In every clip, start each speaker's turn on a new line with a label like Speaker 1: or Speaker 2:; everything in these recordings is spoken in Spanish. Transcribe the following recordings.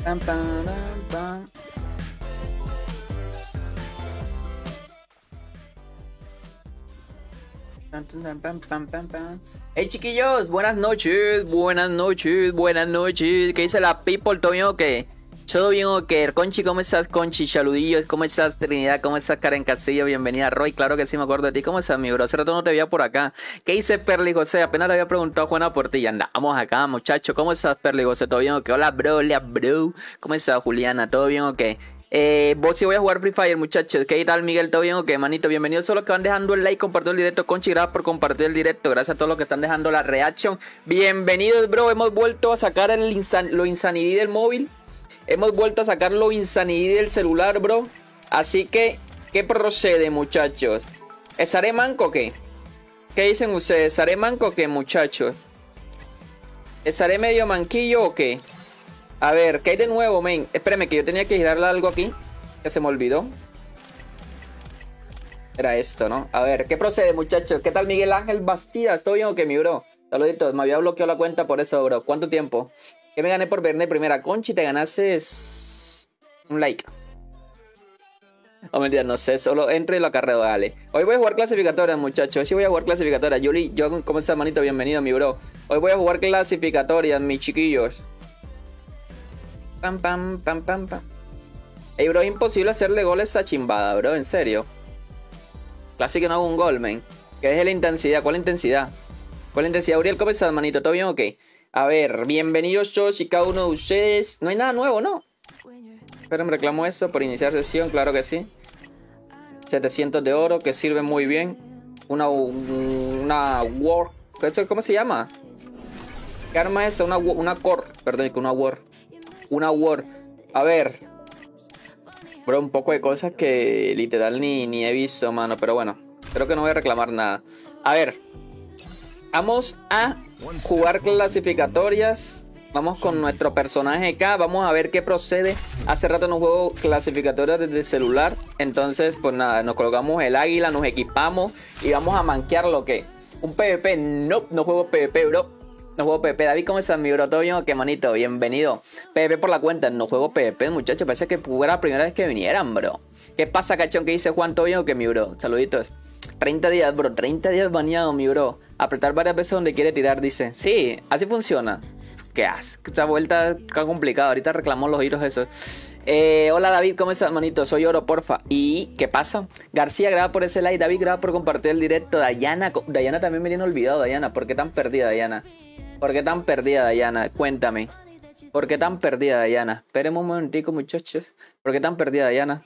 Speaker 1: Pam, pam, pam. Hey chiquillos, buenas noches, buenas noches, buenas noches. ¿Qué dice la people? ¿Todo bien o qué? ¿Todo bien o qué? Conchi, ¿cómo estás, Conchi? Saludillos, ¿cómo estás, Trinidad? ¿Cómo estás, Karen Castillo? Bienvenida, Roy. Claro que sí, me acuerdo de ti. ¿Cómo estás, mi bro? Hace rato no te veía por acá. ¿Qué dice Perli José? Apenas le había preguntado a Juana por ti. Andamos acá, muchacho. ¿Cómo estás, Perli José? ¿Todo bien o qué? Hola, bro, hola, bro. ¿Cómo estás, Juliana? ¿Todo bien o qué? Vos sí voy a jugar Free Fire, muchachos. ¿Qué tal, Miguel? ¿Todo bien o qué, manito? Bienvenidos a los que van dejando el like, compartiendo el directo. Conchi, gracias por compartir el directo. Gracias a todos los que están dejando la reaction. Bienvenidos, bro. Hemos vuelto a sacar lo Insanity del móvil. Hemos vuelto a sacar lo Insanity del celular, bro. Así que, ¿qué procede, muchachos? ¿Estaré manco o qué? ¿Qué dicen ustedes? ¿Estaré manco o qué, muchachos? ¿Estaré medio manquillo o qué? A ver, ¿qué hay de nuevo, men? Espérame, que yo tenía que girarle algo aquí, que se me olvidó. Era esto, ¿no? A ver, ¿qué procede, muchachos? ¿Qué tal, Miguel Ángel Bastidas? ¿Todo bien o qué, mi bro? Saluditos, me había bloqueado la cuenta por eso, bro. ¿Cuánto tiempo? ¿Qué me gané por verme primera? Conchi, te ganaste un like. Oh, mentira, no sé, solo entro y lo acarreo, dale. Hoy voy a jugar clasificatorias, muchachos. Hoy sí voy a jugar clasificatorias. Yuli, ¿cómo estás, manito? Bienvenido, mi bro. Hoy voy a jugar clasificatorias, mis chiquillos. Pam, pam, pam, pam, pam. Ey, bro, es imposible hacerle goles a chimbada, bro, en serio. Casi que no hago un gol, men. ¿Qué es la intensidad? ¿Cuál intensidad? ¿Cuál intensidad? Uriel, ¿cómo estás, manito? ¿Todo bien o qué? A ver, bienvenidos todos y cada uno de ustedes. No hay nada nuevo, ¿no? Pero me reclamo eso por iniciar sesión, claro que sí. 700 de oro, que sirve muy bien. Una War. ¿Cómo se llama? ¿Qué arma es esa? Una Core. Perdón, que una War. Una War. A ver. Bro, un poco de cosas que literal ni he visto, mano. Pero bueno, creo que no voy a reclamar nada. A ver. Vamos a jugar clasificatorias. Vamos con nuestro personaje acá. Vamos a ver qué procede. Hace rato no juego clasificatorias desde celular. Entonces, pues nada, nos colocamos el águila, nos equipamos y vamos a manquear lo que. Un PvP. No juego PvP, bro. No juego PvP. David, ¿cómo estás, mi bro? ¿Todo bien o qué, manito? Bienvenido. PvP por la cuenta. No juego PvP, muchachos. Parece que fuera la primera vez que vinieran, bro. ¿Qué pasa, cachón? ¿Qué dice Juan? ¿Todo bien o qué, mi bro? Saluditos. 30 días, bro. 30 días baneado, mi bro. Apretar varias veces donde quiere tirar, dice. Sí, así funciona. ¿Qué haces? Esta vuelta está complicada. Ahorita reclamamos los giros esos. Hola, David. ¿Cómo estás, manito? Soy Oro, porfa. ¿Y qué pasa? García, graba por ese like. David, graba por compartir el directo. Dayana también me tiene olvidado, Dayana. ¿Por qué tan perdida, Dayana? ¿Por qué tan perdida, Dayana? Cuéntame. ¿Por qué tan perdida, Dayana? Esperemos un momentico, muchachos. ¿Por qué tan perdida, Dayana?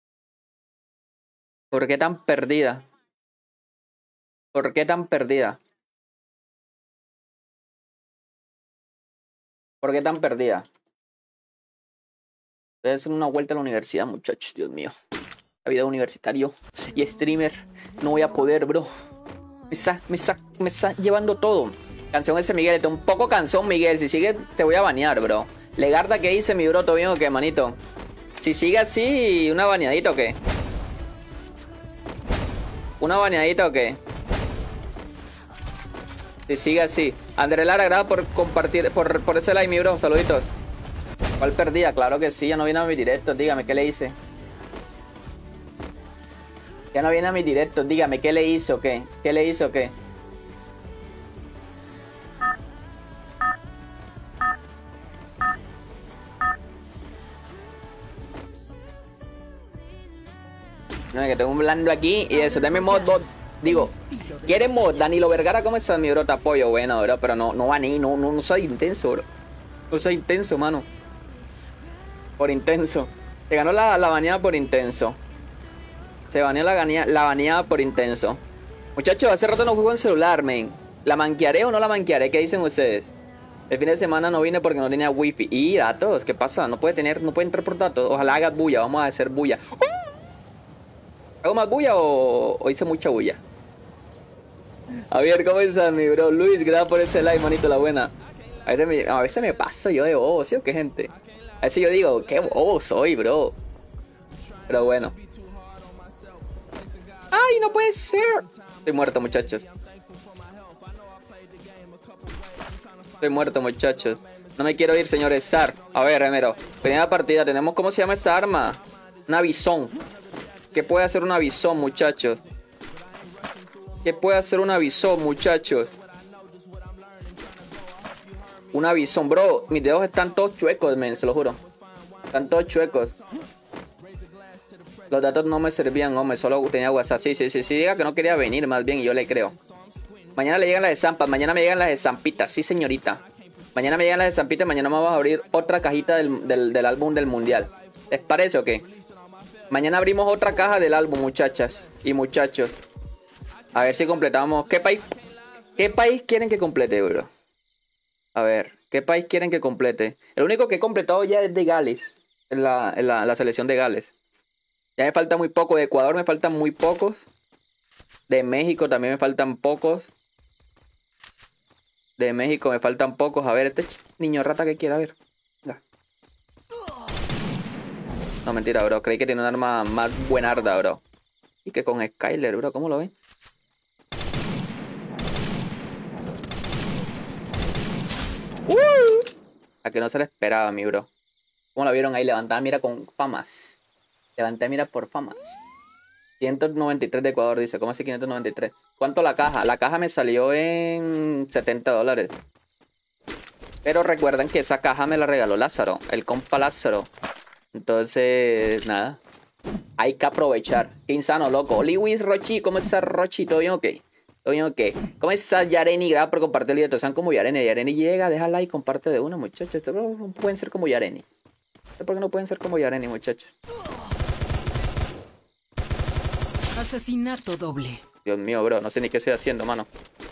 Speaker 1: ¿Por qué tan perdida? ¿Por qué tan perdida? ¿Por qué tan perdida? Voy a hacer una vuelta a la universidad, muchachos. Dios mío. La vida de universitario y streamer. No voy a poder, bro. Me está llevando todo. Canción ese, Miguel. Un poco cansón, Miguel. Si sigue, te voy a banear, bro. Legarda, ¿qué dice, mi bro? ¿Todo bien o qué, manito? Si sigue así, ¿una baneadita o qué? ¿Una baneadita o qué? Si sigue así. André Lara, gracias por compartir, por ese like, mi bro. Saluditos. ¿Cuál perdida? Claro que sí, ya no viene a mi directo. Dígame, ¿qué le hice? Ya no viene a mi directo. Dígame, ¿qué le hice o qué? ¿Qué le hice o qué? No, es que tengo un blando aquí y eso. Dame mod, bot. Digo, ¿quieres mod? Danilo Vergara, ¿cómo estás, mi bro? Te apoyo. Bueno, bro, pero no baneé. No soy intenso, bro. No soy intenso, mano. Por intenso. Se ganó la baneada por intenso. Se baneó la baneada por intenso. Muchachos, hace rato no juego en celular, men. ¿La manquearé o no la manquearé? ¿Qué dicen ustedes? El fin de semana no vine porque no tenía wifi. Y datos, ¿qué pasa? No puede entrar por datos. Ojalá hagas bulla, vamos a hacer bulla. ¿Hago más bulla o hice mucha bulla? A ver, ¿cómo estás, mi bro? Luis, gracias por ese like, manito, la buena. A veces me paso yo de bobo, ¿sí o qué, gente? A veces yo digo, qué bobo soy, bro. Pero bueno. ¡Ay, no puede ser! Estoy muerto, muchachos. Estoy muerto, muchachos. No me quiero ir, señor Star. A ver, remero. Primera partida. Tenemos, ¿cómo se llama esta arma? Una bisón. ¿Qué puede hacer una bisón, muchachos? ¿Qué puede hacer una bisón, muchachos? Una bisón, bro. Mis dedos están todos chuecos, men, se lo juro. Están todos chuecos. Los datos no me servían, hombre. Solo tenía WhatsApp. Sí. Diga que no quería venir, más bien, y yo le creo. Mañana le llegan las estampas. Mañana me llegan las estampitas. Sí, señorita. Mañana me llegan las estampitas. Mañana vamos a abrir otra cajita del álbum del mundial. ¿Les parece o qué? Mañana abrimos otra caja del álbum, muchachas y muchachos. A ver si completamos. ¿Qué país quieren que complete, bro? A ver, ¿qué país quieren que complete? El único que he completado ya es de Gales. En la selección de Gales. Ya me falta muy poco. De Ecuador me faltan muy pocos. De México también me faltan pocos. De México me faltan pocos. A ver, este niño rata que quiera ver. Venga. No, mentira, bro. Creí que tiene un arma más buenarda, bro. Y que con Skyler, bro. ¿Cómo lo ven? A que no se le esperaba, mi bro. ¿Cómo la vieron ahí? Levantada mira con famas. Levanté mira por famas. 593 de Ecuador, dice. ¿Cómo así 593? ¿Cuánto la caja? La caja me salió en $70. Pero recuerden que esa caja me la regaló Lázaro. El compa Lázaro. Entonces, nada. Hay que aprovechar. Qué insano, loco. Lewis Rochi, ¿cómo estás, Rochi? ¿Todo bien o qué? ¿Todo bien o qué? ¿Cómo estás, Yareni? Gracias por compartir el video. Sean como Yareni. Yareni llega, deja like, comparte de una, muchachos. Ustedes no pueden ser como Yareni. ¿Por qué no pueden ser como Yareni, muchachos?
Speaker 2: Asesinato doble.
Speaker 1: Dios mío, bro. No sé ni qué estoy haciendo, mano.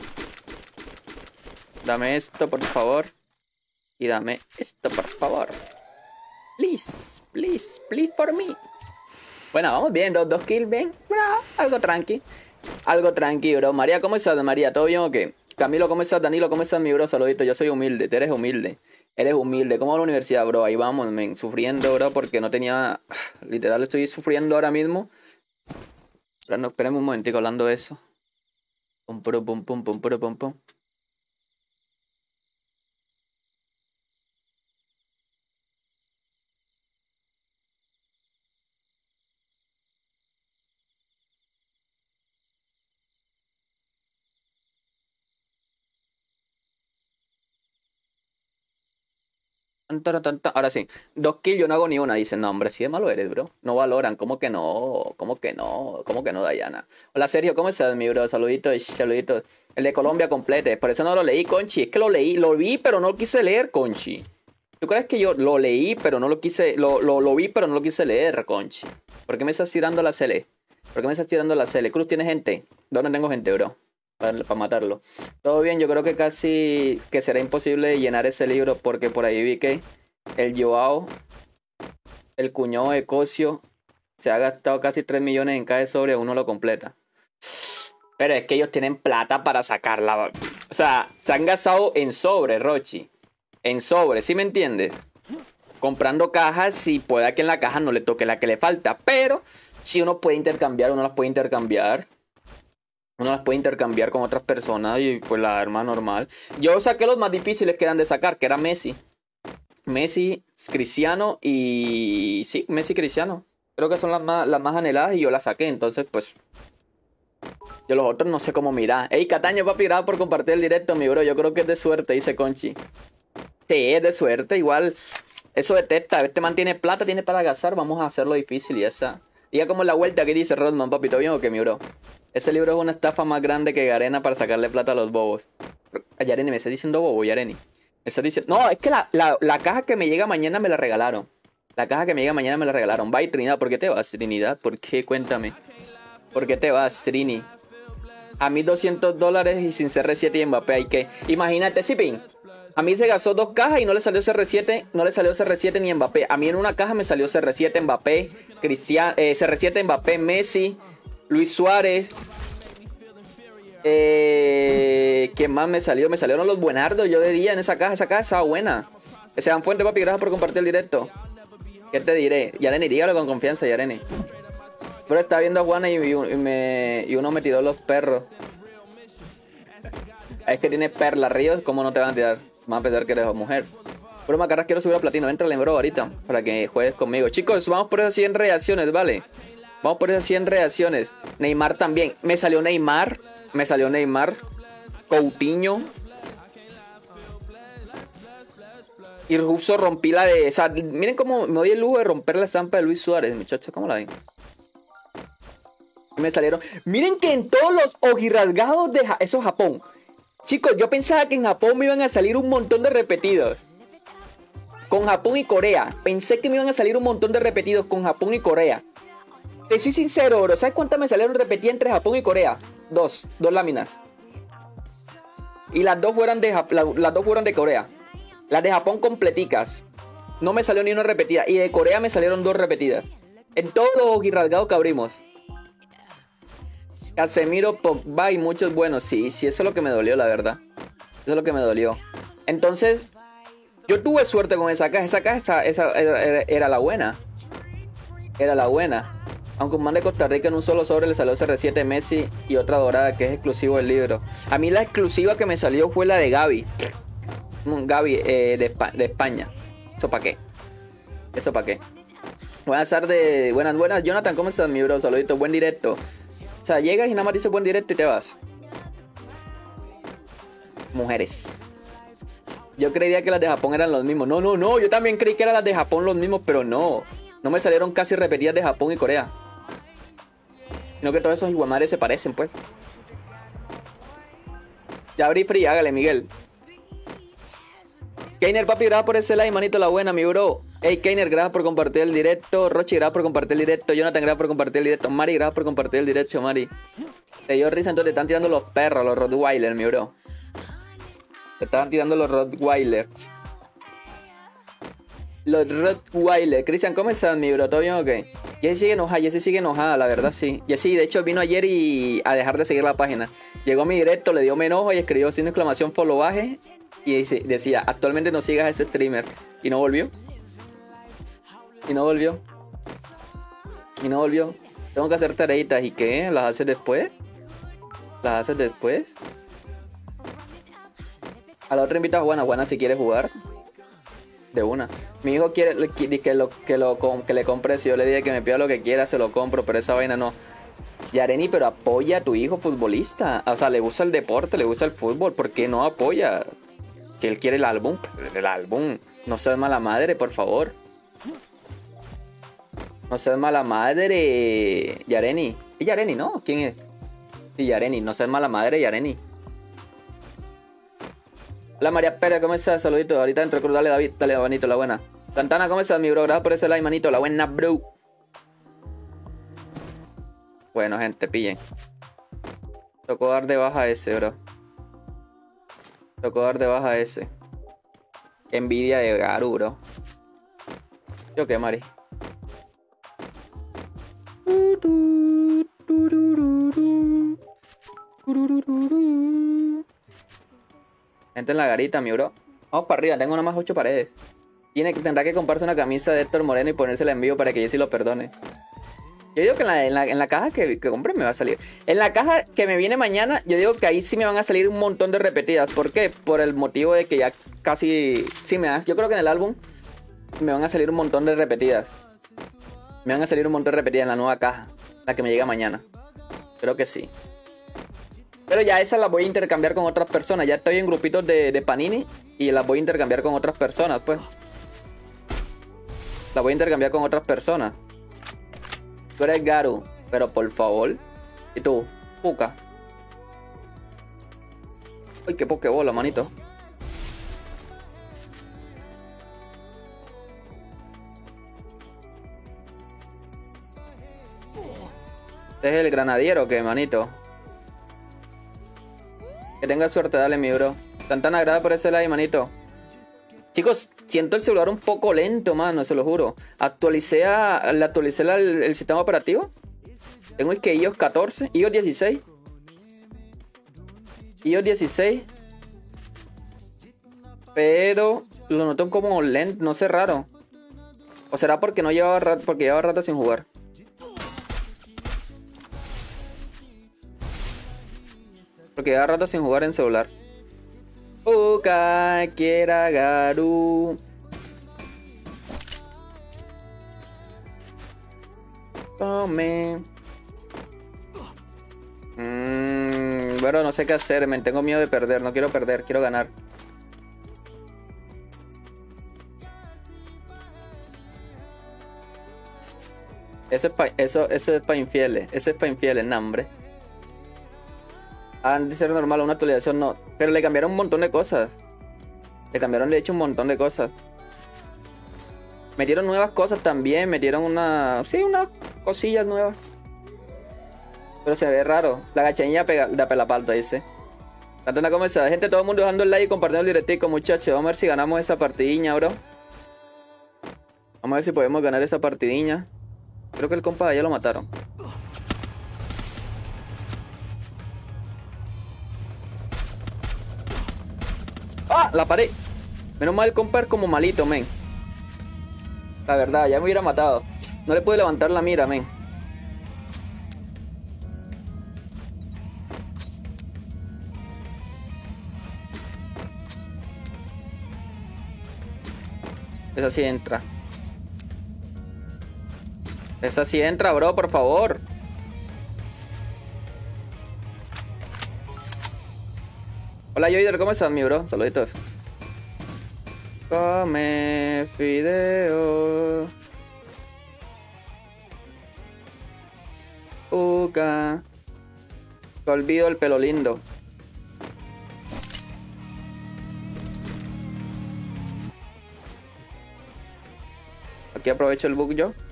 Speaker 1: Dame esto, por favor. Y dame esto, por favor. Please, please, please for me. Bueno, vamos bien. Dos kills, bien. Bro, algo tranqui. Algo tranqui, bro. María, ¿cómo estás, María? ¿Todo bien o qué? Camilo, ¿cómo estás? Danilo, ¿cómo estás, mi bro? Saludito. Yo soy humilde. Tú eres humilde. Eres humilde. ¿Cómo va la universidad, bro? Ahí vamos, men. Sufriendo, bro, porque no tenía... Literal, estoy sufriendo ahora mismo. Pero no, espérenme un momentico hablando de eso. Pum, pum, pum, pum, pum, pum, pum, pum. Ahora sí, 2 kills yo no hago ni una. Dicen, no, hombre, sí de malo eres, bro. No valoran, ¿cómo que no? ¿Cómo que no? ¿Cómo que no, Dayana? Hola, Sergio, ¿cómo estás, mi bro? Saluditos, saluditos. El de Colombia complete. Por eso no lo leí, Conchi. Es que lo leí, lo vi, pero no lo quise leer, Conchi. ¿Tú crees que yo lo leí, pero no lo quise... Lo vi, pero no lo quise leer, Conchi? ¿Por qué me estás tirando la CL? ¿Por qué me estás tirando la CL? Cruz, ¿tiene gente? ¿Dónde tengo gente, bro? Para matarlo. Todo bien, yo creo que casi que será imposible llenar ese libro porque por ahí vi que el Joao, el cuñado de Cosio, se ha gastado casi 3 millones en cada sobre, uno lo completa. Pero es que ellos tienen plata para sacarla. O sea, se han gastado en sobre, Rochi. En sobre, ¿sí me entiendes? Comprando cajas y pueda que en la caja no le toque la que le falta. Pero si uno puede intercambiar, uno las puede intercambiar. Uno las puede intercambiar con otras personas y pues la arma normal. Yo saqué los más difíciles que eran de sacar, que era Messi. Messi, Cristiano y... Sí, Messi, Cristiano. Creo que son las más anheladas y yo las saqué. Entonces, pues... Yo los otros no sé cómo mirar. Ey, Cataño, papi, gracias por compartir el directo, mi bro. Yo creo que es de suerte, dice Conchi. Sí, es de suerte. Igual, eso detesta. Este man tiene plata, tiene para gastar. Vamos a hacerlo difícil y esa... Diga como la vuelta que dice Rodman, papi, ¿todo bien o qué, mi bro? Ese libro es una estafa más grande que Garena para sacarle plata a los bobos. Yareni, ¿me estás diciendo bobo, Yareni? ¿Me estás diciendo...? No, es que la caja que me llega mañana me la regalaron. La caja que me llega mañana me la regalaron. Bye, Trinidad. ¿Por qué te vas, Trinidad? ¿Por qué? Cuéntame. ¿Por qué te vas, Trini? A mí $200 y sin CR7 y Mbappé hay que... Imagínate, Sipin. A mí se gastó 2 cajas y no le salió CR7. No le salió CR7 ni Mbappé. A mí en una caja me salió CR7, Mbappé, Cristiano... CR7, Mbappé, Messi... Luis Suárez. ¿Quién más me salió? Me salieron los buenardos, yo diría, en esa caja. Esa caja estaba buena. Sean Fuente, papi, gracias por compartir el directo. ¿Qué te diré? Yareni, dígalo con confianza, Yareni. Pero estaba viendo a Juana y uno me tiró los perros. Es que tiene perla, Ríos, ¿cómo no te van a tirar? Van a pensar que eres mujer. Bro, Macarras, quiero subir a platino. Entrale, bro, ahorita. Para que juegues conmigo. Chicos, vamos por esas 100 reacciones, ¿vale? Vamos por esas 100 reacciones. Neymar también. Me salió Neymar. Coutinho. Y justo rompí la de... O sea, miren cómo me doy el lujo de romper la estampa de Luis Suárez, muchachos. ¿Cómo la ven? Me salieron... Miren que en todos los ojirrasgados de... Eso es Japón. Chicos, yo pensaba que en Japón me iban a salir un montón de repetidos. Con Japón y Corea. Pensé que me iban a salir un montón de repetidos con Japón y Corea. Te soy sincero, bro. ¿Sabes cuántas me salieron repetidas entre Japón y Corea? Dos láminas. Y las dos fueron de Corea. Las de Japón completicas. No me salió ni una repetida. Y de Corea me salieron 2 repetidas. En todos los ojirrasgados que abrimos. Casemiro, Pogba y muchos buenos. Sí, eso es lo que me dolió, la verdad. Eso es lo que me dolió. Entonces, yo tuve suerte con esa caja. Esa era la buena. Era la buena. Aunque un man de Costa Rica en un solo sobre le salió CR7 Messi y otra dorada que es exclusivo del libro. A mí la exclusiva que me salió fue la de Gaby. Gaby de España. ¿Eso para qué? ¿Eso para qué? Buenas tardes. Buenas. Jonathan, ¿cómo estás, mi bro? Saludito, buen directo. O sea, llegas y nada más dices buen directo y te vas. Mujeres. Yo creía que las de Japón eran los mismos. No. Yo también creí que eran las de Japón los mismos, pero no. No me salieron casi repetidas de Japón y Corea. Sino que todos esos iguamares se parecen, pues. Ya abrí free, hágale, Miguel. Keiner, papi, gracias por ese like, manito, la buena, mi bro. Hey, Keiner, gracias por compartir el directo. Rochi, gracias por compartir el directo. Jonathan, gracias por compartir el directo. Mari, gracias por compartir el directo, Mari. Te dio risa, entonces te están tirando los perros, los Rottweiler, mi bro. Te estaban tirando los Rottweiler. Los Rottweiler. Cristian, ¿cómo estás, mi bro? ¿Todo bien o qué? Jessie sigue enojada, la verdad, sí. Jessie, de hecho, vino ayer a dejar de seguir la página. Llegó a mi directo, le dio me enojo y escribió sin exclamación followaje. Y decía, actualmente no sigas a ese streamer. Y no volvió. Tengo que hacer tareitas. ¿Y qué? ¿Las haces después? A la otra invita a Juana si quiere jugar. De una. Mi hijo quiere que le compre. Si yo le dije que me pida lo que quiera, se lo compro. Pero esa vaina no. Yareni, pero apoya a tu hijo futbolista. O sea, le gusta el deporte, le gusta el fútbol. ¿Por qué no apoya? Si él quiere el álbum, pues el álbum. No seas mala madre, por favor. No seas mala madre, Yareni. ¿Y Yareni, no? ¿Quién es? Sí, Yareni. No seas mala madre, Yareni. Hola, María Pérez, ¿cómo estás? Saludito. Ahorita dentro del dale, David. Dale, manito, la buena. Santana, ¿cómo estás, mi bro? Gracias por ese like, manito. La buena, bro. Bueno, gente, pillen. Tocó dar de baja ese, bro. Envidia de Garu, bro. ¿Yo qué, Mari? Gente en la garita, mi bro. Vamos para arriba, tengo nada más 8 paredes. Tendrá que comprarse una camisa de Héctor Moreno y ponérsela en vivo para que Jessy lo perdone. Yo digo que en la caja que compré me va a salir. En la caja que me viene mañana, yo digo que ahí sí me van a salir un montón de repetidas. ¿Por qué? Por el motivo de que ya casi... Sí, yo creo que en el álbum me van a salir un montón de repetidas. Me van a salir un montón de repetidas en la nueva caja. La que me llega mañana. Creo que sí. Pero ya esas las voy a intercambiar con otras personas. Ya estoy en grupitos de Panini y las voy a intercambiar con otras personas, pues. Las voy a intercambiar con otras personas. Tú eres Garu, pero por favor. ¿Y tú? Puka. Uy, qué pokebola, manito. Este es el granadiero, ¿qué, manito? Que tenga suerte, dale, mi bro. Santana, gracias por ese like, manito. Chicos, siento el celular un poco lento, mano, se lo juro. Le actualicé el sistema operativo. Tengo es que iOS 14, iOS 16. iOS 16. Pero lo noto como lento, no sé, raro. O será porque llevaba rato sin jugar. Porque lleva rato sin jugar en celular. Puka, quiera Garu. Come. Bueno, no sé qué hacer, me tengo miedo de perder, no quiero perder, quiero ganar. Eso es pa' infieles, eso es pa' infieles, no, hombre. Antes de ser normal, una actualización no. Pero le cambiaron un montón de cosas. Le cambiaron de hecho un montón de cosas. Metieron nuevas cosas también, metieron unas cosillas nuevas. Pero se ve raro. La gachanilla de pelapalta, dice. Tanto una comenzada. Gente, todo el mundo dejando el like y compartiendo el directico, muchachos. Vamos a ver si ganamos esa partidiña, bro. Vamos a ver si podemos ganar esa partidiña. Creo que el compa de allá lo mataron. ¡Ah! La paré. Menos mal el compa es como malito, men. La verdad, ya me hubiera matado. No le pude levantar la mira, men. Esa sí entra. Esa sí entra, bro, por favor. Hola, Yoider, ¿cómo estás, mi bro? Saluditos. Come fideo. Uca. Te olvido el pelo lindo. Aquí aprovecho el bug yo.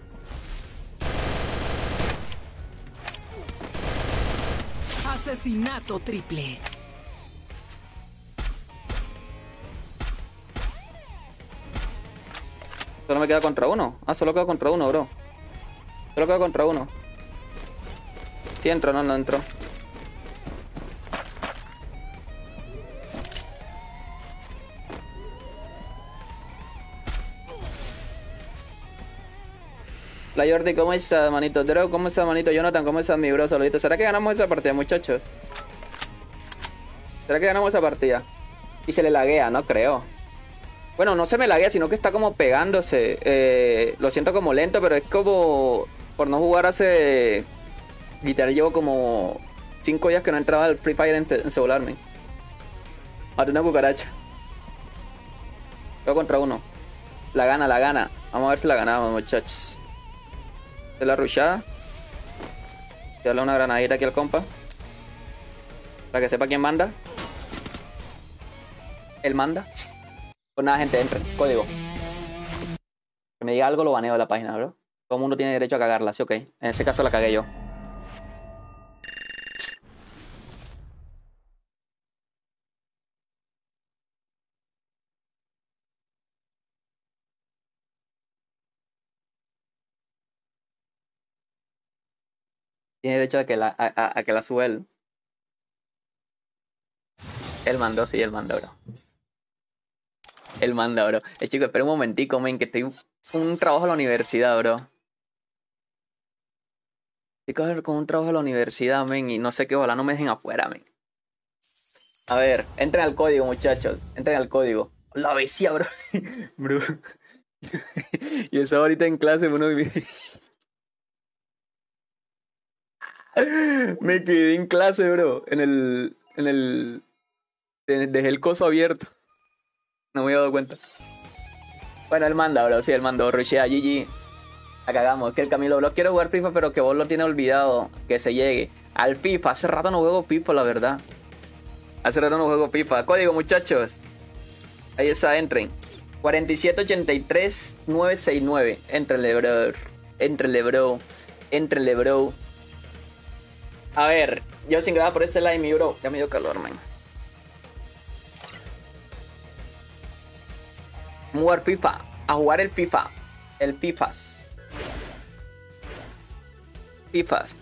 Speaker 2: Asesinato triple.
Speaker 1: Solo me queda contra uno. Ah, solo queda contra uno, bro. Solo queda contra uno. Sí entro, no entro. La Jordi, ¿cómo estás, manito? Drew, ¿cómo estás, manito? Jonathan, ¿cómo estás, mi bro? Saluditos. ¿Será que ganamos esa partida, muchachos? ¿Será que ganamos esa partida? Y se le laguea, no creo. Bueno, no se me laguea, sino que está como pegándose. Lo siento como lento, pero es como... Por no jugar hace... Literal, llevo como 5 días que no entraba al Free Fire en celular, man. Maté una cucaracha. Juego contra uno. La gana, la gana. Vamos a ver si la ganamos, muchachos. De la rushada. Darle una granadita aquí al compa. Para que sepa quién manda. Él manda. Pues nada, gente, entren. Código. Que me diga algo, lo baneo de la página, bro. Todo el mundo tiene derecho a cagarla, sí, ok. En ese caso la cagué yo. Tiene derecho a que la suba él. Él mandó, sí, él mandó, bro. Él manda, bro. Chico, espera un momentico, men, que estoy un trabajo a la universidad, bro. Estoy con un trabajo a la universidad, men, y no sé qué, ojalá no me dejen afuera, men. A ver, entren al código, muchachos. Entren al código. La bestia, bro. Bro. Y eso ahorita en clase, uno... Me quedé en clase, bro. Dejé el coso abierto. No me había dado cuenta. Bueno, él manda, bro. Sí, él mandó. Rushea, GG. La cagamos. Que el Camilo, bro, quiero jugar FIFA, pero que vos lo tienes olvidado. Que se llegue. Al FIFA. Hace rato no juego FIFA, la verdad. Hace rato no juego FIFA. Código, muchachos. Ahí está, entren. 4783969. Entrenle, bro. Entrenle, bro. Entrenle, bro. A ver, yo sin grabar por ese live, mi bro. Ya me dio calor, man. Vamos a jugar FIFA. A jugar el FIFA. El FIFAs. FIFAs.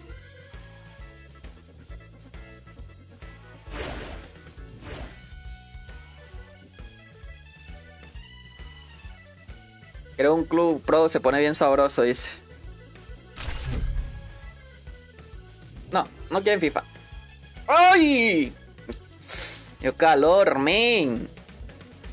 Speaker 1: Creo un club pro se pone bien sabroso, dice. No, no quieren FIFA. ¡Ay! ¡Dio calor, men!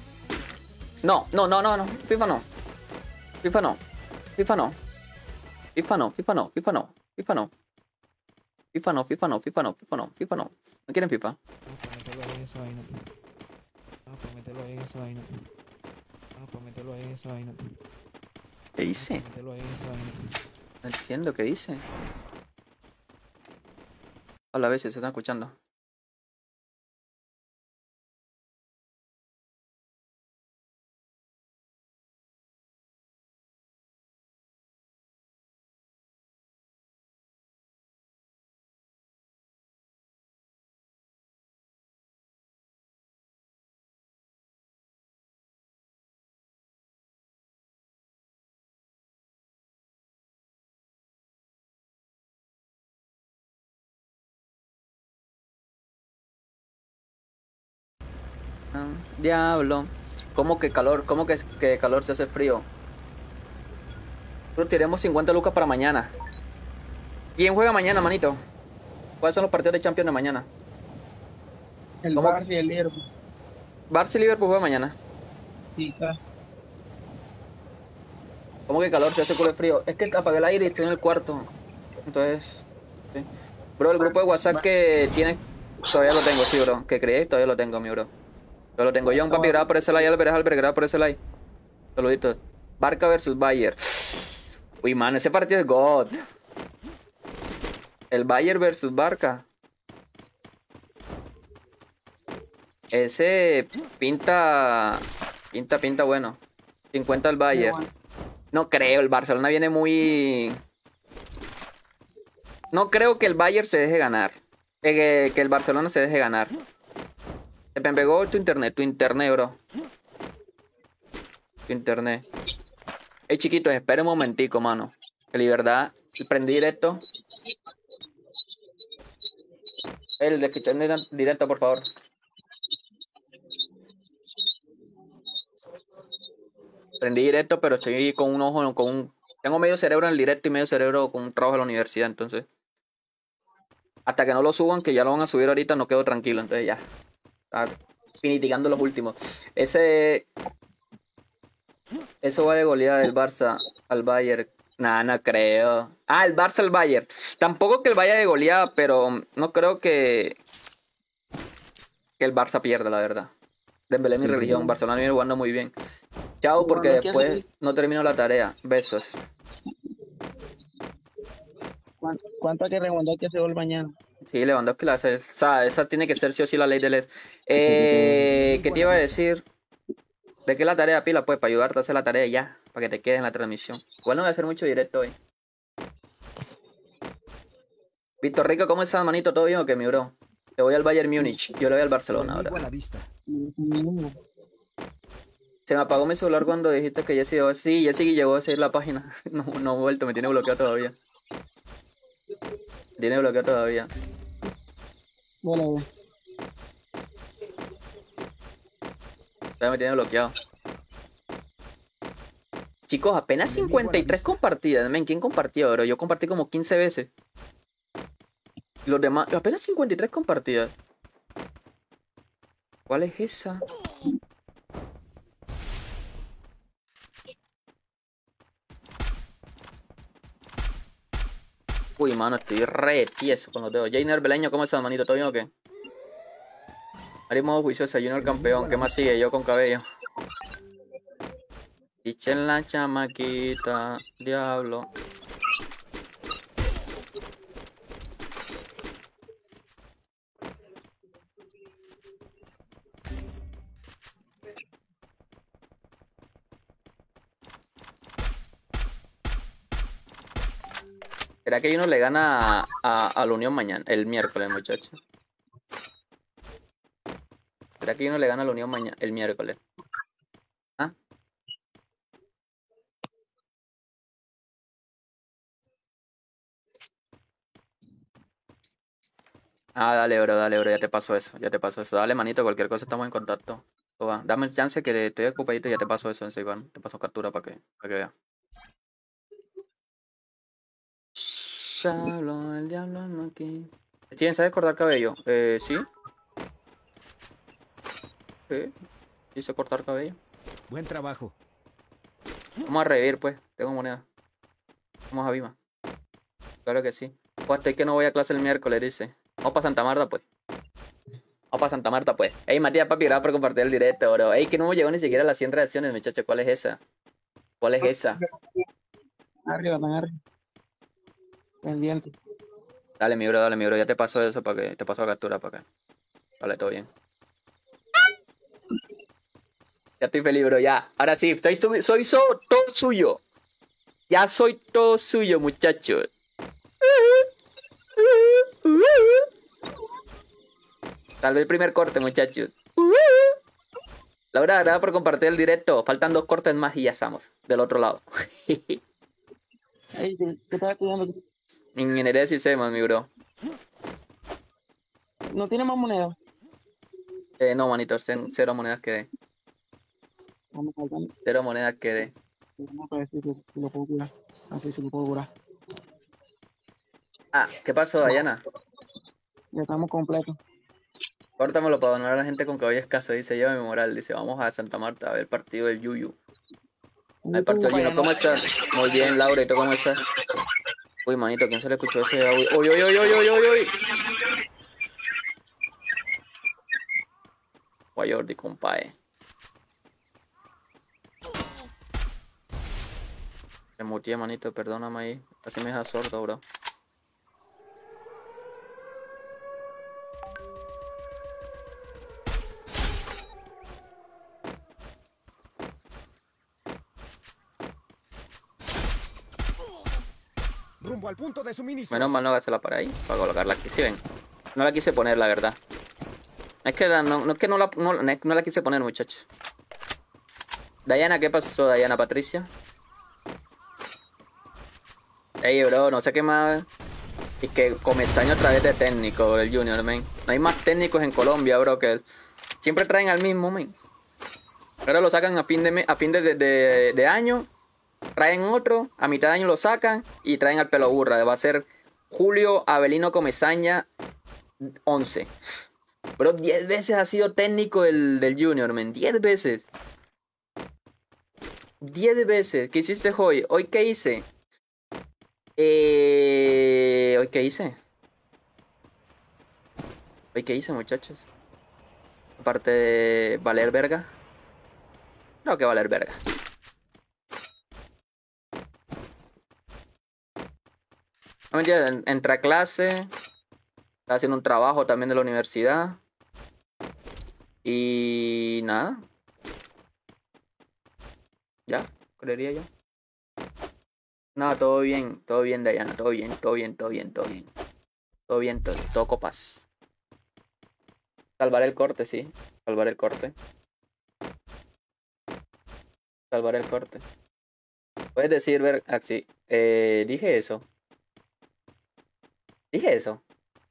Speaker 1: No. FIFA no. FIFA no. FIFA no. FIFA no, FIFA no, FIFA no, FIFA no. FIFA no, FIFA no, FIFA no, FIFA no, FIFA no. ¿No quieren FIFA?
Speaker 3: Vamos para meterlo ahí en esa vaina. Vamos para meterlo ahí en esa vaina. Vamos para meterlo ahí en esa vaina.
Speaker 1: ¿Qué dice?
Speaker 3: Vamos para meterlo ahí en esa vaina.
Speaker 1: No entiendo qué dice. Hola, a veces se están escuchando. Diablo. ¿Cómo que calor? ¿Cómo que calor se hace frío? Pero tiremos 50 lucas para mañana. ¿Quién juega mañana, manito? ¿Cuáles son los partidos de Champions de mañana?
Speaker 4: El
Speaker 1: ¿Cómo
Speaker 4: Barça y el Liverpool.
Speaker 1: Barça y Liverpool juega mañana.
Speaker 4: Sí, claro.
Speaker 1: ¿Cómo que calor se hace culo de frío? Es que apagué el aire y estoy en el cuarto. Entonces, sí. Bro, el grupo de WhatsApp que tienes, todavía lo tengo, sí, bro. Que creé, todavía lo tengo, mi bro. Yo lo tengo. John, papi, graba por ese like. Albert, graba por ese like. Saluditos. Barca versus Bayern. Uy, man, ese partido es God. El Bayern versus Barca. Ese pinta bueno. 50 el Bayern. No creo, el Barcelona viene muy... No creo que el Bayern se deje ganar. Que el Barcelona se deje ganar. Se me pegó tu internet, bro. Tu internet. Hey, chiquitos, espera un momentico, mano. Que libertad. Prendí directo. El de escuchar directo, por favor. Prendí directo, pero estoy con un ojo, tengo medio cerebro en el directo y medio cerebro con un trabajo de la universidad, entonces. Hasta que no lo suban, que ya lo van a subir ahorita, no quedo tranquilo, entonces ya. Está finiticando los últimos. Eso va de goleada del Barça al Bayern. Nah, no creo. Ah, el Barça al Bayern. Tampoco que el vaya de goleada, pero no creo que el Barça pierda, la verdad. Dembélé mi religión. Barcelona viene jugando muy bien. Chao, porque después no termino la tarea. Besos.
Speaker 4: ¿Cuánto hay que remontar que se vuelva mañana?
Speaker 1: Sí, Lewandowski la hace. O sea, esa tiene que ser sí o sí la ley del ES. ¿Qué te iba a decir? ¿De qué es la tarea, pila? Pues para ayudarte a hacer la tarea ya. Para que te quedes en la transmisión. Igual no voy a hacer mucho directo hoy. Víctor Rico, ¿cómo estás, manito? ¿Todo bien o qué, mi bro? Te voy al Bayern Múnich. Yo le voy al Barcelona ahora. Se me apagó mi celular cuando dijiste que Jesse llegó. Sí, Jesse llegó a seguir la página. No he vuelto, me tiene bloqueado todavía. Tiene bloqueado todavía.
Speaker 4: Bueno,
Speaker 1: Todavía me tiene bloqueado. Chicos, apenas 53 compartidas. Men, ¿quién compartió, bro? Yo compartí como 15 veces. Los demás, apenas 53 compartidas. ¿Cuál es esa? Uy, mano, estoy re tieso con los dedos. Jainer Beleño, ¿cómo estás, manito? ¿Todo bien o qué? Ari modo juiciosa, Junior campeón. ¿Qué más sigue? Yo con cabello. Dichen la chamaquita, diablo. ¿Será que uno le gana a la Unión mañana? El miércoles, muchachos. ¿Será que uno le gana a la Unión mañana? El miércoles. ¿Ah? Ah, dale, bro, ya te paso eso, Dale, manito, cualquier cosa estamos en contacto. Va. Dame el chance que estoy ocupadito y ya te paso eso en Iván. Te paso captura para que veas. El diablo no aquí. Steven, ¿sabes cortar cabello? Sí. Sí, sé cortar cabello.
Speaker 2: Buen trabajo.
Speaker 1: Vamos a revivir, pues. Tengo moneda. Vamos a Vima. Claro que sí. Pues estoy que no voy a clase el miércoles, dice. Vamos para Santa Marta, pues. Vamos para Santa Marta, pues. Ey, Matías, papi, gracias por compartir el directo, bro. Ey, que no hemos llegado ni siquiera a las 100 reacciones, muchachos. ¿Cuál es esa? ¿Cuál es esa?
Speaker 4: Arriba, están arriba. Pendiente.
Speaker 1: Dale, mi bro. Ya te paso eso para que... Te paso la captura para que... Vale, todo bien. Ya estoy feliz, bro, ya. Ahora sí, soy todo suyo. Ya soy todo suyo, muchachos. Tal vez el primer corte, muchachos. Laura, gracias por compartir el directo. Faltan 2 cortes más y ya estamos del otro lado.
Speaker 4: Ey, ¿qué estás estudiando?
Speaker 1: Ingeniería de sistemas, mi bro.
Speaker 4: ¿No tiene más monedas?
Speaker 1: No, manito, cero monedas quedé.
Speaker 4: Vamos a faltar.
Speaker 1: 0 monedas quedé.
Speaker 4: Vamos a ver si lo puedo curar. Así se lo puedo curar.
Speaker 1: Ah, ¿qué pasó, Dayana?
Speaker 4: Ya estamos completos.
Speaker 1: Córtamelo para donar a la gente con cabello escaso, dice Lleva mi moral. Dice, vamos a Santa Marta a ver el partido del Yuyu. El partido del Yuyu. ¿Cómo estás? Muy bien, Laura, ¿y tú cómo estás? Uy, manito, ¿quién se le escuchó ese audio? Uy, uy, uy, uy, uy, uy, uy. Guay, Jordi, compadre. Me muteé, manito, perdóname ahí. Casi me deja sordo, bro.
Speaker 5: Rumbo al punto de suministro.
Speaker 1: Menos mal no hagársela para ahí, para colocarla aquí. ¿Sí ven? No la quise poner, la verdad. Es que no la quise poner, muchachos. Dayana, ¿qué pasó, Dayana Patricia? Ey, bro, no sé qué más. Es que Comesaña otra vez de técnico, bro, el Junior, man. No hay más técnicos en Colombia, bro, que él. Siempre traen al mismo, man. Ahora lo sacan a fin de año. Traen otro, a mitad de año lo sacan y traen al pelo burra. Va a ser Julio Avelino Comesaña 11. Bro, 10 veces ha sido técnico del Junior, man. 10 veces. 10 veces. ¿Qué hiciste hoy? ¿Hoy qué hice? ¿Hoy qué hice? ¿Hoy qué hice, muchachos? Aparte de valer verga. Creo que valer verga. No, mentira, entré a clase. Estaba haciendo un trabajo también de la universidad. Y nada. Ya, creería yo. Nada, todo bien, Dayana, todo bien. Todo bien, todo copas. Salvar el corte, sí. Salvar el corte. Puedes decir, ver, así. Dije eso. Dije eso.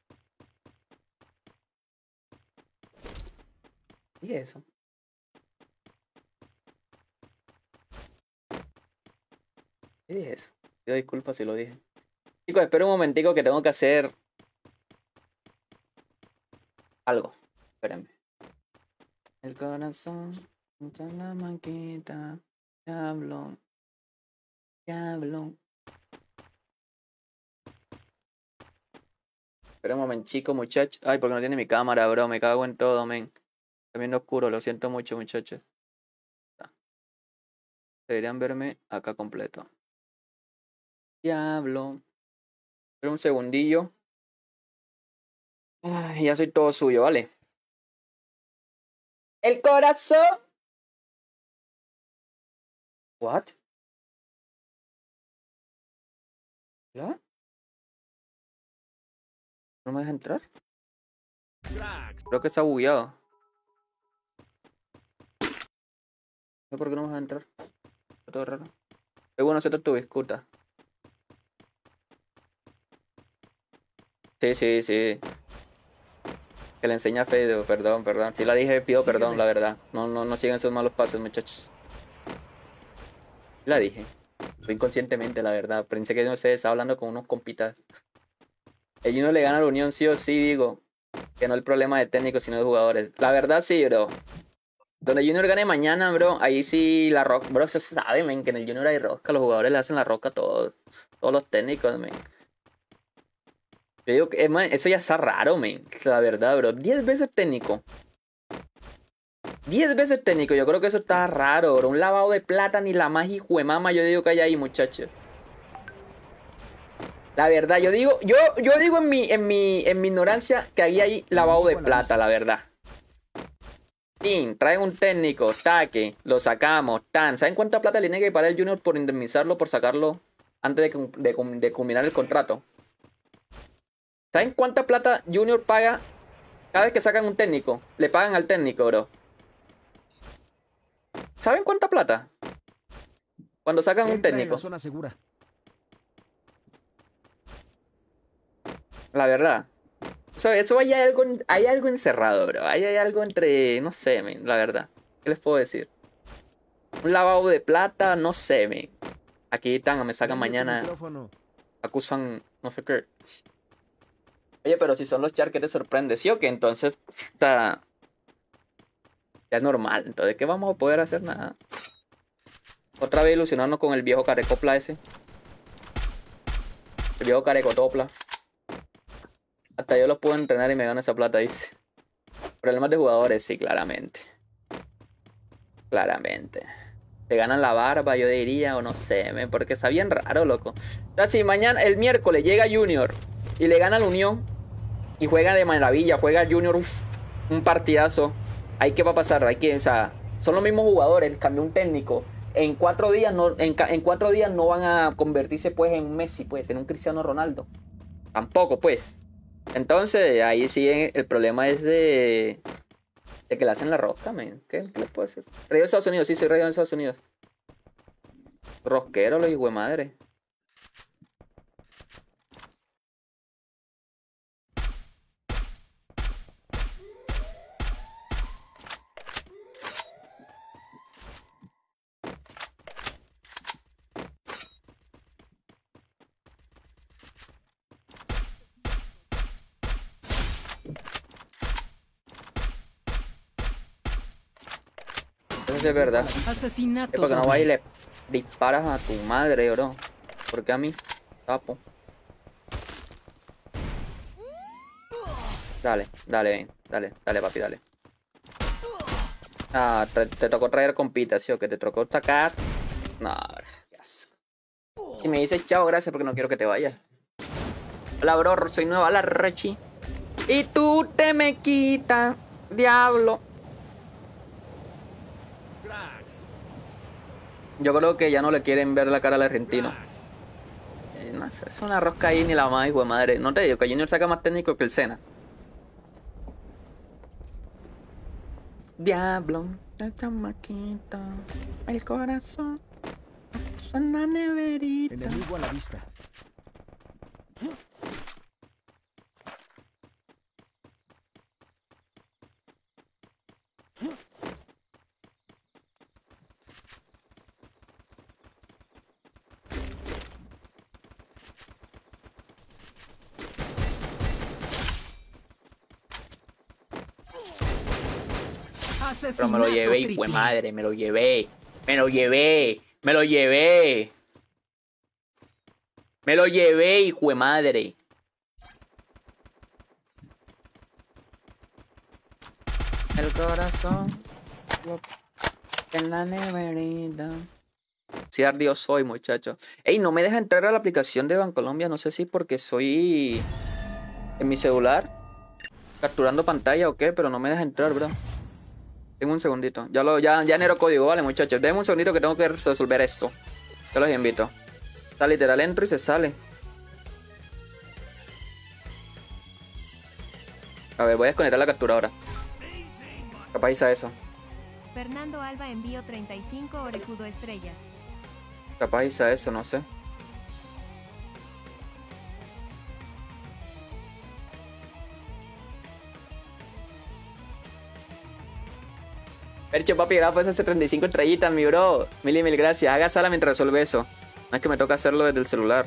Speaker 1: ¿Qué dije eso? Pido disculpas si lo dije. Chicos, espera un momentico que tengo que hacer algo. Espérenme. El corazón, mucha la manquita. Diablo. Espera un momentico, muchachos. Ay, porque no tiene mi cámara, bro. Me cago en todo, men. También oscuro, lo siento mucho, muchachos. Deberían verme acá completo. Diablo. Espera un segundillo. Ay, ya soy todo suyo, ¿vale? El corazón. What? ¿Ya? ¿No me deja entrar? Creo que está bugueado. No sé por qué no me deja entrar. Está todo raro. Es bueno hacer tu discuta. Sí. Que le enseña a Fede, perdón. Si la dije, pido perdón, la verdad. No sigan sus malos pasos, muchachos. La dije. Fue inconscientemente, la verdad. Pensé que no sé, estaba hablando con unos compitas. El Junior le gana a la Unión, sí o sí, digo. Que no el problema de técnicos, sino de jugadores. La verdad, sí, bro. Donde Junior gane mañana, bro, ahí sí la roca. Bro, eso se sabe, men, que en el Junior hay rosca. Los jugadores le hacen la roca a todos los técnicos, men. Yo digo que, man, eso ya está raro, men. La verdad, bro. 10 veces técnico. 10 veces técnico. Yo creo que eso está raro, bro. Un lavado de plata ni la más hijuemama yo digo que hay ahí, muchachos. La verdad, yo digo en mi ignorancia que había ahí lavado de plata, la verdad. Tin, traen un técnico, taque, lo sacamos, tan. ¿Saben cuánta plata le tiene que pagar el Junior por indemnizarlo, por sacarlo antes de culminar el contrato? ¿Saben cuánta plata Junior paga cada vez que sacan un técnico? Le pagan al técnico, bro. ¿Saben cuánta plata? Cuando sacan un
Speaker 5: Entra en la
Speaker 1: técnico.
Speaker 5: zona segura.
Speaker 1: La verdad. Eso hay algo encerrado, bro. Hay algo entre, no sé, men, la verdad. ¿Qué les puedo decir? Un lavado de plata, no sé, men. Aquí están, me sacan
Speaker 5: Prende tu
Speaker 1: mañana,
Speaker 5: micrófono.
Speaker 1: acusan, no sé qué. Oye, pero si son los char, ¿qué te sorprende? ¿Sí o qué? Entonces, está... Ya es normal. Entonces, ¿qué vamos a poder hacer? Nada. Otra vez ilusionarnos con el viejo carecopla ese. El viejo carecotopla. Hasta yo los puedo entrenar y me gano esa plata, dice. Problemas de jugadores, sí, claramente. Claramente. Te ganan la barba, yo diría, o no sé, porque está bien raro, loco. O sea, si mañana, el miércoles, llega Junior y le gana a la Unión y juega de maravilla, juega Junior, un partidazo. Ahí qué va a pasar, o sea, son los mismos jugadores, cambió un técnico. En 4 días en 4 días no van a convertirse pues en Messi, pues, en un Cristiano Ronaldo. Tampoco, pues. Entonces, ahí sí el problema es de que le hacen la rosca, man. ¿Qué le puedo decir? Rey de Estados Unidos, sí, soy rey de Estados Unidos. Rosquero, los hijos de madre. Eso es verdad. Es
Speaker 2: Asesinato
Speaker 1: porque no vas y
Speaker 2: doble.
Speaker 1: le disparas a tu madre, bro. Porque a mí, capo. Dale, dale, ven. Dale, dale, papi, dale. Ah, te tocó traer compita, ¿sí o que te tocó sacar? No, qué asco. Si me dices chao, gracias porque no quiero que te vayas. Hola, bro, soy nueva, la Rechi. Y tú te me quitas, diablo.
Speaker 5: Cracks.
Speaker 1: Yo creo que ya no le quieren ver la cara al argentino.
Speaker 5: Cracks.
Speaker 1: No sé, es una rosca ahí ni la más, hijo de madre. No te digo que Junior saca más técnico que el Sena. Diablo, la chamaquita, el corazón, lo puso en la neverita.
Speaker 5: Enemigo a la vista.
Speaker 1: Pero me lo llevé,
Speaker 2: Asesinato
Speaker 1: hijo de
Speaker 2: triple.
Speaker 1: madre, me lo llevé. Me lo llevé, me lo llevé. Me lo llevé, hijo de madre. El corazón en la neverita. Sí, ardió soy, muchacho. Ey, no me deja entrar a la aplicación de Bancolombia. No sé si porque soy en mi celular capturando pantalla o qué, pero no me deja entrar, bro. Tengo un segundito. Ya genero código, vale, muchachos. Denme un segundito que tengo que resolver esto. Yo los invito. Está literal, entro y se sale. A ver, voy a desconectar la captura ahora. Capaz hice eso.
Speaker 6: Fernando Alba envío 35 orejudo estrellas.
Speaker 1: Capaz hice eso, no sé. Percho, papi, gracias por esas 35 estrellitas, mi bro. Mil y mil gracias. Haga sala mientras resuelve eso. No es que me toca hacerlo desde el celular.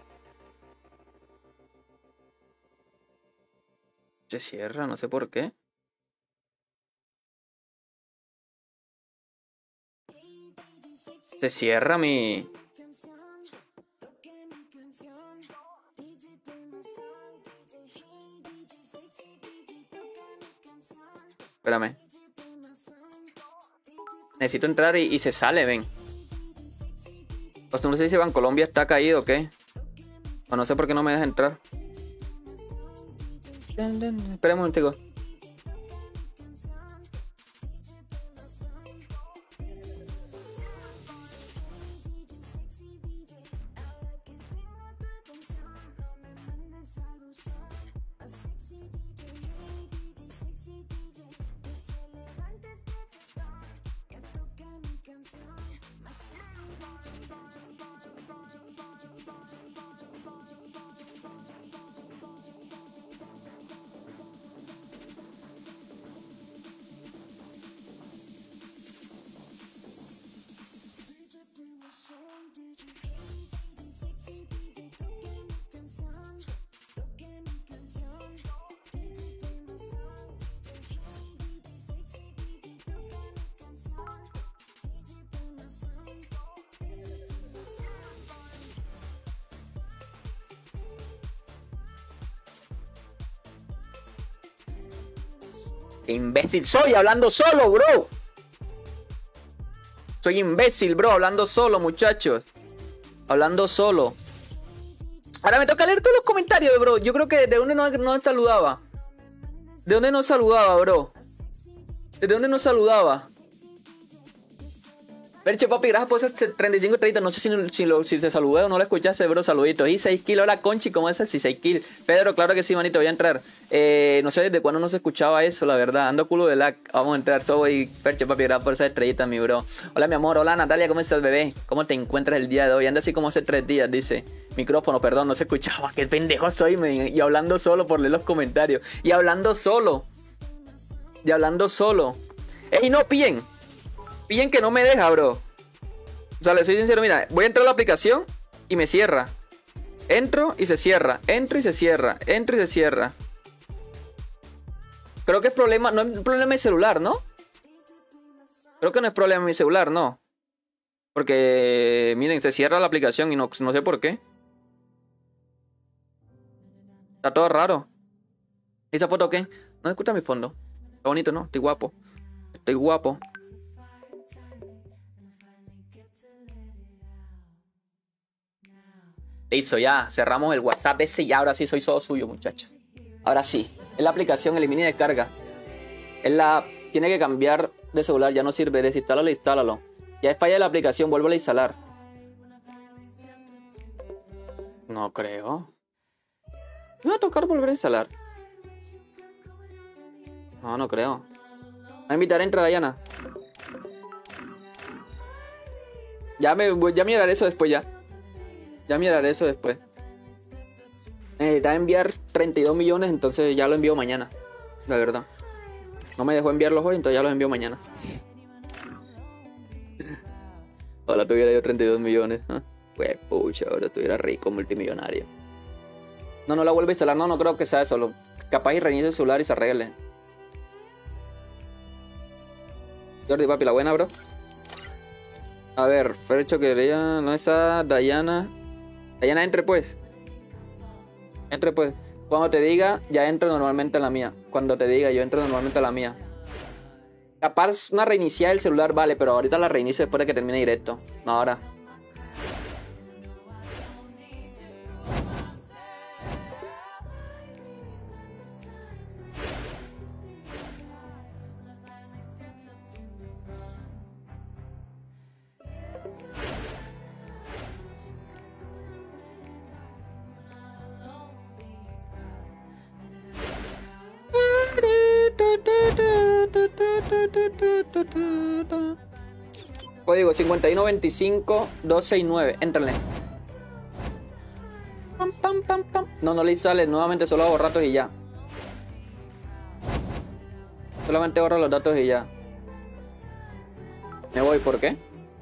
Speaker 1: Se cierra, no sé por qué. Se cierra mi... Espérame. Necesito entrar y se sale, ven. Pues no sé si Bancolombia está caído o qué. O no sé por qué no me deja entrar. Espera un momentico. ¡Qué imbécil soy hablando solo, bro! Soy imbécil, bro, hablando solo, muchachos. Hablando solo. Ahora me toca leer todos los comentarios, bro. Yo creo que de dónde no saludaba. ¿De dónde no saludaba, bro? ¿De dónde no saludaba? Perche, papi, gracias por esos 35 30. No sé si te saludé o no lo escuchaste, bro. Saluditos. Y 6 kills. Hola, Conchi, ¿cómo es el 6 kills? Pedro, claro que sí, manito, voy a entrar. No sé desde cuándo no se escuchaba eso, la verdad. Ando culo de lag. Vamos a entrar. Soy Perche, papi, gracias por esas estrellitas, mi bro. Hola, mi amor. Hola, Natalia, ¿cómo estás, bebé? ¿Cómo te encuentras el día de hoy? Anda así como hace 3 días, dice. Micrófono, perdón, no se escuchaba. Qué pendejo soy, man. Y hablando solo por leer los comentarios. Y hablando solo. Y hablando solo. Ey, no, pillen. Pillen que no me deja, bro. O sea, le soy sincero, mira, voy a entrar a la aplicación y me cierra. Entro y se cierra. Entro y se cierra. Entro y se cierra. Creo que es problema, no es problema de mi celular, ¿no? Creo que no es problema de mi celular, no. Porque, miren, se cierra la aplicación y no sé por qué. Está todo raro. ¿Esa foto qué? No se escucha mi fondo. Está bonito, ¿no? Estoy guapo. Estoy guapo. Listo, ya. Cerramos el WhatsApp ese y ahora sí soy todo suyo, muchachos. Ahora sí. Es la aplicación, elimina y descarga. Tiene que cambiar de celular, ya no sirve. Desinstálalo e instálalo. Ya es falla la aplicación, vuélvela a instalar. No creo. Me va a tocar volver a instalar. No creo. Va a invitar a entrar, Dayana. Ya miraré eso después ya. Ya miraré eso después. Necesitaba enviar 32 millones, entonces ya lo envío mañana. La verdad. No me dejó enviarlos hoy, entonces ya los envío mañana. Ojalá tuviera yo 32 millones. Pues pucha, ahora estuviera rico, multimillonario. No la vuelvo a instalar. No creo que sea eso. Capaz y reinicie el celular y se arregle. Jordi, papi, la buena, bro. A ver, Fercho quería... No, esa Dayana... Dayana, entre pues. Entre pues. Cuando te diga, ya entro normalmente a la mía. Cuando te diga, yo entro normalmente a la mía. Capaz una reiniciar el celular, vale, pero ahorita la reinicio después de que termine directo. No ahora. Código 5125-269. Éntrenle. No le sale. Nuevamente solo hago ratos y ya. Solamente borro los datos y ya. Me voy, ¿por qué?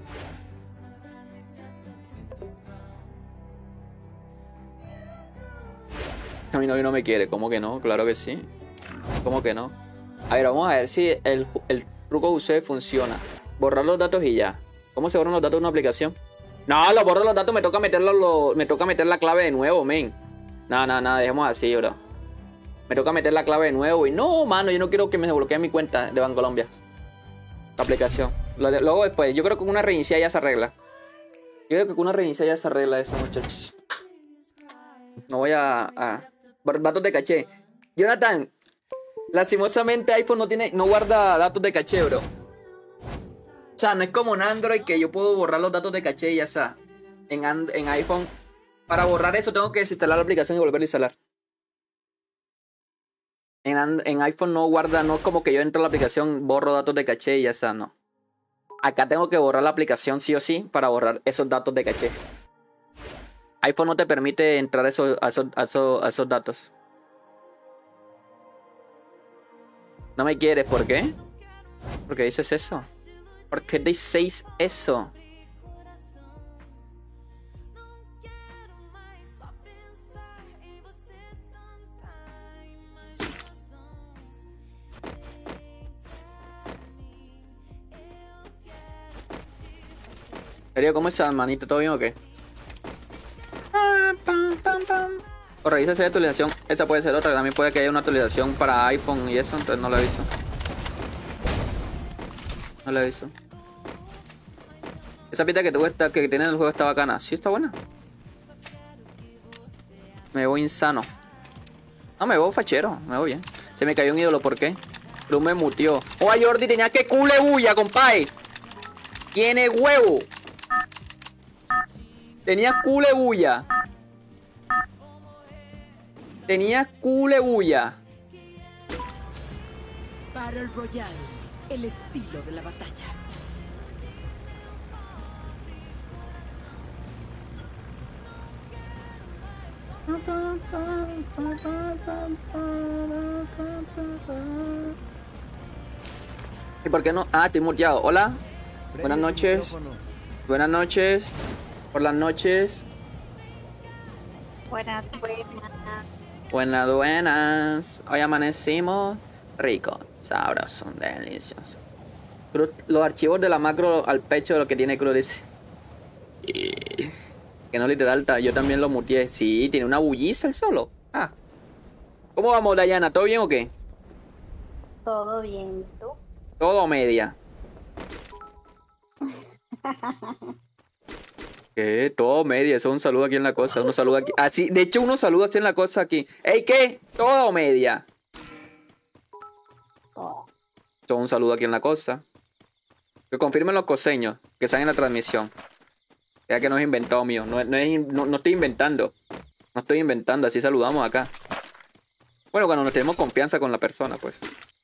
Speaker 1: A mi novio no me quiere. ¿Cómo que no? Claro que sí. ¿Cómo que no? A ver, vamos a ver si el truco UC funciona. Borrar los datos y ya. ¿Cómo se borran los datos de una aplicación? No, los borro los datos, me toca meter la clave de nuevo, men. No, dejemos así, bro. Me toca meter la clave de nuevo y no, mano, yo no quiero que me bloqueen mi cuenta de Bancolombia. La aplicación. Luego después, yo creo que con una reinicia ya se arregla. Yo creo que con una reinicia ya se arregla eso, muchachos. No voy a... Datos de caché. Jonathan, lastimosamente iPhone no guarda datos de caché, bro. O sea, no es como en Android que yo puedo borrar los datos de caché y ya está. En iPhone, para borrar eso tengo que desinstalar la aplicación y volver a instalar. En iPhone no guarda, no es como que yo entro a la aplicación, borro datos de caché y ya está, no. Acá tengo que borrar la aplicación sí o sí para borrar esos datos de caché. iPhone no te permite entrar a esos datos. No me quieres, ¿por qué? ¿Por qué dices eso? ¿Por qué dices eso? ¿Cómo estás, manito? ¿Todo bien o qué? O revisa si hay actualización. Esta puede ser otra. También puede que haya una actualización para iPhone y eso. Entonces no la aviso. No la aviso. Esa pista que tiene en el juego está bacana. Sí, está buena. Me voy insano. No, me voy fachero. Me voy bien. Se me cayó un ídolo. ¿Por qué? Cruz me mutió. ¡Oh, Jordi! Tenía que cule bulla, compadre. Tiene huevo. Tenía cule bulla. Tenía cule bulla.
Speaker 2: Battle Royale, el estilo de la batalla.
Speaker 1: ¿Y por qué no? Ah, estoy muteado. Hola. Buenas noches. Buenas noches. Por las noches.
Speaker 7: Buenas.
Speaker 1: Buenas. Hoy amanecimos rico, sabroso, delicioso. Los archivos de la macro al pecho de lo que tiene Cruz dice. Que no literal, yo también lo muteé. Sí, tiene una bulliza el solo. Ah. ¿Cómo vamos, Dayana? ¿Todo bien o qué?
Speaker 7: Todo bien, ¿tú?
Speaker 1: Todo media. ¿Qué? Todo media. Eso es un saludo aquí en la cosa. Uno saluda aquí. Así, de hecho, uno saluda así en la cosa aquí. ¡Ey, qué! Todo media.
Speaker 7: Todo.
Speaker 1: Eso es un saludo aquí en la costa. Que confirmen los coseños que están en la transmisión. Ya que no es inventado mío. No estoy inventando. No estoy inventando. Así saludamos acá. Bueno, cuando nos tenemos confianza con la persona, pues.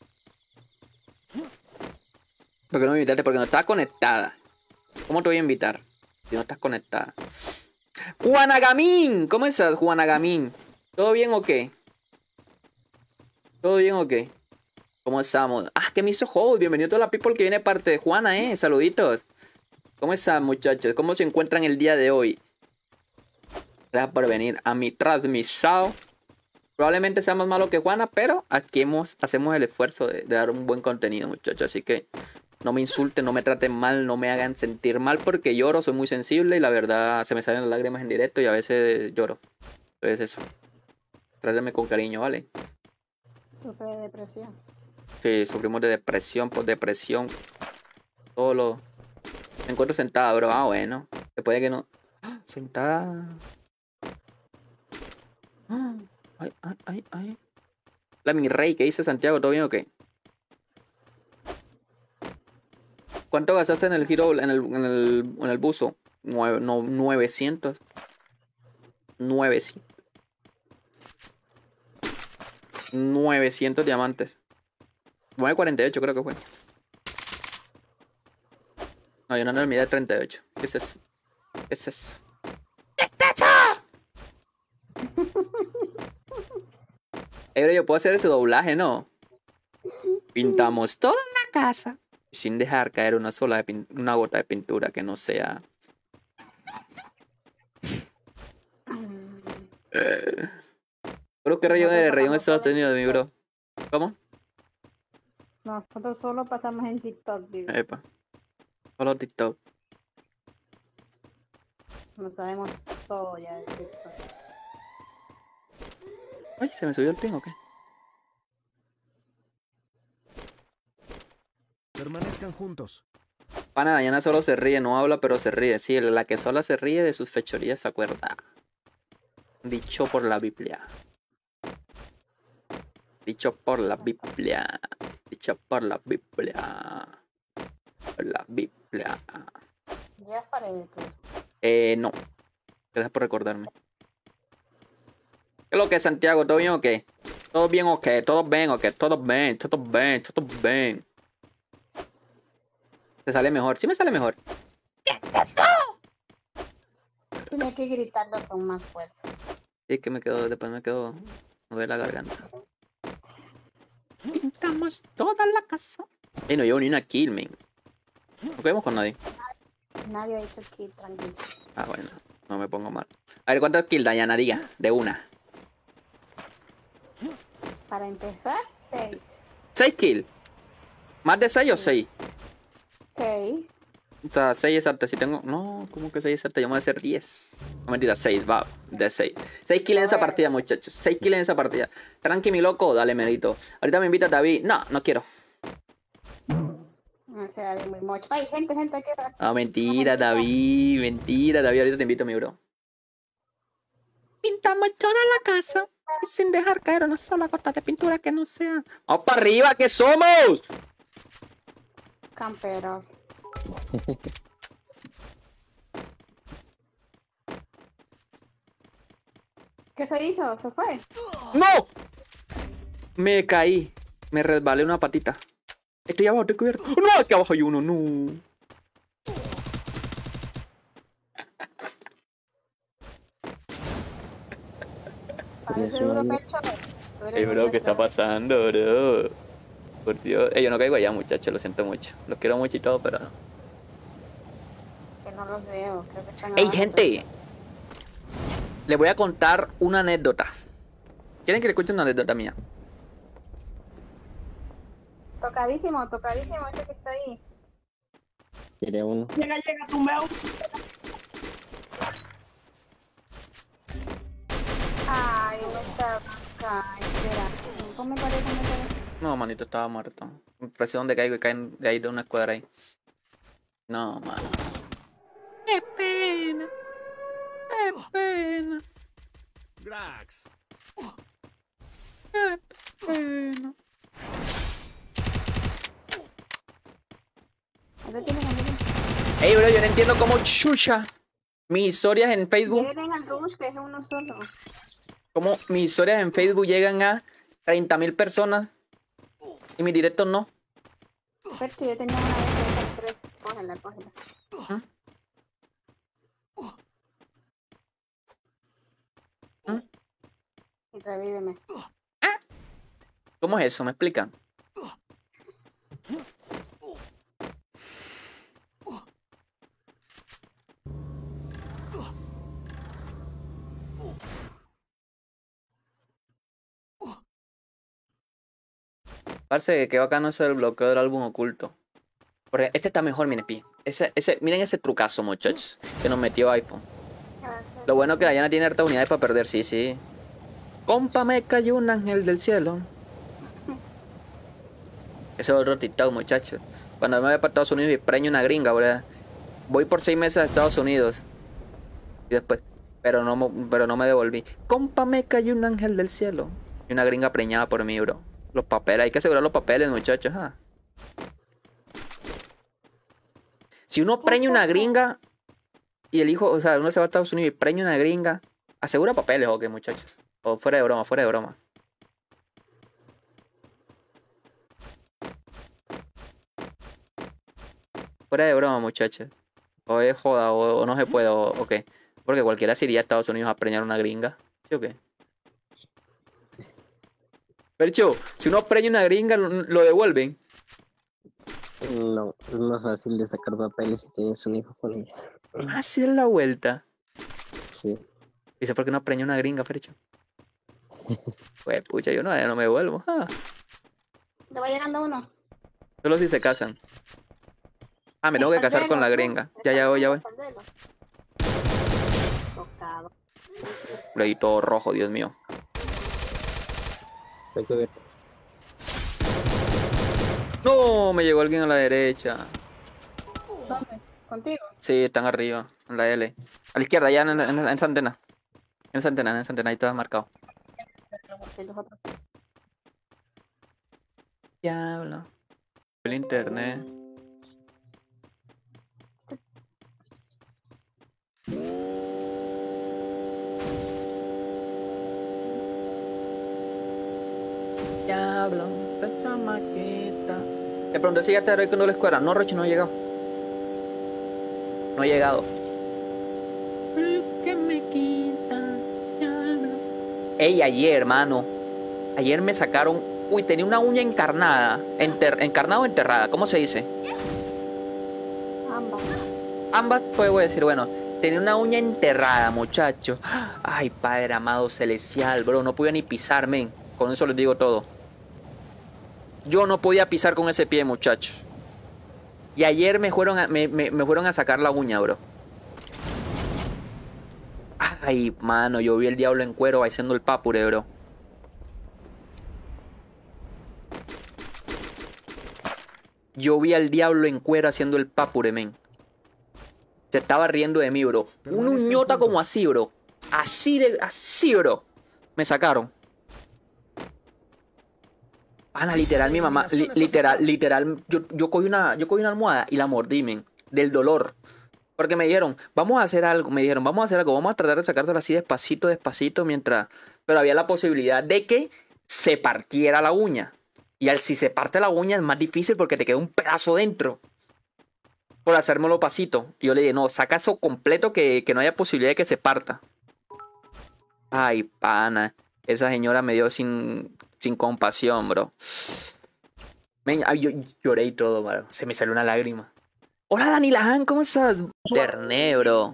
Speaker 1: ¿Por qué no me invitaste? Porque no estás conectada. ¿Cómo te voy a invitar si no estás conectada? ¡Juanagamín! ¿Cómo estás, Juanagamín? ¿Todo bien o qué? ¿Todo bien o qué? ¿Cómo estamos? Ah, que me hizo host. Bienvenido a toda la people que viene parte de Juana, Saluditos. ¿Cómo están, muchachos? ¿Cómo se encuentran el día de hoy? Gracias por venir a mi transmisión. Probablemente sea más malo que Juana, pero aquí hacemos el esfuerzo de dar un buen contenido, muchachos. Así que no me insulten, no me traten mal, no me hagan sentir mal porque lloro, soy muy sensible y la verdad se me salen las lágrimas en directo y a veces lloro. Entonces eso. Trátenme con cariño, ¿vale?
Speaker 7: Sufre de depresión.
Speaker 1: Sí, sufrimos de depresión, por depresión. Todo lo... Me encuentro sentada, bro. Ah, bueno. Después de que no... ¡Ah! Sentada. ¡Ah! Ay. La mi rey, ¿qué dice Santiago? ¿Todo bien o qué? ¿Cuánto gastaste en el giro, en el buzo? 900. 900 diamantes. 948 creo que fue. No, yo no me miré 38. ¿Qué es eso? ¿Qué es eso? ¿Qué es eso? Pero yo puedo hacer ese doblaje, ¿no? Pintamos toda la casa sin dejar caer una gota de pintura que no sea. Creo que rayón es sostenido de mi bro. ¿Cómo?
Speaker 7: Nosotros solo pasamos en TikTok, digo.
Speaker 1: Epa. Solo TikTok.
Speaker 7: No sabemos todo ya de TikTok.
Speaker 1: Ay, ¿se me subió el ping o qué?
Speaker 5: Permanezcan juntos.
Speaker 1: Pana, Dayana solo se ríe, no habla, pero se ríe. Sí, la que sola se ríe de sus fechorías se acuerda. Dicho por la Biblia. Dicho por la Biblia. Dicho por la Biblia. Por la Biblia.
Speaker 7: Ya paré de todo.
Speaker 1: No. Gracias por recordarme. ¿Qué es lo que es, Santiago? ¿Todo bien o qué? ¿Todo bien o qué? ¿Todo bien o qué? Todo bien, todo bien, todo bien. ¿Te sale mejor? Sí me sale mejor.
Speaker 7: Tenía que gritarlo con más fuerza.
Speaker 1: Sí, que me quedo, después me quedo, me duele la garganta. Pintamos toda la casa. No llevo ni una kill, man. No quedamos con nadie.
Speaker 7: Nadie ha dicho que tranquilo.
Speaker 1: Ah, bueno, no me pongo mal. A ver, ¿cuántas kills, Dayana? Diga, de una.
Speaker 7: Para empezar, 6.
Speaker 1: 6 kills. ¿Más de 6 o 6?
Speaker 7: 6.
Speaker 1: O sea, 6 exactas. Si tengo. No, ¿cómo que 6 exactas? Yo me voy a hacer 10. No, mentira, 6, va. De 6. 6 kills en esa partida, muchachos. 6 kills en esa partida. Tranqui, mi loco, dale, merito. Ahorita me invita David. No, no quiero.
Speaker 7: O sea, de muy mucho. Ay, gente aquí.
Speaker 1: No, mentira, David. Mentira, David. Ahorita te invito, mi bro. Pintamos toda la casa y sin dejar caer una sola gota de pintura que no sea. ¡Vamos para arriba, que somos!
Speaker 7: Camperos. ¿Qué se hizo? ¿Se fue?
Speaker 1: ¡No! Me caí. Me resbalé una patita. Estoy abajo, estoy cubierto. ¡No! Aquí abajo hay uno, no.
Speaker 7: Parece duro pecho.
Speaker 1: Bro, ¿qué está pasando, bro? Por Dios. Yo no caigo allá, muchachos, lo siento mucho. Los quiero mucho y todo, pero no.
Speaker 7: Que no los veo. Creo que están
Speaker 1: ¡Ey,
Speaker 7: abajo,
Speaker 1: gente! Les voy a contar una anécdota. ¿Quieren que le cuente una anécdota mía?
Speaker 7: pero- Tocadísimo ese que está ahí.
Speaker 4: Quiere uno.
Speaker 7: Llega, tumbeo. Ay, no está acá. Espera. ¿Cómo me parece?
Speaker 1: No, manito, estaba muerto. Parece donde caigo y caen de ahí de una escuadra ahí. No, mano. ¡Qué pena! ¡Qué pena!
Speaker 5: Grax.
Speaker 1: ¡Qué pena!
Speaker 7: ¿Dónde tienes?
Speaker 1: Ey, bro, yo no entiendo cómo chucha mis historias en Facebook.
Speaker 7: Lleguen al rush, que es uno solo.
Speaker 1: Cómo mis historias en Facebook llegan a 30.000 personas y mis directos no.
Speaker 7: Pero yo tenía una vez de esas 3. Cógela.
Speaker 1: ¿Mm? ¿Mm?
Speaker 7: Y revíveme.
Speaker 1: ¿Cómo es eso? ¿Me explican? Parece que bacano eso del bloqueo del álbum oculto. Porque este está mejor, miren, pi. Miren ese trucazo, muchachos, que nos metió iPhone. Lo bueno que Dayana tiene hartas unidades para perder, sí, sí. Compa, me cayó un ángel del cielo. Ese es otro TikTok, muchachos. Cuando me voy para Estados Unidos y preño una gringa, ¿verdad? Voy por 6 meses a Estados Unidos. Y después, pero no me devolví. Compa, me cayó un ángel del cielo. Y una gringa preñada por mí, bro. Los papeles, hay que asegurar los papeles, muchachos. ¿Ah? Si uno preña una gringa y el hijo, o sea, uno se va a Estados Unidos y preña una gringa, asegura papeles, ¿o qué, muchachos? O fuera de broma, fuera de broma. Fuera de broma, muchachos. O es joda, o no se puede, o qué. Porque cualquiera se iría a Estados Unidos a preñar una gringa. ¿Sí o qué? Percho, si uno preña una gringa, lo devuelven.
Speaker 4: No, es más fácil de sacar papeles si tienes un hijo con ella.
Speaker 1: Así es la vuelta.
Speaker 4: Sí.
Speaker 1: Dice, ¿por qué no preña una gringa, Fercho? Pues, pucha, yo no me devuelvo. Ah.
Speaker 7: Te va llegando uno.
Speaker 1: Solo si se casan. Ah, me tengo que casar con la gringa. Ya voy.
Speaker 7: lado.
Speaker 1: Leí todo rojo, Dios mío.
Speaker 4: Hay que ver.
Speaker 1: No, me llegó alguien a la derecha.
Speaker 7: ¿Dónde? ¿Contigo?
Speaker 1: Sí, están arriba, en la L. A la izquierda, ya en esa antena. En esa antena, ahí está marcado.
Speaker 7: Sí, los otros.
Speaker 1: Diablo. El internet. Diablo, esta chamaquita. Le pregunté si ya te heroico no la escuela. No, Roche, no he llegado. No he llegado. ¿Qué me quita? Diablo. Ey, ayer, hermano. Ayer me sacaron. Uy, tenía una uña encarnada. ¿Encarnada o enterrada? ¿Cómo se dice?
Speaker 7: Ambas.
Speaker 1: Ambas, pues voy a decir, bueno. Tenía una uña enterrada, muchacho. Ay, padre amado celestial, bro. No podía ni pisar, men. Con eso les digo todo. Yo no podía pisar con ese pie, muchacho. Y ayer me fueron a sacar la uña, bro. Ay, mano, yo vi el diablo en cuero haciendo el papure, bro. Yo vi al diablo en cuero haciendo el papure, men. Se estaba riendo de mí, bro. Una uñota como así, bro. Así, bro. Me sacaron. Pana, literal, mi mamá, literal, yo cogí una almohada y la mordí, men, del dolor. Porque me dijeron, vamos a hacer algo, vamos a tratar de sacártelo así despacito, mientras... Pero había la posibilidad de que se partiera la uña. Y si se parte la uña es más difícil porque te queda un pedazo dentro. Por hacérmelo pasito. Y yo le dije, no, saca eso completo que no haya posibilidad de que se parta. Ay, pana, esa señora me dio sin compasión, bro. Men, yo lloré y todo, bro. Se me salió una lágrima. Hola, Dani Lajan, ¿cómo estás? Internet, bro.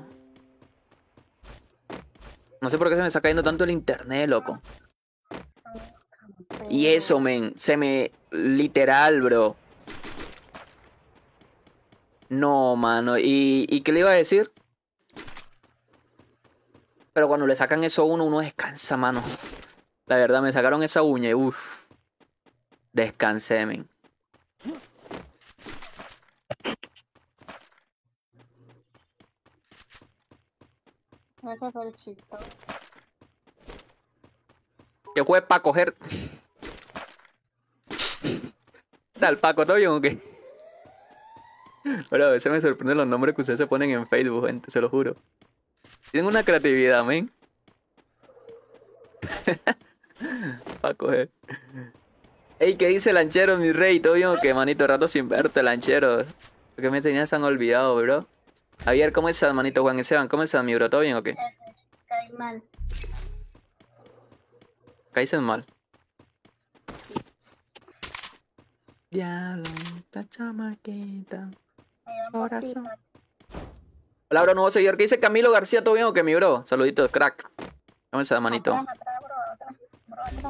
Speaker 1: No sé por qué se me está cayendo tanto el internet, loco. Y eso, men, literal, bro. No, mano. ¿Y qué le iba a decir? Pero cuando le sacan eso a uno descansa, mano. La verdad, me sacaron esa uña y uff. Descansé, men.
Speaker 7: Ese fue el chisto.
Speaker 1: ¿Qué fue para coger? ¿Tal Paco, todo bien o qué? Pero a veces me sorprenden los nombres que ustedes se ponen en Facebook, gente, se lo juro. Tienen una creatividad, men. Para coger. Ey, ¿qué dice Lanchero, mi rey? ¿Todo bien o qué, manito? Rato sin verte, Lanchero. ¿Por qué me tenías tan olvidado, bro? Javier, ¿cómo estás, manito? Juan Esteban, ¿cómo estás, mi bro? ¿Todo bien o qué?
Speaker 7: Caí mal.
Speaker 1: Caíste mal. Diablo, esta chamaquita. Corazón. Hola, bro, nuevo seguidor. ¿Qué dice Camilo García? ¿Todo bien o qué, mi bro? Saluditos, crack. ¿Cómo estás, manito?
Speaker 7: Atrás, bro.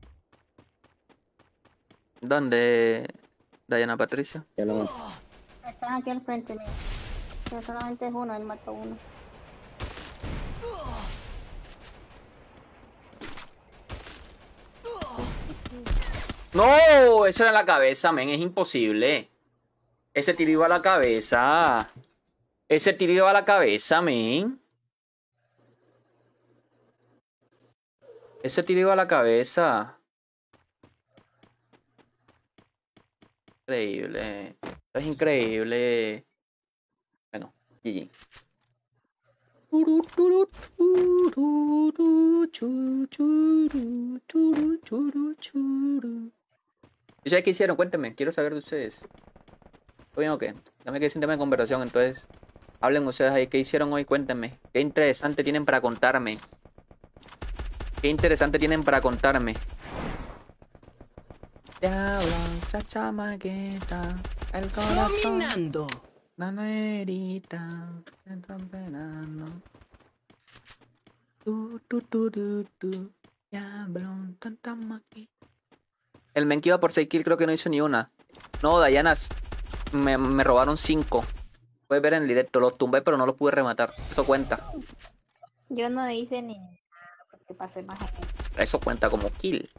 Speaker 1: ¿Dónde? Diana Patricia.
Speaker 4: Ya lo maté.
Speaker 7: Están aquí al frente mío. Pero solamente es uno, él mató uno.
Speaker 1: No, eso era en la cabeza, men. Es imposible. Ese tiro iba a la cabeza. Ese tiro iba a la cabeza, men. Ese tiro iba a la cabeza. Increíble. Es increíble. Bueno, GG. ¿Ustedes qué hicieron? Cuéntenme, quiero saber de ustedes. ¿Todo bien o qué? Dame que siéntame en conversación, entonces hablen ustedes ahí. ¿Qué hicieron hoy? Cuéntenme. ¿Qué interesante tienen para contarme? ¿Qué interesante tienen para contarme? Diablo, chamaquita, el corazón.
Speaker 2: Dominando.
Speaker 1: La nuerita, están penando. Diablo, tanta maquita. El men que iba por 6 kills creo que no hizo ni una. No, Diana, me robaron 5. Puedes ver en el directo, los tumbé pero no los pude rematar. Eso cuenta.
Speaker 7: Yo no hice ni nada porque pasé más gente.
Speaker 1: Eso cuenta como kill.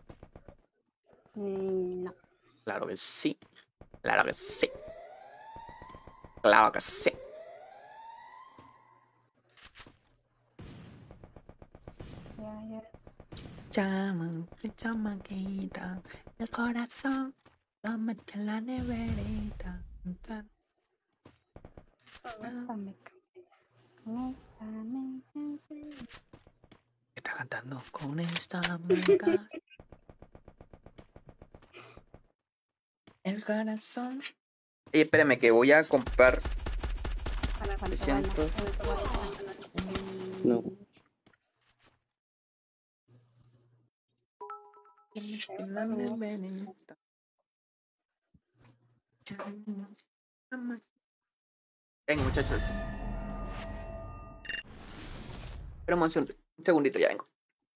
Speaker 7: No.
Speaker 1: Claro que sí. Claro que sí. Claro que sí.
Speaker 7: Ya.
Speaker 1: Chamaquita, el corazón, lo mete en la neverita.
Speaker 7: Esta me cansé. Esta me cansé.
Speaker 1: Está cantando con esta amiga. El corazón. Oye, espérame que voy a comprar
Speaker 7: Para cuánto
Speaker 1: 300.
Speaker 4: No.
Speaker 1: La neverita. Venga, muchachos. Pero un segundito, ya vengo.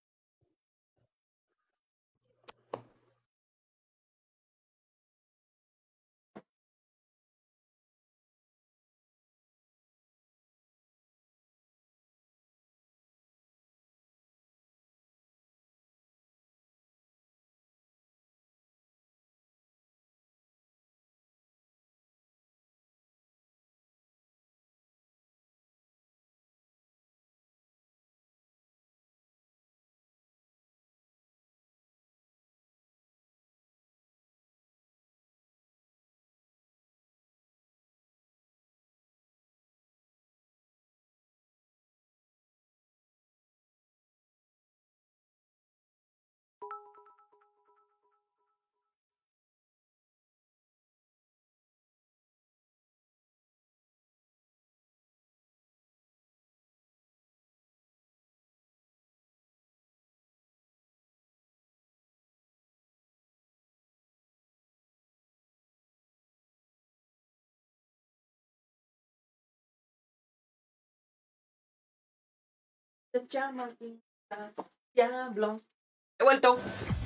Speaker 1: Diablo. He vuelto.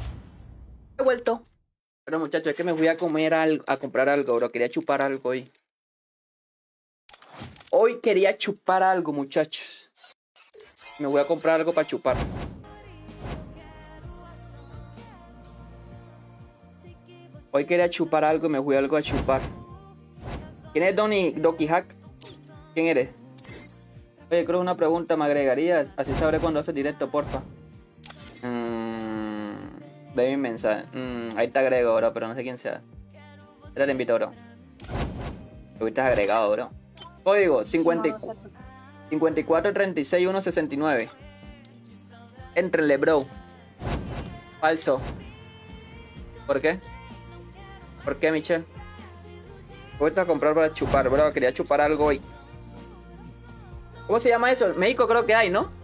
Speaker 1: Pero muchachos, es que me voy a comer algo, a comprar algo, bro. Quería chupar algo hoy. Hoy quería chupar algo, muchachos. Me voy a comprar algo para chupar. Hoy quería chupar algo y me voy algo a chupar. ¿Quién es Doki Hack? ¿Quién eres? Oye, creo una pregunta me agregarías. Así sabré cuando haces directo, porfa. Ve mi mensaje. Ahí te agrego, bro, pero no sé quién sea. Ahora te invito, bro. Te estás agregado, bro. Código 54 36 169. Éntrenle, bro. Falso. ¿Por qué? ¿Por qué, Michelle? Voy a comprar para chupar, bro. Quería chupar algo hoy. ¿Cómo se llama eso? México creo que hay, ¿no?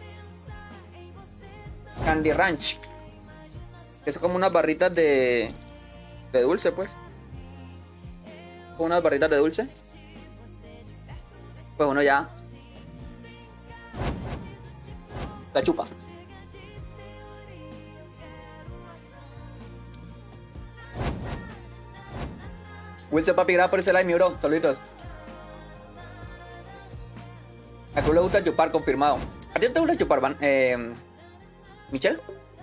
Speaker 1: Candy Ranch. Que son como unas barritas de dulce, pues. Como unas barritas de dulce. Pues uno ya la chupa. Wilson, papi, gracias por ese like, mi bro. Saluditos. A tú le gusta chupar, confirmado. ¿A ti te gusta chupar, Michelle?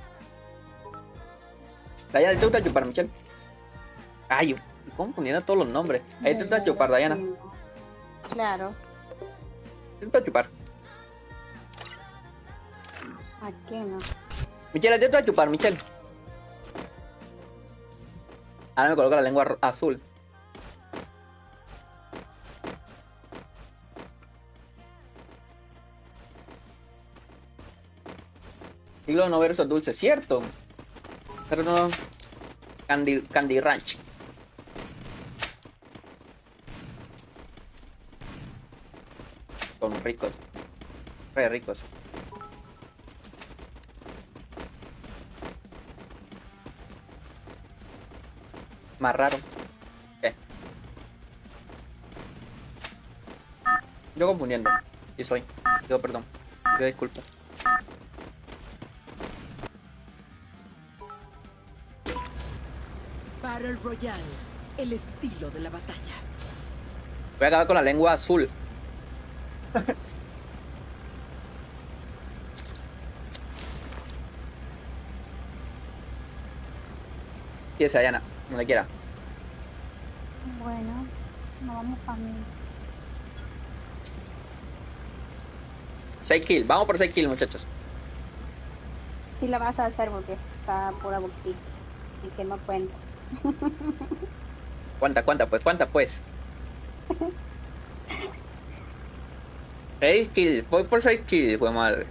Speaker 1: Diana, ¿te gusta chupar, Michelle? Ay, ¿cómo poniendo todos los nombres? ¿A ti te gusta chupar, Diana?
Speaker 7: Claro.
Speaker 1: ¿Te gusta chupar?
Speaker 7: ¿A qué no?
Speaker 1: Michelle, ¿a ti te gusta chupar, Michelle? Ahora me coloco la lengua azul. Siglo no versos dulces, ¿cierto? Pero no. Candy Ranch. Son ricos. Re ricos. Más raro. ¿Qué? Yo confundiendo. Sí soy. Yo perdón. Yo disculpo.
Speaker 2: Battle Royale, el estilo de la batalla.
Speaker 1: Voy a acabar con la lengua azul. Tírese, Diana, donde quiera.
Speaker 7: Bueno, no vamos para mí.
Speaker 1: 6 kills, vamos por 6 kills, muchachos.
Speaker 7: Sí la vas a hacer porque está pura boquita. Y que no cuenta.
Speaker 1: Cuánta pues. 6 kills, voy por 6 kills, pues madre.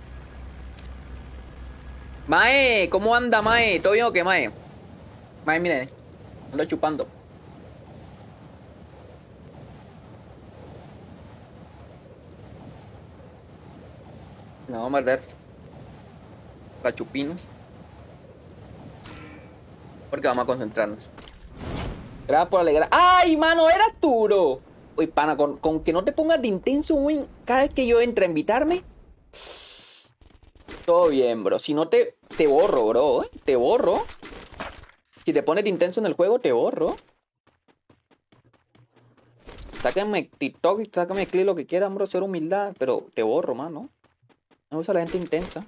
Speaker 1: Mae, ¿cómo anda, Mae? ¿Todo bien o qué, Mae? Mae, miren, ando chupando. No, vamos a perder la chupino. Porque vamos a concentrarnos. Gracias por alegrar. ¡Ay, mano! ¡Era Arturo! Uy, pana, con que no te pongas de intenso, win, cada vez que yo entre a invitarme. Todo bien, bro. Si no te borro, bro. Te borro. Si te pones de intenso en el juego, te borro. Sáquenme TikTok y sáquenme clip, lo que quieran, bro. Ser humildad. Pero te borro, mano. No me gusta la gente intensa.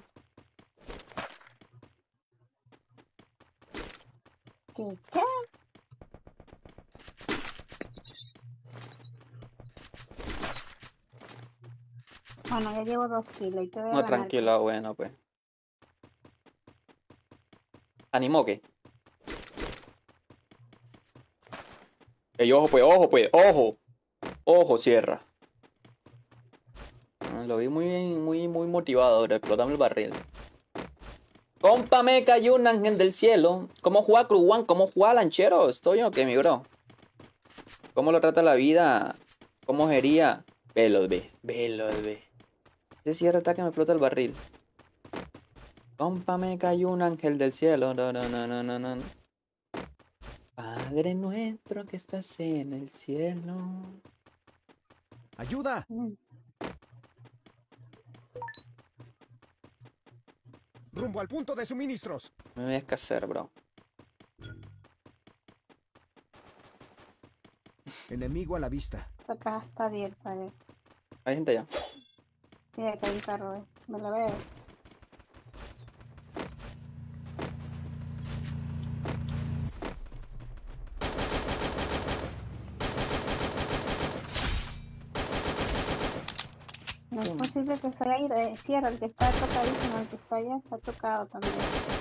Speaker 7: ¿Qué? Bueno, ya llevo 2 kilos y te voy a
Speaker 1: No,
Speaker 7: ganar.
Speaker 1: tranquila, bueno, pues. ¿Animó qué? Ey, ojo, pues, ojo. Ojo, cierra. Lo vi muy motivado, ahora. Explotame el barril. Compa, me cayó un ángel del cielo. ¿Cómo juega Cruwan? ¿Cómo juega Lanchero? Estoy o qué, mi bro. ¿Cómo lo trata la vida? ¿Cómo sería? Velos, ve. Ese cierre ataque me explota el barril. Compa, me cayó un ángel del cielo. No. Padre nuestro que estás en el cielo.
Speaker 5: ¡Ayuda! Rumbo al punto de suministros.
Speaker 1: Me voy a escasear, bro.
Speaker 5: Enemigo a la vista.
Speaker 7: Acá está abierta,
Speaker 1: Hay gente allá.
Speaker 7: Sí, acá hay un carro, me lo veo. No es posible que se haya ido. Cierra, el que está tocadísimo, el que está allá está tocado también.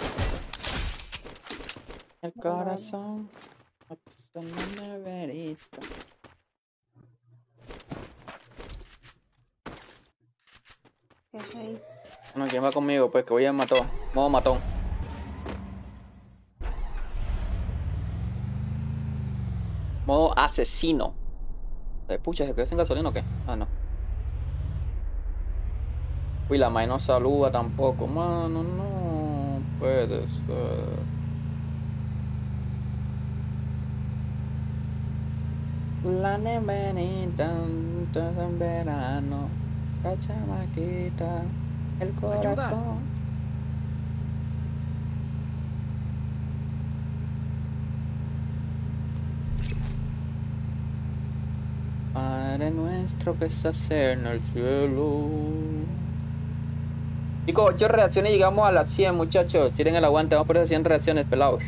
Speaker 1: El corazón. En la neverita.
Speaker 7: ¿Qué es ahí?
Speaker 1: Bueno, ¿quién va conmigo? Pues que voy a matar. Modo matón. Modo asesino. Pucha, ¿se quedó sin gasolina o qué? Ah, no. Uy, la May no saluda tampoco. Mano, no puede ser. La neverita en verano. La chamaquita. El corazón. Padre nuestro que estás en el cielo. Chicos, 8 reacciones y llegamos a las 100, muchachos. Tiren el aguante, vamos por esas 100 reacciones, pelados.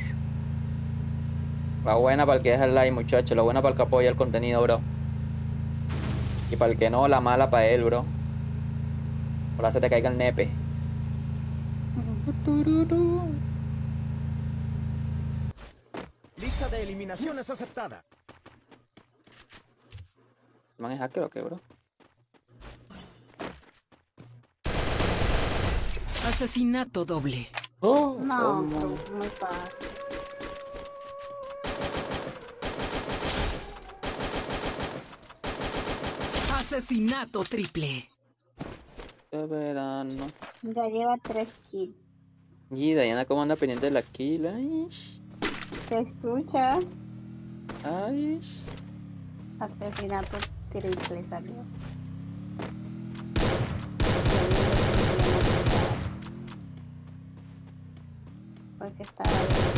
Speaker 1: La buena para el que deja el like, muchachos. La buena para el que apoya el contenido, bro. Y para el que no, la mala para él, bro. Ojalá se te caiga el nepe.
Speaker 5: Lista de eliminaciones aceptada.
Speaker 1: ¿Man es hacker o qué, bro?
Speaker 2: Asesinato doble.
Speaker 1: Oh,
Speaker 7: No, muy fácil.
Speaker 2: Asesinato triple.
Speaker 1: de verano.
Speaker 7: Ya lleva 3 kills.
Speaker 1: Y Diana, ¿cómo anda pendiente de la kill? Ay,
Speaker 7: ¿Se escucha?
Speaker 1: ay.
Speaker 7: Asesinato triple salió. Porque estaba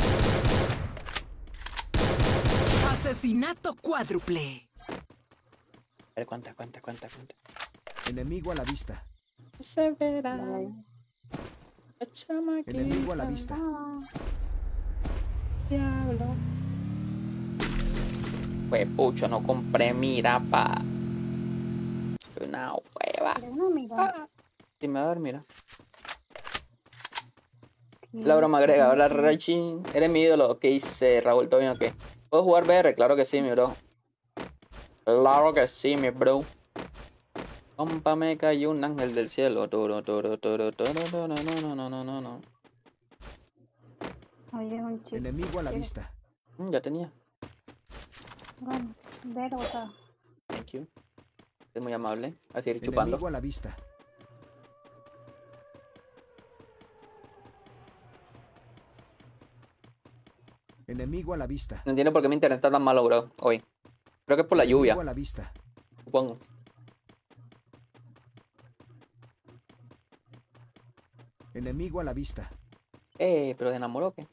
Speaker 2: Asesinato cuádruple.
Speaker 1: A ver, cuánta.
Speaker 5: Enemigo a la vista.
Speaker 1: Se verá. La chamaquita.
Speaker 5: Enemigo a la vista.
Speaker 1: Diablo. Pues pucho, no compré mira pa. Una hueva.
Speaker 7: Pero no, mira.
Speaker 1: Ah. Sí, me va a dar, mira. La broma agrega, hola Rachi. Eres mi ídolo. ¿Qué hice, Raúl? ¿Todo bien o qué? ¿Puedo jugar VR? Claro que sí, mi bro. Claro que sí, mi bro. Compa, me cayó un ángel del cielo. Toro, toro, toro, toro, toro, no, no, no, no, no, no.
Speaker 7: Oye, es un chico.
Speaker 5: Enemigo a la vista.
Speaker 1: Ya tenía.
Speaker 7: Bueno, ver otra.
Speaker 1: Thank you. Es muy amable. A seguir chupando.
Speaker 5: Enemigo a la vista. Enemigo a la vista.
Speaker 1: No entiendo por qué mi internet está tan malo, bro, hoy. Creo que es por la lluvia,
Speaker 5: Enemigo a la vista.
Speaker 1: supongo.
Speaker 5: Enemigo a la vista.
Speaker 1: Pero se enamoró, ¿qué?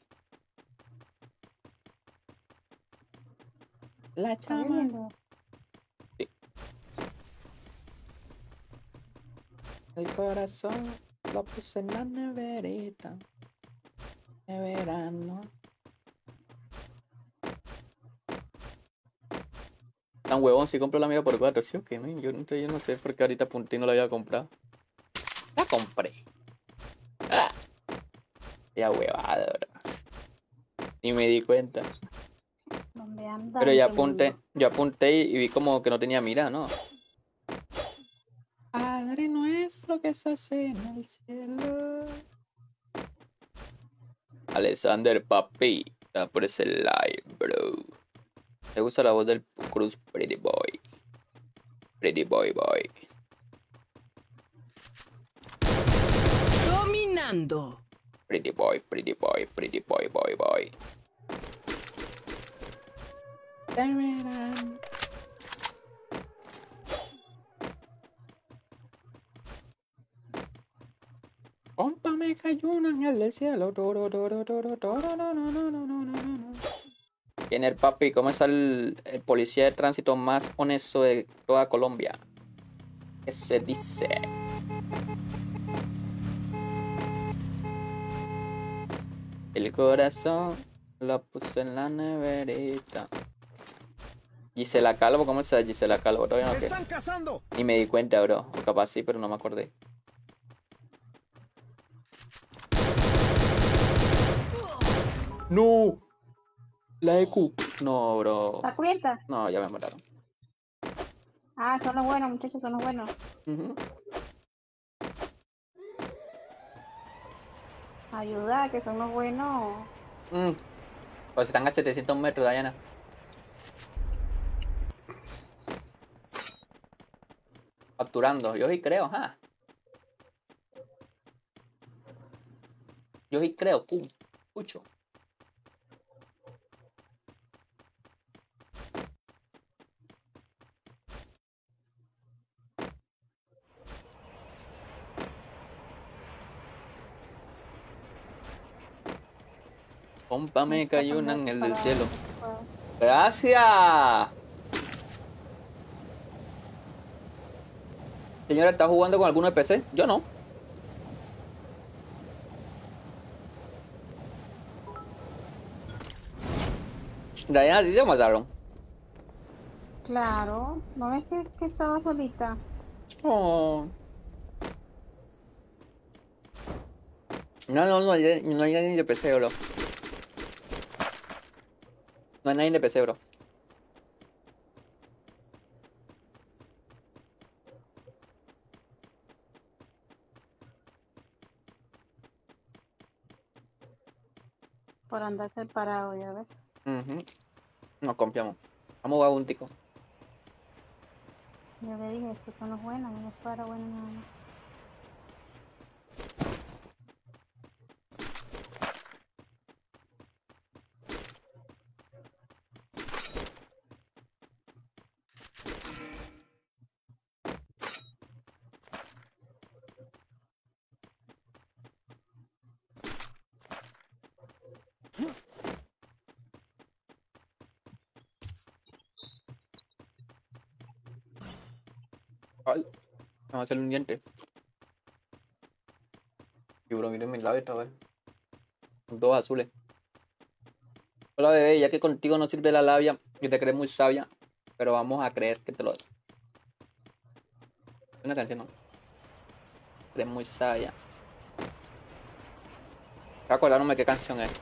Speaker 1: La
Speaker 7: ¿Está
Speaker 1: chama.
Speaker 7: bebiendo?
Speaker 1: El corazón lo puse en la neverita. De verano. Tan huevón, si compro la mira por 4, ¿sí o qué? No? Yo no sé por qué ahorita apunté y no la había comprado. La compré. ¡Ah! Ya huevada, bro. Ni me di cuenta.
Speaker 7: ¿Dónde anda?
Speaker 1: Pero ya apunté y vi como que no tenía mira, ¿no? Padre nuestro que estás en el cielo. Alexander Papi, por ese live, bro. Me gusta la voz del Cruz Pretty Boy. Pretty Boy Boy.
Speaker 2: Dominando.
Speaker 1: Pretty Boy, Pretty Boy, Pretty Boy, Boy, Boy. Te verán. Compa, me cayó un ángel del cielo. Toro, toro, toro, toro, no, no, no, no, no, no, no. ¿Quién es el papi? ¿Cómo es el policía de tránsito más honesto de toda Colombia? ¿Qué se dice? El corazón lo puse en la neverita. Gisela Calvo, ¿cómo está Gisela Calvo? ¿Todavía no
Speaker 5: ¡Me
Speaker 1: qué?
Speaker 5: están cazando!
Speaker 1: Ni me di cuenta, bro. O capaz sí, pero no me acordé. ¡No! La EQ. No, bro.
Speaker 7: ¿Está cubierta?
Speaker 1: No, ya me mataron.
Speaker 7: Ah, son los buenos, muchachos, son los buenos.
Speaker 1: Ujú.
Speaker 7: Ayuda, que son los buenos.
Speaker 1: Pues están a 700 metros, Diana. Capturando. Yo sí creo, ajá. Yo sí creo, pucho. Compa, me cayó un ángel del cielo. ¡Gracias! Señora, ¿está jugando con alguno de PC? Yo no. Diana, ¿a ti te mataron?
Speaker 7: Claro, ¿no ves que estaba solita?
Speaker 1: Oh. No hay nadie de PC, bro. No hay nadie de PC, bro.
Speaker 7: Por andar separado, ya ves.
Speaker 1: Nos confiamos. Vamos a jugar un tico.
Speaker 7: Yo le dije, estos son los buenos, no es para buenos nada más.
Speaker 1: Ay, vamos a hacerle un diente. Y bro, miren mis labios, a ver. Dos azules. Hola bebé, ya que contigo no sirve la labia y te crees muy sabia, pero vamos a creer que te lo... Una canción, ¿no? Crees muy sabia. Voy a acordarme qué canción es.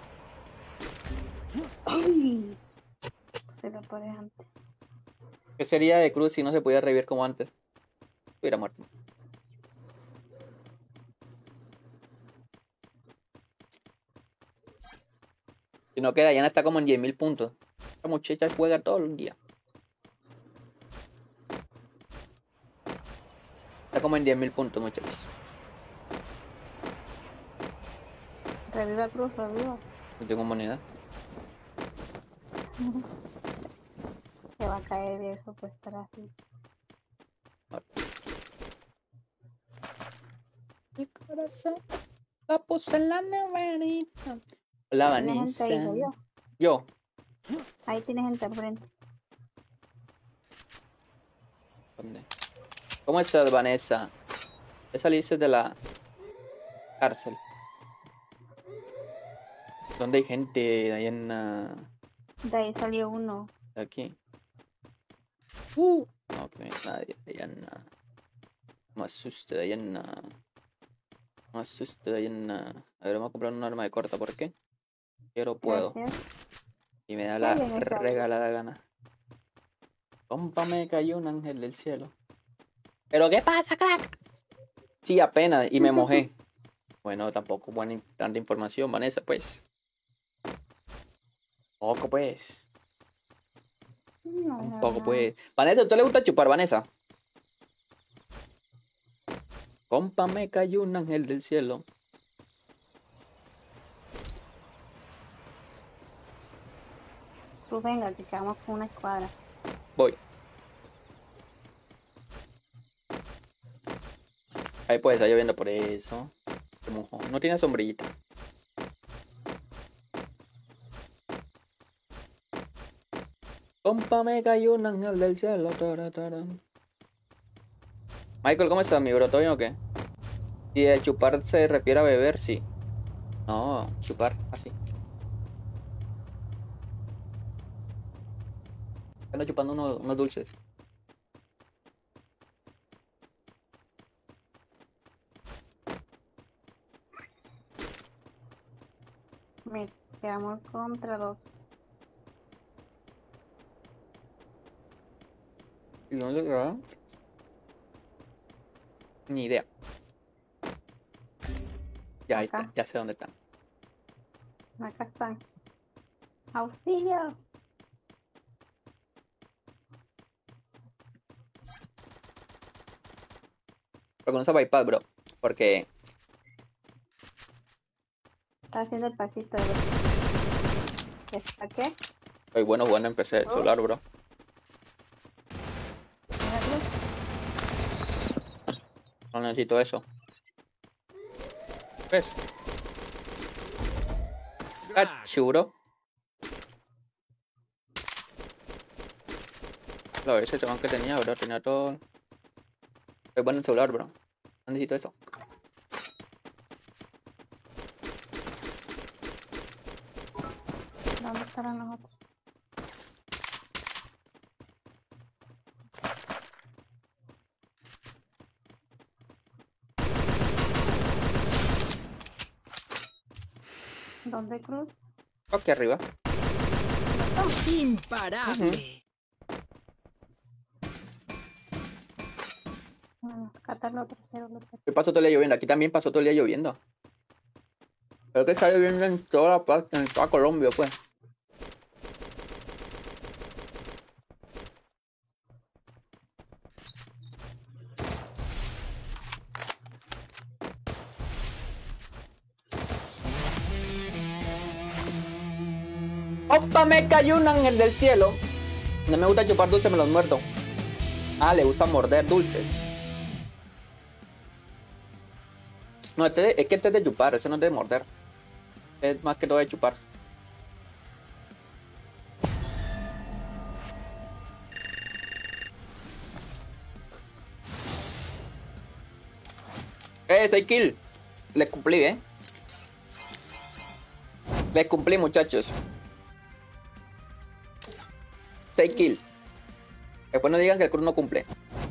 Speaker 7: Ay, se lo pones antes.
Speaker 1: ¿Qué sería de Cruz si no se pudiera revivir como antes? Hubiera muerto. Si no queda, ya está como en 10.000 puntos. Esta muchacha juega todos los días. Está como en 10.000 puntos, muchachos.
Speaker 7: Reviva Cruz, reviva.
Speaker 1: No tengo moneda.
Speaker 7: Se va a caer de eso, pues estar así.
Speaker 1: Mi corazón la puse en la neverita. Hola,
Speaker 7: ¿Tienes gente ahí,
Speaker 1: Vanessa.
Speaker 7: yo?
Speaker 1: Yo.
Speaker 7: Ahí tienes gente al frente.
Speaker 1: ¿Dónde? ¿Cómo estás, Vanessa? Ya saliste de la cárcel. ¿Dónde hay gente? Ahí en...
Speaker 7: De ahí salió uno.
Speaker 1: aquí. No, que nadie. Ahí en... no me asuste, ahí en... no me asuste, ahí en... a ver, vamos a comprar un arma de corta. ¿Por qué? Quiero, puedo.
Speaker 7: Gracias.
Speaker 1: Y me da la
Speaker 7: Bien, está bien.
Speaker 1: regalada gana. Compa, me cayó un ángel del cielo. ¿Pero qué pasa, crack? Sí, apenas, y me mojé. Bueno, tampoco buena tanta información, Vanessa, pues. Poco, pues.
Speaker 7: No,
Speaker 1: Un
Speaker 7: la
Speaker 1: poco,
Speaker 7: verdad.
Speaker 1: pues. Vanessa, ¿a usted le gusta chupar, Vanessa? Compa, me cayó un ángel del cielo.
Speaker 7: Cruz, venga, que quedamos con una escuadra.
Speaker 1: Voy. Ahí pues, está lloviendo por eso. Se mojó. No tiene sombrillita. Compa, me cayó un ángel del cielo. Tara, tara. Michael, ¿cómo estás, mi bro? ¿Todo bien o qué? Si de chupar se refiere a beber, sí. No, chupar, así. Ando chupando unos dulces.
Speaker 7: Me quedamos contra dos.
Speaker 1: ¿Y dónde quedaron? Ni idea. Ya, ahí
Speaker 7: Acá.
Speaker 1: está, ya sé dónde están.
Speaker 7: Acá están. ¡Auxilio!
Speaker 1: Pero con esa iPad, bro. Porque
Speaker 7: Está haciendo el pasito de los... ¿Está qué?
Speaker 1: soy bueno jugando en PC celular, bro.
Speaker 7: Déjalo.
Speaker 1: No necesito eso. ¿Ves? Cachu, bro. Claro, ese chabón que tenía, bro. Tenía todo. Soy bueno en celular, bro. No necesito eso.
Speaker 7: ¿Dónde estarán los otros? ¿Dónde, Cruz?
Speaker 1: Aquí arriba.
Speaker 2: Imparable.
Speaker 7: Bueno, catar los terceros.
Speaker 1: ¿Qué pasó todo el día lloviendo? Aquí también pasó todo el día lloviendo. Pero que está lloviendo en toda la parte, en toda Colombia, pues. ¡Opa! Me cayó un ángel del cielo. No me gusta chupar dulces, me los muerdo. Ah, le gusta morder dulces. No, es que este es de chupar, ese no es de morder. Es más que todo de chupar. Soy kill. Les cumplí, Les cumplí, muchachos. 6 kills. Después no digan que el Cruz no cumple.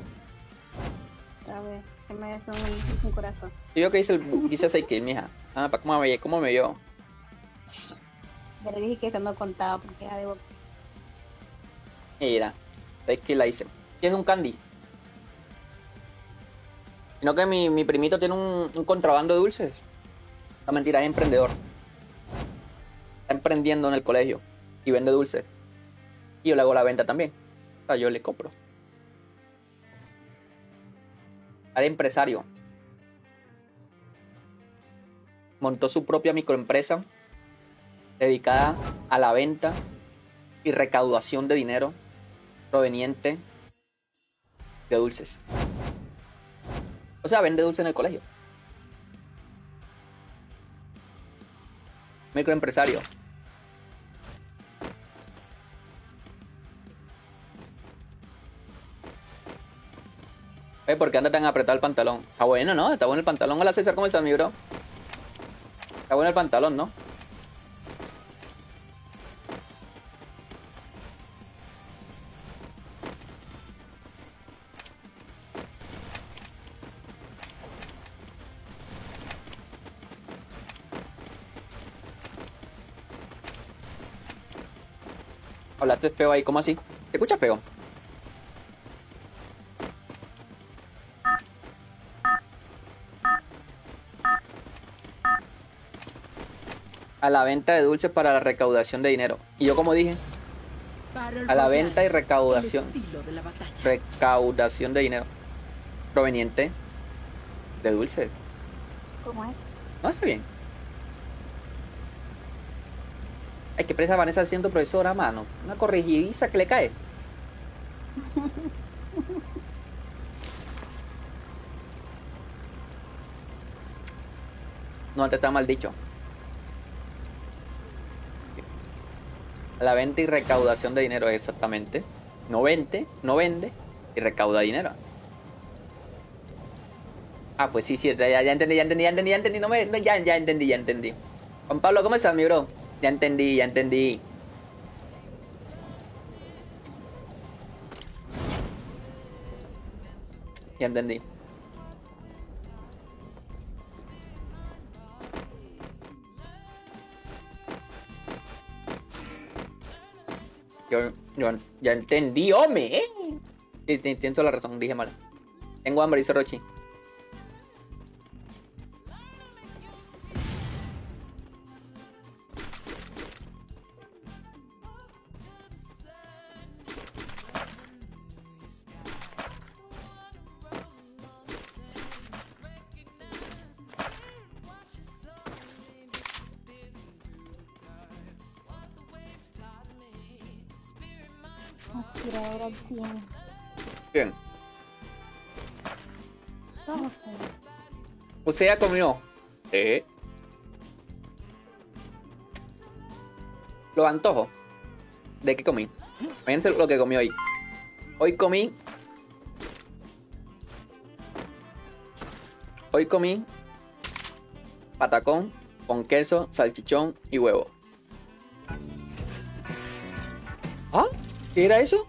Speaker 7: A ver, que me des un corazón.
Speaker 1: Yo que dice 6 kills, mija. Ah, para cómo me vio.
Speaker 7: Ya le dije que eso no contaba porque era de box.
Speaker 1: Mira, 6 kills la hice. ¿Qué es un candy? Sino que mi primito tiene un contrabando de dulces. No, mentira, es emprendedor. Está emprendiendo en el colegio y vende dulces. Y yo le hago la venta también. O sea, yo le compro. Al empresario. Montó su propia microempresa dedicada a la venta y recaudación de dinero proveniente de dulces. O sea, vende dulces en el colegio. Microempresario. ¿Por qué anda tan apretado el pantalón? Está bueno, ¿no? Está bueno el pantalón. Hola César, ¿cómo estás, mi bro? Está bueno el pantalón, ¿no? Hablaste feo ahí, ¿cómo así? ¿Te escuchas feo? A la venta de dulces para la recaudación de dinero. Y yo como dije, a la venta y recaudación. Recaudación de dinero proveniente de dulces.
Speaker 7: ¿Cómo es?
Speaker 1: No, está bien. Ay, que presa Vanessa siendo profesora, mano. Una corregidiza que le cae. No, antes está mal dicho. La venta y recaudación de dinero, exactamente. No vende y recauda dinero. Ah, pues sí, ya entendí. Ya entendí. Juan Pablo, ¿cómo estás, mi bro? Ya entendí. Ya entendí. Yo ya entendí, hombre. Sí, tienes toda la razón, dije mal. Tengo hambre, dice Rochi.
Speaker 7: Aspiradora al 100.
Speaker 1: Bien.
Speaker 7: Vamos a ver.
Speaker 1: ¿Usted ya comió? Sí. Los antojos. ¿De qué comí? Fíjense lo que comí hoy. Hoy comí patacón con queso, salchichón y huevo. ¿Ah? ¿Qué era eso?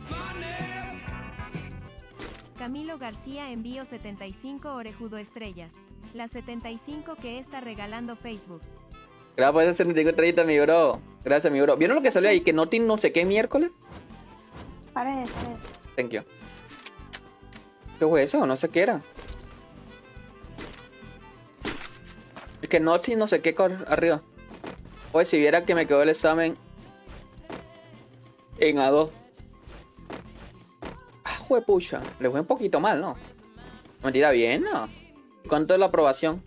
Speaker 6: Camilo García envío 75 orejudo estrellas. Las 75 que está regalando Facebook.
Speaker 1: Gracias por ese 75 estrellitas, mi bro. Gracias, mi bro. ¿Vieron lo que salió ahí? Que Notin no sé qué miércoles.
Speaker 7: Parece.
Speaker 1: Thank you. ¿Qué fue eso? No sé qué era. Es que Notin no sé qué arriba. Pues si viera que me quedó el examen en A2. Ah, juepucha. Le fue un poquito mal, ¿no? Mentira, bien, ¿no? ¿Cuánto es la aprobación?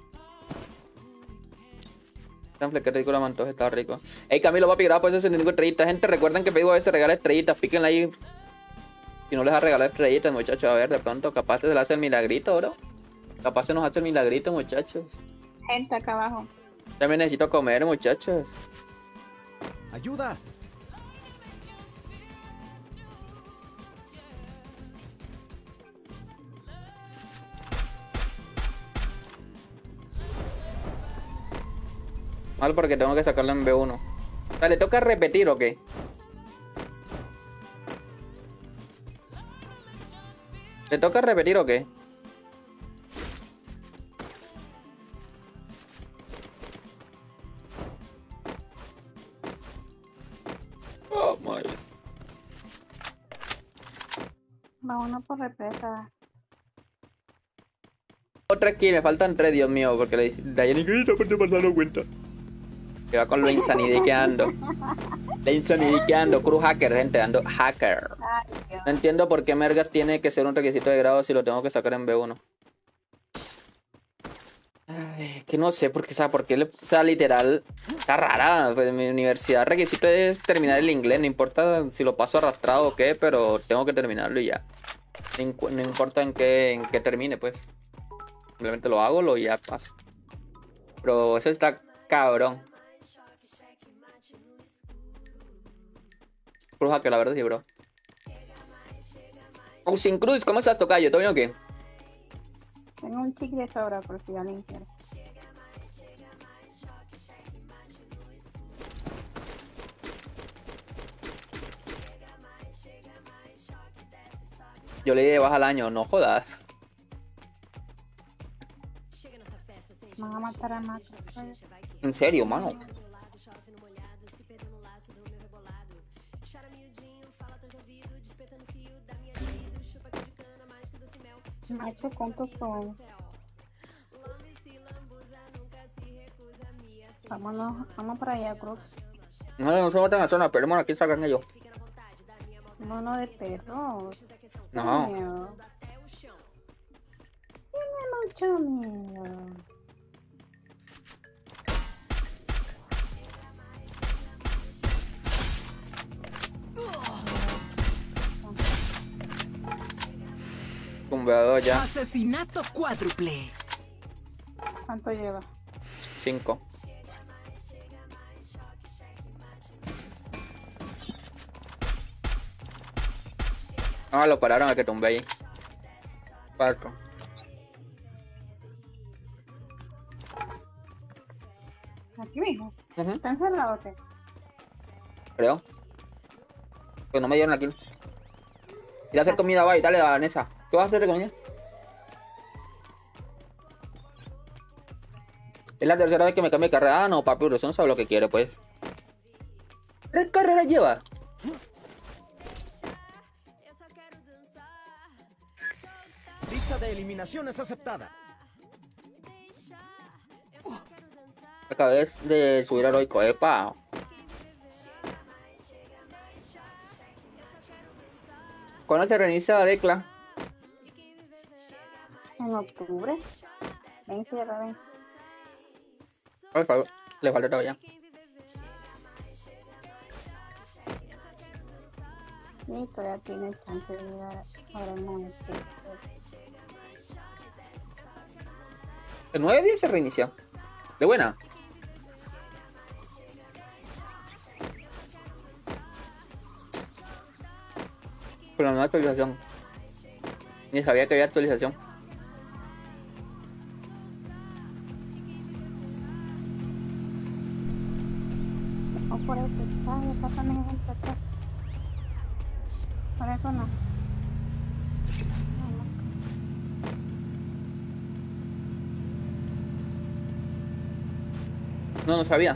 Speaker 1: Qué rico la mantoja, está rico. Ey, Camilo, papi, gracias por ese 65 estrellitas. Gente, recuerden que Pedigo a veces regala estrellitas. Píquenla ahí. Si no les ha regalado estrellitas, muchachos. A ver, de pronto, capaz se les hace el milagrito, bro. Capaz se nos hace el milagrito, muchachos.
Speaker 7: Gente acá abajo.
Speaker 1: También necesito comer, muchachos.
Speaker 5: ¡Ayuda!
Speaker 1: Mal porque tengo que sacarlo en B1. O sea, ¿le toca repetir o qué? ¿Te toca repetir o qué? Oh, my.
Speaker 7: Vámonos por represa.
Speaker 1: Otra kill, me faltan 3, Dios mío, porque le dice Dayani que esta parte para darlo cuenta. Que va con lo insanidiqueando. La insanidiqueando, Cruz Hacker, gente, ando hacker.
Speaker 7: Ay, Dios.
Speaker 1: No entiendo por qué Mergas tiene que ser un requisito de grado si lo tengo que sacar en B1. Ay, que no sé por qué, ¿sabes? Porque, o sea, literal, está rara. Pues en mi universidad el requisito es terminar el inglés, no importa si lo paso arrastrado o qué, pero tengo que terminarlo y ya. No importa en qué termine, pues. Simplemente lo hago y ya paso. Pero eso está cabrón. Bruja que la verdad sí, bro. Sin Cruz, ¿cómo estás, tocayo? ¿Todo bien o qué?
Speaker 7: Tengo un chicle de sobra por si alguien quiere.
Speaker 1: Yo le di de baja al año, no jodas.
Speaker 7: Van a matar a Mato.
Speaker 1: En serio, mano.
Speaker 7: Macho, ¿cuántos son? Vamos para allá, Cruz.
Speaker 1: No se meten a la zona, pero aquí salgan ellos.
Speaker 7: Mono de perros.
Speaker 1: No.
Speaker 7: Miedo. Tiene mucho miedo.
Speaker 1: Tumbeador ya.
Speaker 2: Asesinato cuádruple.
Speaker 7: ¿Cuánto lleva?
Speaker 1: 5. Ah, lo pararon a que tumbé ahí. 4.
Speaker 7: Aquí mismo.
Speaker 1: Ujú.
Speaker 7: ¿Está encerrado o qué?
Speaker 1: Creo. Pues no me dieron la kill. Ir a hacer comida, va, y dale a Vanessa. ¿Qué vas a hacer de comida? Es la tercera vez que me cambie de carrera. Ah, no, papi, pero eso no sabe lo que quiere, pues. ¿Qué carrera lleva?
Speaker 5: Lista de eliminaciones aceptada.
Speaker 1: Acabé de subir a heroico, epa. ¿Cuándo se reinicia la decla?
Speaker 7: En octubre. Ven, cierra, ven.
Speaker 1: Le falta todavía.
Speaker 7: Sí, todavía tiene chance de llegar ahora no.
Speaker 1: El 9 días se reinicia. De buena. Con la nueva actualización. Ni sabía que había actualización.
Speaker 7: O por eso, ay, pásame gente acá. Por eso no.
Speaker 1: No, no sabía.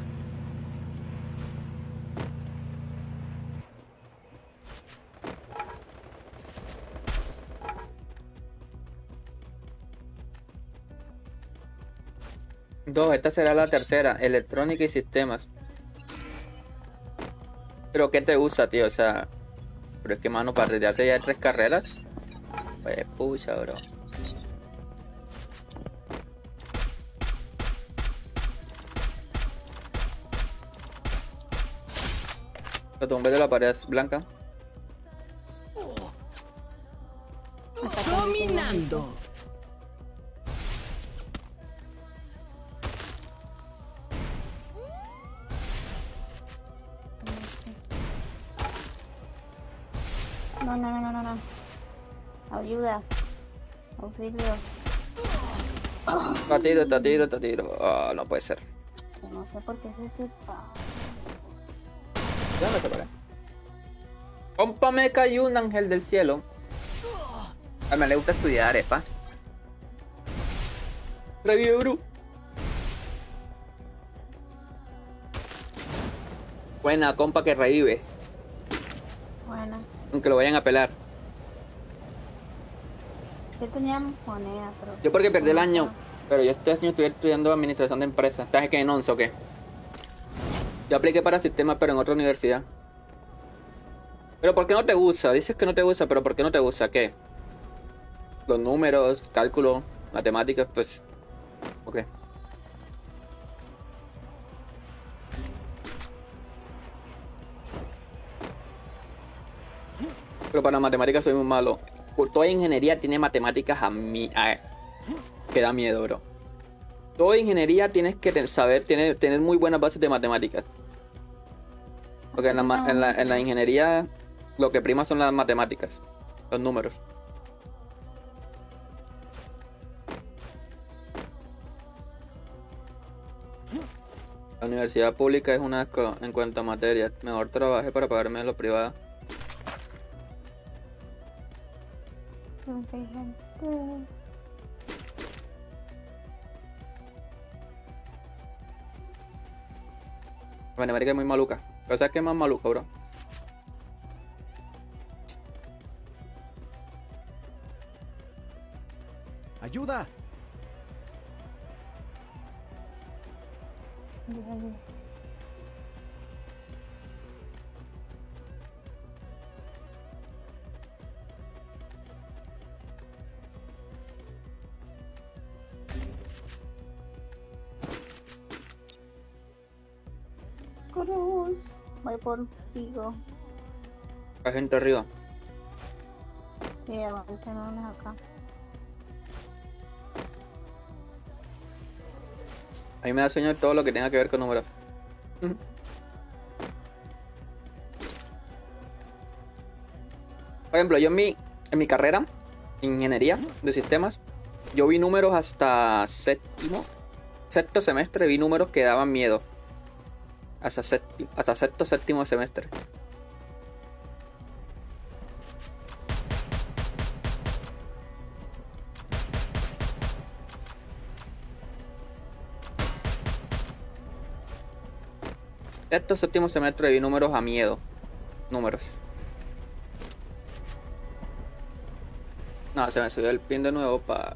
Speaker 1: Dos, esta será la tercera, electrónica y sistemas. Pero ¿qué te gusta, tío? O sea, pero es que, mano, para retirarse ya de 3 carreras. Pues pucha, bro. Lo tumbé de la pared blanca.
Speaker 2: Dominando.
Speaker 7: No. Ayuda. Auxilio.
Speaker 1: Tatiro. Ah, no puede ser.
Speaker 7: Que no sé por qué se sepa.
Speaker 1: Ya me separé. Compa, me cayó un ángel del cielo. A mí me gusta estudiar, epa. Revive, bro. Buena, compa que revive.
Speaker 7: Bueno,
Speaker 1: Aunque lo vayan a pelar.
Speaker 7: yo tenía moneda, pero...
Speaker 1: Yo porque perdí el año. Pero yo este año estoy estudiando administración de empresas. ¿Estás que en 11 o qué? Yo apliqué para sistemas, pero en otra universidad. ¿Pero por qué no te gusta? Dices que no te gusta, pero ¿por qué no te gusta? ¿Qué? Los números, cálculo, matemáticas, pues... Ok. Pero para matemáticas soy muy malo. Toda ingeniería tiene matemáticas que da miedo, bro. Toda ingeniería tienes que saber, tener muy buenas bases de matemáticas. Porque en la ingeniería lo que prima son las matemáticas, los números. La universidad pública es una asco en cuanto a materias. Mejor trabajé para pagarme lo privado. La matemática es muy maluca. O sea, que es más maluca, bro.
Speaker 5: ¡Ayuda!
Speaker 7: Cruz, voy por Tigo.
Speaker 1: Hay gente arriba.
Speaker 7: Sí, avancemos acá.
Speaker 1: A mí me da sueño todo lo que tenga que ver con números. Por ejemplo, yo en mi carrera, ingeniería de sistemas, yo vi números hasta sexto semestre, vi números que daban miedo. Hasta sexto, séptimo semestre. Sexto, séptimo semestre vi números a miedo. Números. No, se me subió el pin de nuevo para...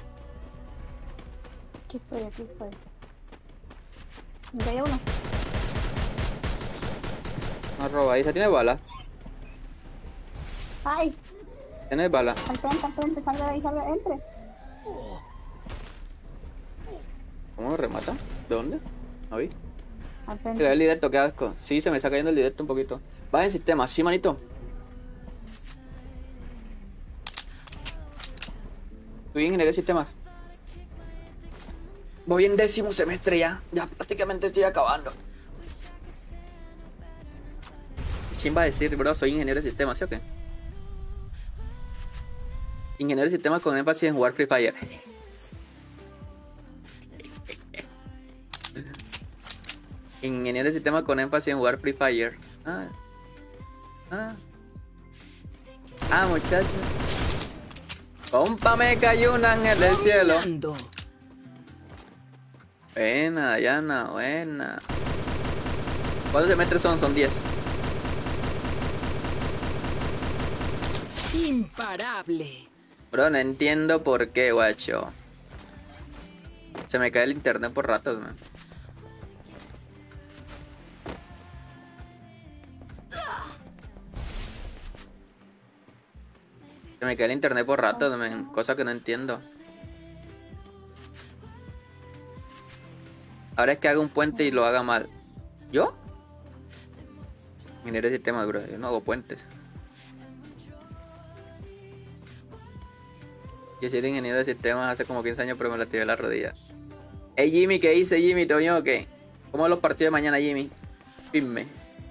Speaker 7: Aquí estoy. Mira, hay uno.
Speaker 1: Una robadiza. ¿Tiene bala?
Speaker 7: ¡Ay!
Speaker 1: ¿Tiene bala?
Speaker 7: Al frente, salga de ahí, entre.
Speaker 1: ¿Cómo me remata? ¿De dónde? ¿No vi?
Speaker 7: Al
Speaker 1: Se
Speaker 7: frente.
Speaker 1: cae el directo, qué asco. Sí, se me está cayendo el directo un poquito. Va en sistema, sí, manito. Estoy en ingeniería de sistemas. Voy en 10º semestre ya. Ya prácticamente estoy acabando. ¿Quién va a decir, bro? Soy ingeniero de sistemas, ¿sí o qué? Ingeniero de sistemas con énfasis en jugar Free Fire. Ingeniero de sistemas con énfasis en jugar Free Fire. Muchacho. Compa, me cayó un ángel del cielo.
Speaker 2: Dominando.
Speaker 1: Buena, Dayana, buena. ¿Cuántos semestres son? Son 10.
Speaker 2: Imparable.
Speaker 1: Bro, no entiendo por qué, guacho. Se me cae el internet por ratos, man. Se me cae el internet por ratos, man. Cosa que no entiendo. Ahora es que haga un puente y lo haga mal. ¿Yo? Ingeniero de sistemas, bro. Yo no hago puentes. Yo soy ingeniero de sistemas hace como 15 años, pero me lastimé la rodilla. Hey Jimmy, ¿qué dice Jimmy? ¿Toño o qué? ¿Cómo van los partidos de mañana, Jimmy? Firme.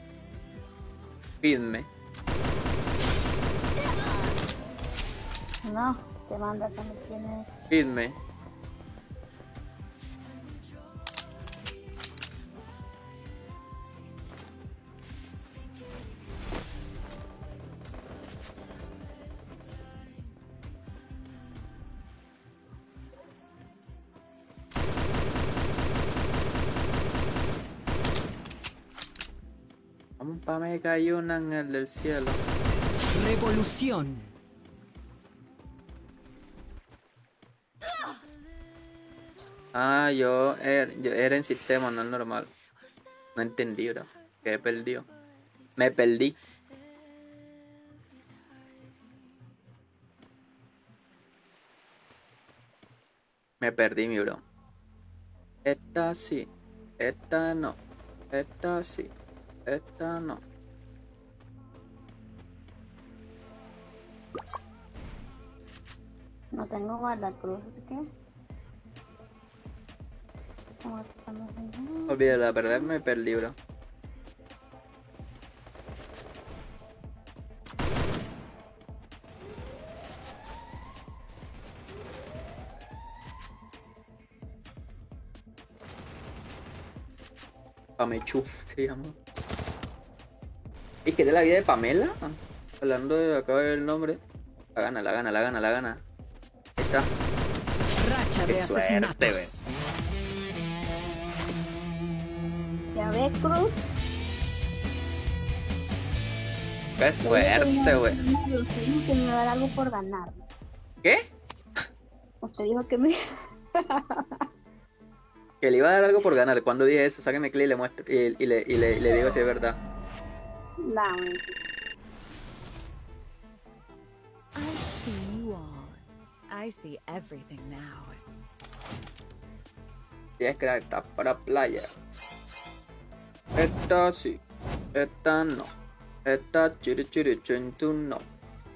Speaker 7: No, te manda cuando tienes...
Speaker 1: Firme. Compa, me cayó un ángel del cielo.
Speaker 2: Revolución.
Speaker 1: Ah, yo era en sistema, no es normal. No entendí, bro. Que he perdido. Me perdí. Me perdí, mi bro. Esta sí. Esta no. Esta sí. Esta no.
Speaker 7: No tengo guardacruz, así que...
Speaker 1: Olvídalo, la verdad me perdí, bro. Pamechu se llama. ¿Y qué de la vida de Pamela? Hablando de acá el nombre. La gana, la gana, la gana, la gana. Ahí está.
Speaker 2: Racha de
Speaker 1: Qué suerte,
Speaker 2: asesinatos.
Speaker 7: Ya ves, Cruz.
Speaker 1: Qué suerte, güey.
Speaker 7: Usted dijo que me iba a dar algo por ganar.
Speaker 1: ¿Qué?
Speaker 7: Usted dijo que me...
Speaker 1: Que le iba a dar algo por ganar. Cuando dije eso, sáqueme clic y le muestro. Y le digo si es verdad.
Speaker 7: La
Speaker 8: I see you all. I see everything now.
Speaker 1: Tienes que estar para playa. Esta sí. Esta no. Esta chiri chiri chun chun no.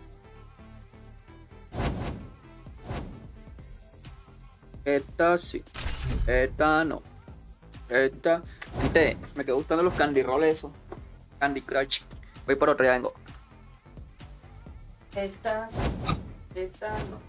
Speaker 1: Esta sí. Esta no. Esta. Gente, me quedó gustando los Candy Roll eso. Candy Crush. Voy por otro, ya vengo. Esta sí. Esta no.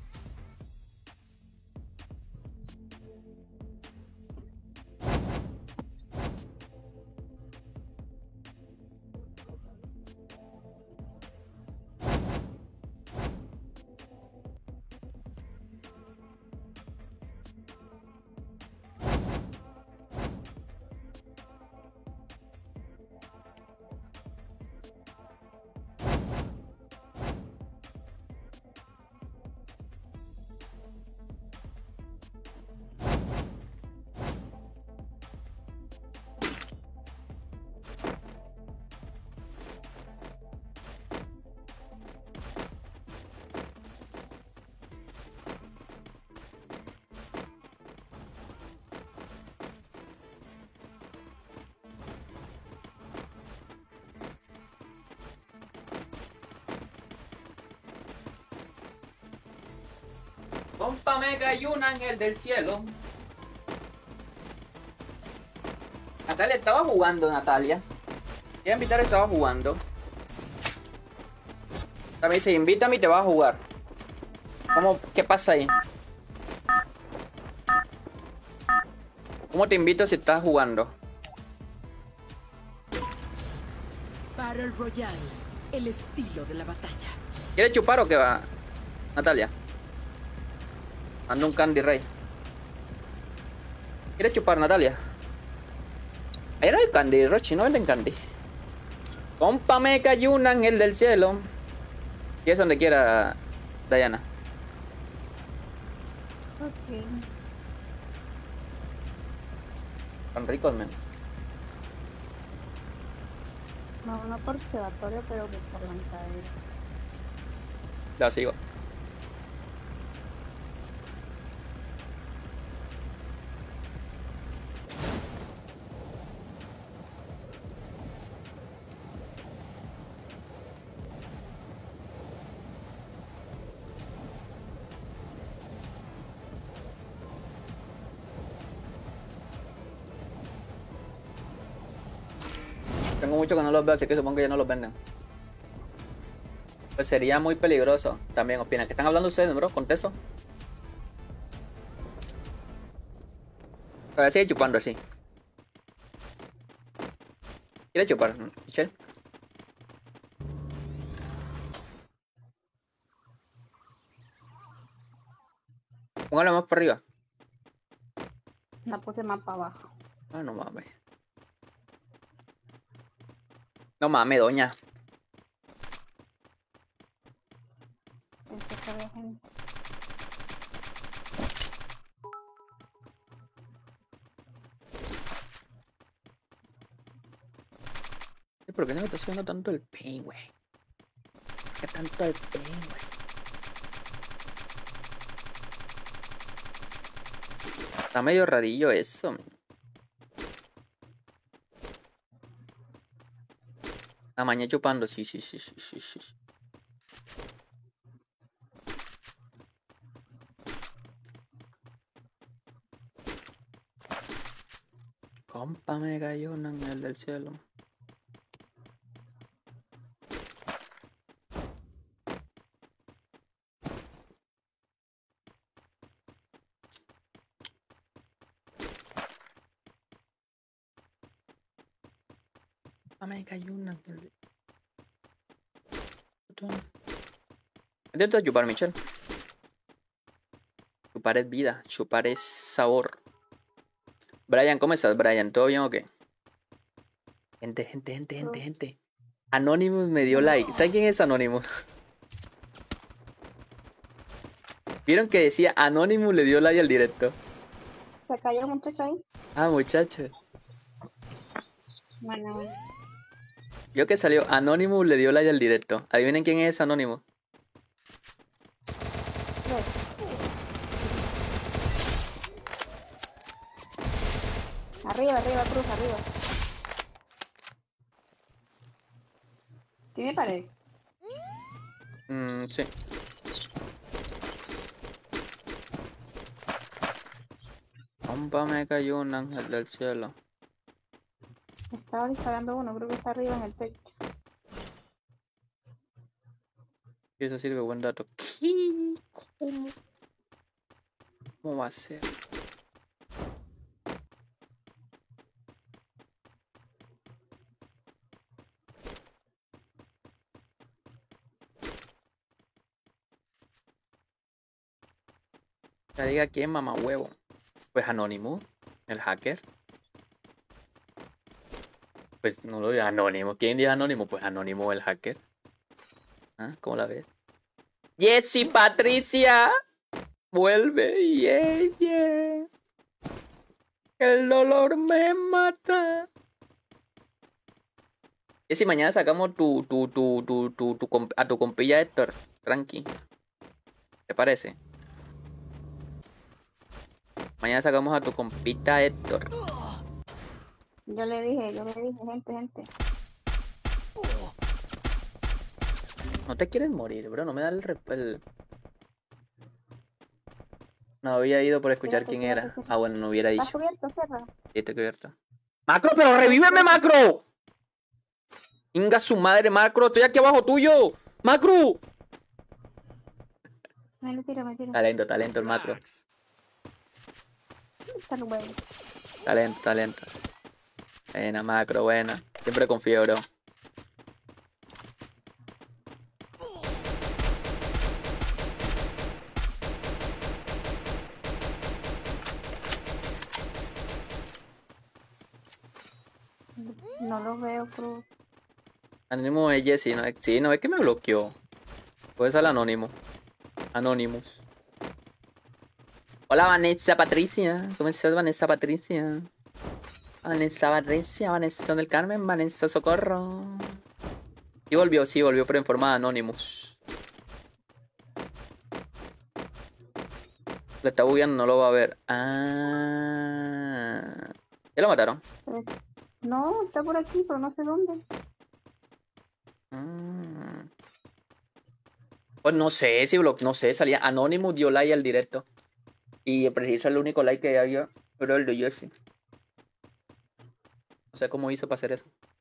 Speaker 1: Compa, me cayó un ángel del cielo. Natalia estaba jugando, Natalia. Quiero invitar, estaba jugando. También dice, invítame y te vas a jugar. ¿Cómo? ¿Qué pasa ahí? ¿Cómo te invito si estás jugando?
Speaker 2: Battle Royale. El estilo de la batalla.
Speaker 1: ¿Quieres chupar o qué va, Natalia? Ando un Candy Rey. ¿Quieres chupar, Natalia? Ahí no hay Candy, Rochi, no venden Candy. Compa, me cayó un ángel del cielo. Y es donde quiera, Diana.
Speaker 7: Ok.
Speaker 1: Son ricos, men.
Speaker 7: No, no por observatorio, pero que por lanzadera.
Speaker 1: La sigo. Tengo mucho que no los veo, así que supongo que ya no los venden. Pues sería muy peligroso. También opinan. ¿Qué están hablando ustedes, bro? Contesto. Todavía sigue chupando así. ¿Quiere chupar, Michelle? Póngale más para arriba.
Speaker 7: La puse más para abajo.
Speaker 1: Ah, no mames. No mames, doña.
Speaker 7: Pensé que había gente.
Speaker 1: ¿Por qué no me está subiendo tanto el ping, güey? ¿Por qué tanto el ping, güey? Está medio rarillo eso. La mañana chupando, sí. Compa, me cayó un ángel del cielo. Me cayó un ángel. Intenta chupar, Michelle. Chupar es vida, chupar es sabor. Brian, ¿cómo estás, Brian? ¿Todo bien o qué? Gente. Anonymous me dio like. ¿Saben quién es Anonymous? ¿Vieron que decía Anonymous le dio like al directo?
Speaker 7: ¿Se cayó el muchacho ahí?
Speaker 1: Ah, muchachos.
Speaker 7: Bueno.
Speaker 1: Yo que salió Anonymous le dio like al directo. ¿Adivinen quién es Anonymous?
Speaker 7: Arriba, Cruz, arriba. ¿Tiene pared?
Speaker 1: Sí. Compa, me cayó un ángel del cielo.
Speaker 7: Estaba disparando uno, creo que está arriba en el techo.
Speaker 1: Y eso sirve, buen dato. ¿Qué? ¿Cómo va a ser? Ya diga quién, mamá huevo. Pues Anonymous, el hacker. Pues no lo diga Anonymous. ¿Quién dice Anonymous? Pues Anonymous, el hacker. ¿Ah? ¿Cómo la ves? Jessie Patricia. Vuelve. Yeah. El dolor me mata. Jessie, mañana sacamos a tu compilla Héctor. Tranqui. ¿Te parece? Mañana sacamos a tu compita Héctor.
Speaker 7: Yo le dije, gente.
Speaker 1: No te quieres morir, bro. No me da el... No había ido por escuchar quién era. Ah, bueno, no hubiera dicho.
Speaker 7: ¿Estás cubierto, Serra?
Speaker 1: Sí, estoy cubierto. ¡Macro, pero revíveme, Macro! ¡Inga su madre, Macro! ¡Estoy aquí abajo tuyo! ¡Macro!
Speaker 7: Me tiro.
Speaker 1: Talento el Macro.
Speaker 7: Está bueno.
Speaker 1: Talento. Buena, Macro, buena. Siempre confío, bro.
Speaker 7: No lo veo, Cruz.
Speaker 1: Anónimo es Jessie, ¿no? Sí, no es que me bloqueó. Puede ser el Anónimo. Anonymous. Hola, Vanessa Patricia. ¿Cómo estás, Vanessa Patricia? Vanessa Patricia, Vanessa del Carmen, Vanessa Socorro. Sí volvió, pero en forma de Anonymous. Le está bugueando, no lo va a ver. Ah. ¿Ya lo mataron?
Speaker 7: No, está por aquí, pero no sé dónde.
Speaker 1: Pues no sé, no sé, salía Anonymous, dio like al directo. Y preciso el único like que había, pero el de Jessie. No sé cómo hizo para hacer eso.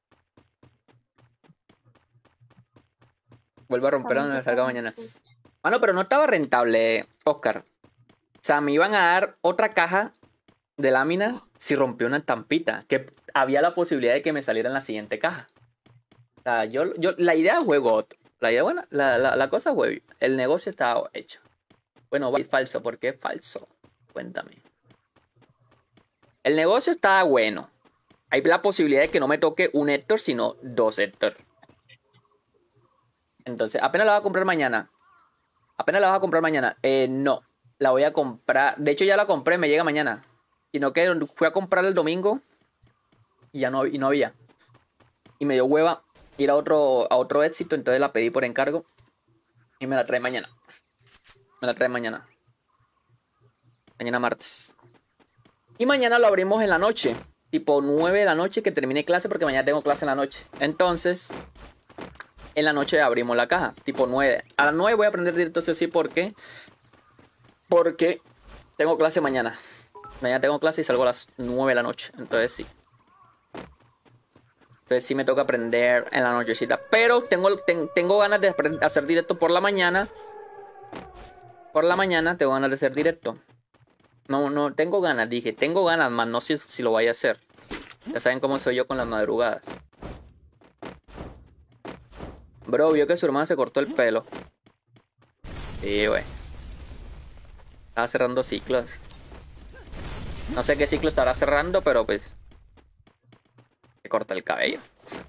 Speaker 1: Vuelvo a romperlo en la salga mañana. Mano, pero no estaba rentable, Oscar. O sea, me iban a dar otra caja de lámina si rompió una estampita. Que había la posibilidad de que me saliera en la siguiente caja. O sea, la idea fue God. La idea buena, la cosa fue, el negocio estaba hecho. Bueno, es falso. ¿Por qué es falso? Cuéntame. El negocio estaba bueno. hay la posibilidad de que no me toque un Héctor, sino 2 Héctor. Entonces, apenas la voy a comprar mañana. Apenas la vas a comprar mañana. No, la voy a comprar. De hecho, ya la compré, me llega mañana. Sino que fui a comprar el domingo y ya no había. Y me dio hueva ir a otro éxito, entonces la pedí por encargo. Y me la trae mañana. Me la trae mañana. Mañana martes. Y mañana lo abrimos en la noche. Tipo 9 de la noche que termine clase, porque mañana tengo clase en la noche. Entonces, en la noche abrimos la caja. Tipo 9. A las 9 voy a aprender directo, sí o sí. ¿Por qué? Porque tengo clase mañana. Mañana tengo clase y salgo a las 9 de la noche. Entonces sí. Entonces sí me toca aprender en la nochecita. Pero tengo ganas de hacer directo por la mañana. Por la mañana tengo ganas de hacer directo. No, tengo ganas. Dije, tengo ganas, más no sé si lo voy a hacer. Ya saben cómo soy yo con las madrugadas. Bro, vio que su hermana se cortó el pelo. Sí, güey. Estaba cerrando ciclos. No sé qué ciclo estará cerrando, pero pues... se corta el cabello.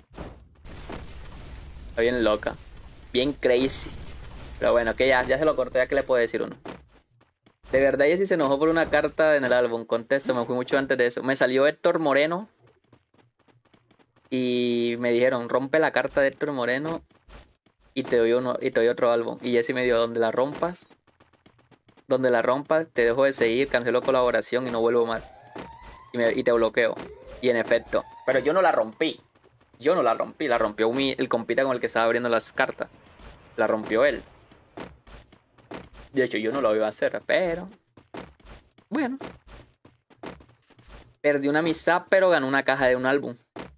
Speaker 1: Está bien loca. Bien crazy. Pero bueno, que ya se lo corté, ya que le puedo decir uno. De verdad, Jessy se enojó por una carta en el álbum. Contesto, me fui mucho antes de eso. Me salió Héctor Moreno. Y me dijeron, rompe la carta de Héctor Moreno. Y te doy otro álbum. Y Jessy me dio, donde la rompas, te dejo de seguir, cancelo colaboración y no vuelvo más. Y te bloqueo. Y en efecto. Pero yo no la rompí. La rompió el compita con el que estaba abriendo las cartas. La rompió él. De hecho, yo no lo iba a hacer, pero... bueno. Perdí una amistad, pero ganó una caja de un álbum.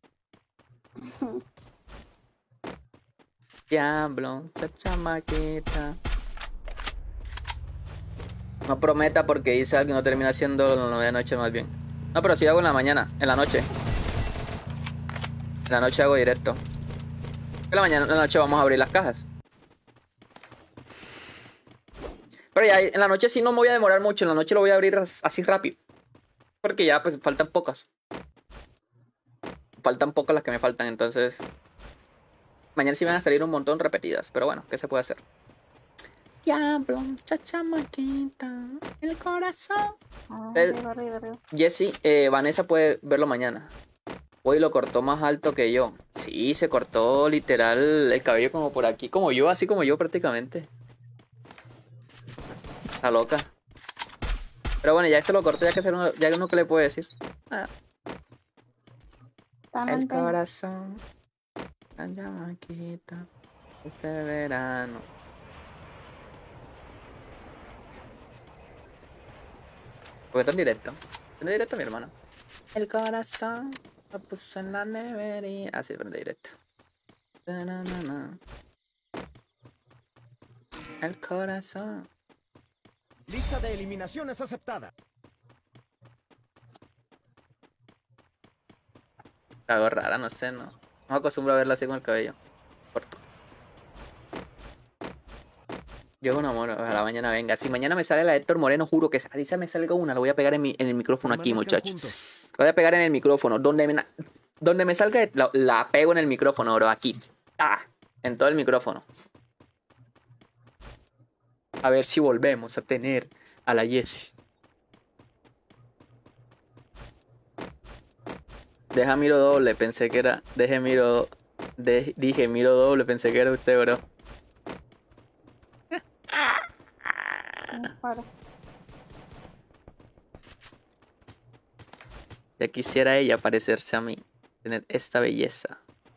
Speaker 1: Diablo, esta chamaquita. No prometa porque dice algo y no termina haciendo la medianoche más bien. No, pero sí hago en la mañana, en la noche. En la noche hago directo. En la noche vamos a abrir las cajas. Pero ya en la noche sí no me voy a demorar mucho. En la noche lo voy a abrir así rápido. Porque ya pues faltan pocas. Faltan pocas las que me faltan, entonces... mañana sí van a salir un montón repetidas. Pero bueno, ¿qué se puede hacer? Diablo, chachamaquita, el corazón. Jessy, Vanessa puede verlo mañana. Hoy lo cortó más alto que yo. Sí, se cortó literal el cabello como por aquí. Como yo, así como yo prácticamente. Está loca. Pero bueno, ya se lo corté, ya uno que le puede decir. Ah. El corazón, la chamaquita, este verano. Porque está en directo. Está en directo mi hermano. El corazón lo puso en la nevería. Ah, sí, está en directo. El corazón.
Speaker 5: Lista de eliminaciones aceptada.
Speaker 1: Algo rara, no sé, no me acostumbro a verla así con el cabello corto. Yo es un amor, ojalá mañana venga. Si mañana me sale la de Héctor Moreno, juro que si me salga una, la voy a pegar en el micrófono aquí, muchachos. La voy a pegar en el micrófono. Donde me salga, la pego en el micrófono, bro. Aquí. ¡Ah! En todo el micrófono. A ver si volvemos a tener a la Jessy. Deja miro doble, pensé que era... dije miro doble, pensé que era usted, bro. Ya quisiera ella parecerse a mí, tener esta belleza.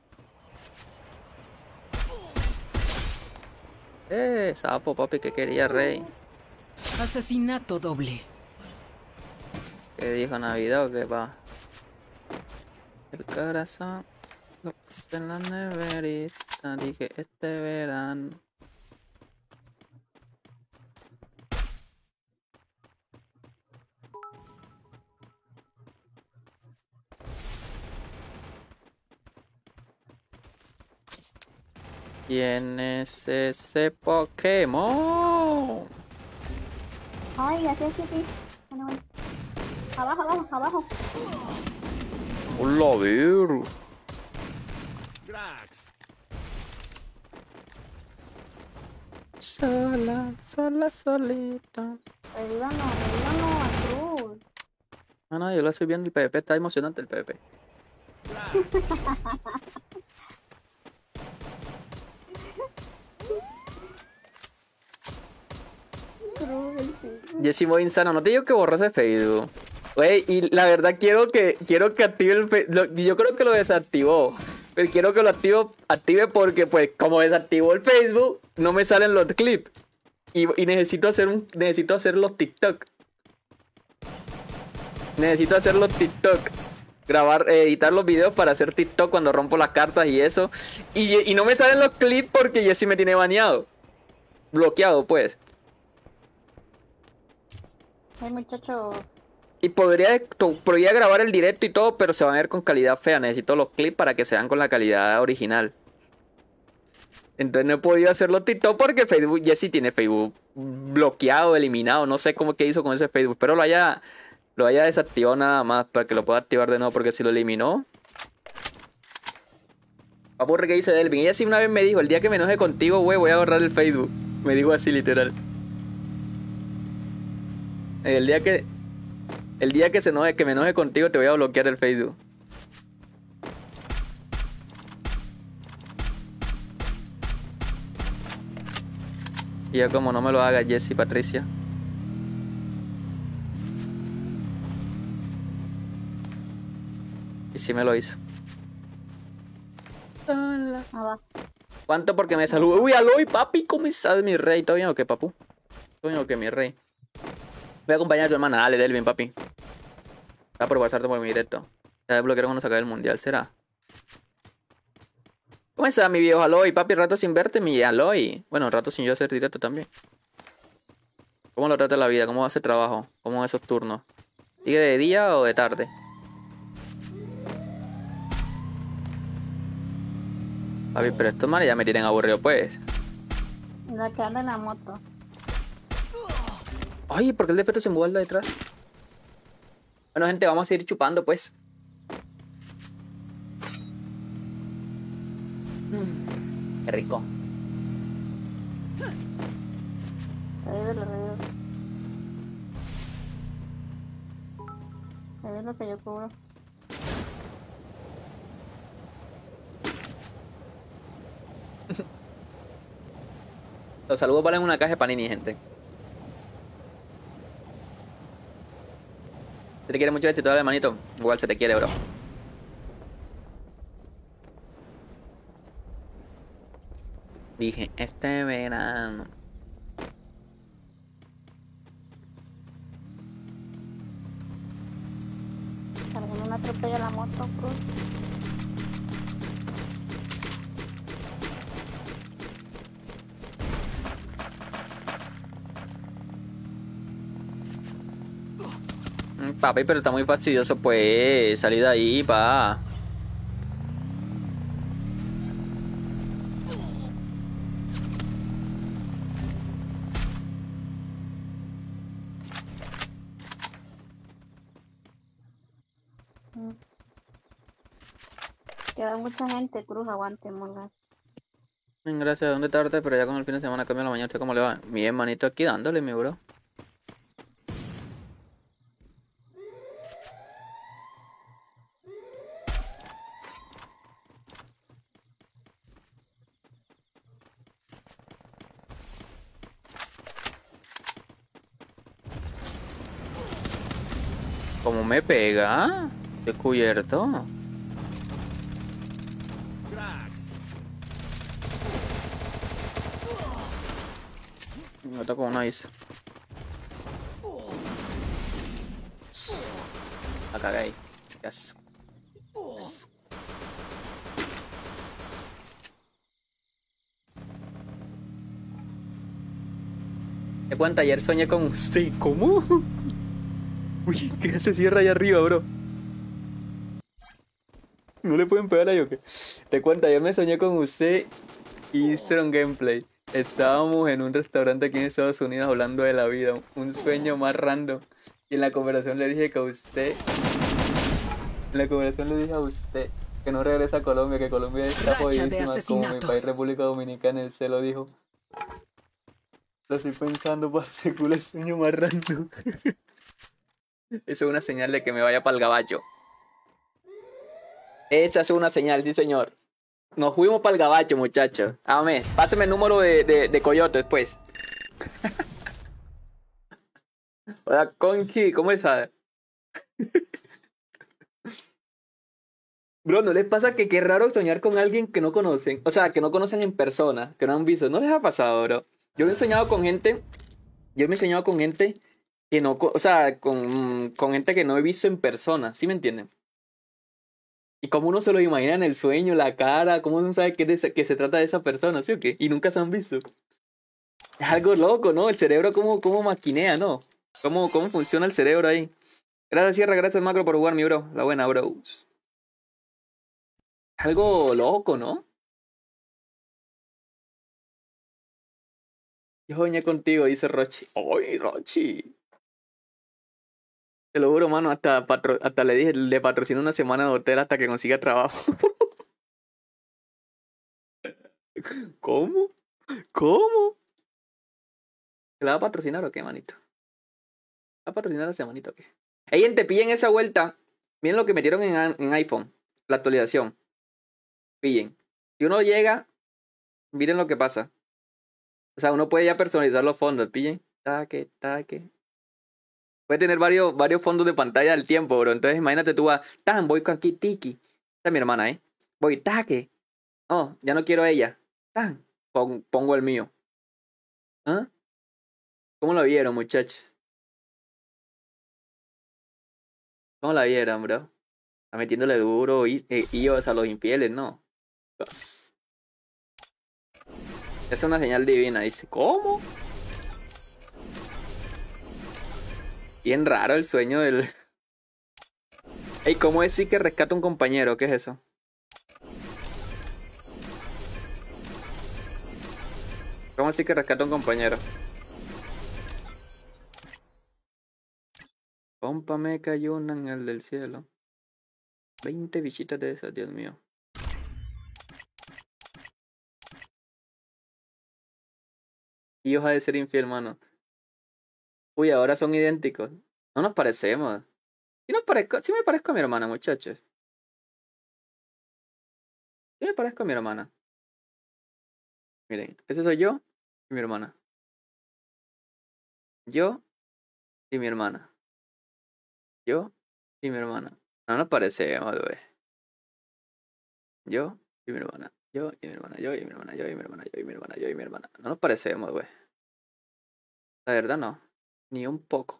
Speaker 1: Sapo, papi, que quería rey.
Speaker 2: Asesinato doble.
Speaker 1: ¿Qué dijo Navidad o qué va? El corazón lo puse en la neverita, dije este verano. ¿Quién es ese Pokémon?
Speaker 7: Ay, así. Bueno. Abajo.
Speaker 1: Hola, ver.
Speaker 5: Cracks.
Speaker 1: Sola, sola, solita.
Speaker 7: Ayúdanos a Cruz.
Speaker 1: Ah, no, yo la estoy viendo el PvP, está emocionante el PvP. Jessy muy insano, no te digo que borras ese Facebook. Güey, y la verdad quiero que active el Facebook. Yo creo que lo desactivó. Pero quiero que lo active porque pues como desactivó el Facebook, no me salen los clips. Y necesito hacer los TikTok. Necesito hacer los TikTok. Grabar, editar los videos para hacer TikTok cuando rompo las cartas y eso. Y no me salen los clips porque Jessy me tiene baneado. Bloqueado, pues.
Speaker 7: Ay, muchacho.
Speaker 1: Y podría grabar el directo y todo, pero se va a ver con calidad fea. Necesito los clips para que se vean con la calidad original. Entonces no he podido hacerlo TikTok porque Facebook, Jessy tiene Facebook bloqueado, eliminado. No sé cómo que hizo con ese Facebook, pero lo haya desactivado nada más para que lo pueda activar de nuevo, porque si lo eliminó. Papurre, ¿qué dice Delvin? Ella sí una vez me dijo, el día que me enoje contigo, güey, voy a borrar el Facebook. Me dijo así literal. El día que me enoje contigo te voy a bloquear el Facebook. Y ya como no me lo haga Jessy Patricia. Y sí me lo hizo. ¿Cuánto porque me saludó? Uy, Aloy, papi, ¿cómo estás, mi rey? ¿Todo bien o qué, papu? ¿Todo bien o qué, mi rey? Voy a acompañar a tu hermana. Dale, Delvin, papi. Está por pasarte por mi directo. Ya desbloquearon cuando se acabe el mundial, ¿será? ¿Cómo está mi viejo Aloy? Papi, rato sin verte, mi Aloy. Bueno, rato sin yo hacer directo también. ¿Cómo lo trata la vida? ¿Cómo va ese trabajo? ¿Cómo van esos turnos? ¿Sigue de día o de tarde? Papi, pero estos manes ya me tienen aburrido, pues.
Speaker 7: La que anda en la moto.
Speaker 1: Ay, ¿por qué el defecto se mueve detrás? Bueno, gente, vamos a ir chupando, pues. Qué rico.
Speaker 7: Es lo que yo cubro.
Speaker 1: Los saludos valen una caja de panini, gente. Se te quiere mucho éxito, dale, hermanito. Igual se te quiere, bro. Dije, este verano.
Speaker 7: ¿Alguno me atropella la moto, Cruz?
Speaker 1: Papi, pero está muy fastidioso, pues. Salí de ahí, pa.
Speaker 7: Queda mucha gente, Cruz, aguante, monga.
Speaker 1: Gracias, ¿dónde tarde? Pero ya con el fin de semana cambia la mañana. ¿Usted cómo le va? Mi hermanito aquí dándole, mi bro. ¿Cómo me pega? Descubierto.
Speaker 5: Cracks.
Speaker 1: Me tocó una is. La cagué ahí. Yes. Te cuenta, ayer soñé con usted. ¿Cómo? Uy, ¿qué se cierra ahí arriba, bro? ¿No le pueden pegar ahí o qué? Te cuento, ayer me soñé con usted y hicieron gameplay. Estábamos en un restaurante aquí en Estados Unidos hablando de la vida. Un sueño más random. Y en la conversación le dije que a usted En la conversación le dije a usted que no regresa a Colombia, que Colombia está
Speaker 2: Racha de
Speaker 1: jodidísima como mi
Speaker 2: asesinatos.
Speaker 1: país, República Dominicana. Él se lo dijo. Lo estoy pensando, parce, culo es sueño más random. Eso es una señal de que me vaya para el gabacho. Esa es una señal, sí señor. Nos fuimos para el gabacho, muchachos. Amén. Páseme el número de Coyote después. Hola, Conchi, ¿cómo estás? Bro, ¿no les pasa que qué raro soñar con alguien que no conocen? O sea, que no conocen en persona, que no han visto. ¿No les ha pasado, bro? Yo me he soñado con gente. Yo me he soñado con gente que no. O sea, con gente que no he visto en persona. ¿Sí me entienden? Y cómo uno se lo imagina en el sueño, la cara, cómo uno sabe que se trata de esa persona, ¿sí o qué? Y nunca se han visto. Es algo loco, ¿no? El cerebro cómo maquinea, ¿no? ¿Cómo funciona el cerebro ahí? Gracias, Sierra, gracias, Macro, por jugar, mi bro. La buena, bros. Algo loco, ¿no? Yo soñé contigo, dice Rochi. ¡Ay, Rochi! Te lo juro, mano, hasta le dije, le patrocino una semana de hotel hasta que consiga trabajo. ¿Cómo? ¿Cómo? ¿Te la va a patrocinar o qué, manito? ¿La va a patrocinar la semanita o qué? Ey, gente, pillen esa vuelta. Miren lo que metieron en iPhone. La actualización. Pillen. Si uno llega, miren lo que pasa. O sea, uno puede ya personalizar los fondos. Pillen. Taque. Puede tener varios fondos de pantalla al tiempo, bro. Entonces, imagínate tú vas, voy con aquí, Tiki. Esta es mi hermana, ¿eh? Voy, taque. Oh, ya no quiero a ella. Pongo el mío. ¿Ah? ¿Cómo lo vieron, muchachos? ¿Cómo la vieron, bro? Está metiéndole duro iOS a los infieles, ¿no? Dios. Es una señal divina. Dice, ¿cómo? Bien raro el sueño del... Ey, ¿cómo es sí que rescata un compañero? ¿Qué es eso? ¿Cómo así que rescata un compañero? Compa, me cayó un ángel del cielo. 20 bichitas de esas, Dios mío. Y hoja de ser infiel, mano. Uy, ahora son idénticos. No nos parecemos. Sí me parezco a mi hermana, muchachos. Sí me parezco a mi hermana. Miren, ese soy yo y mi hermana. Yo y mi hermana. Yo y mi hermana. No nos parecemos, güey. Yo y mi hermana. Yo y mi hermana. Yo y mi hermana. Yo y mi hermana. Yo y mi hermana. Yo y mi hermana. No nos parecemos, güey. La verdad no. Ni un poco.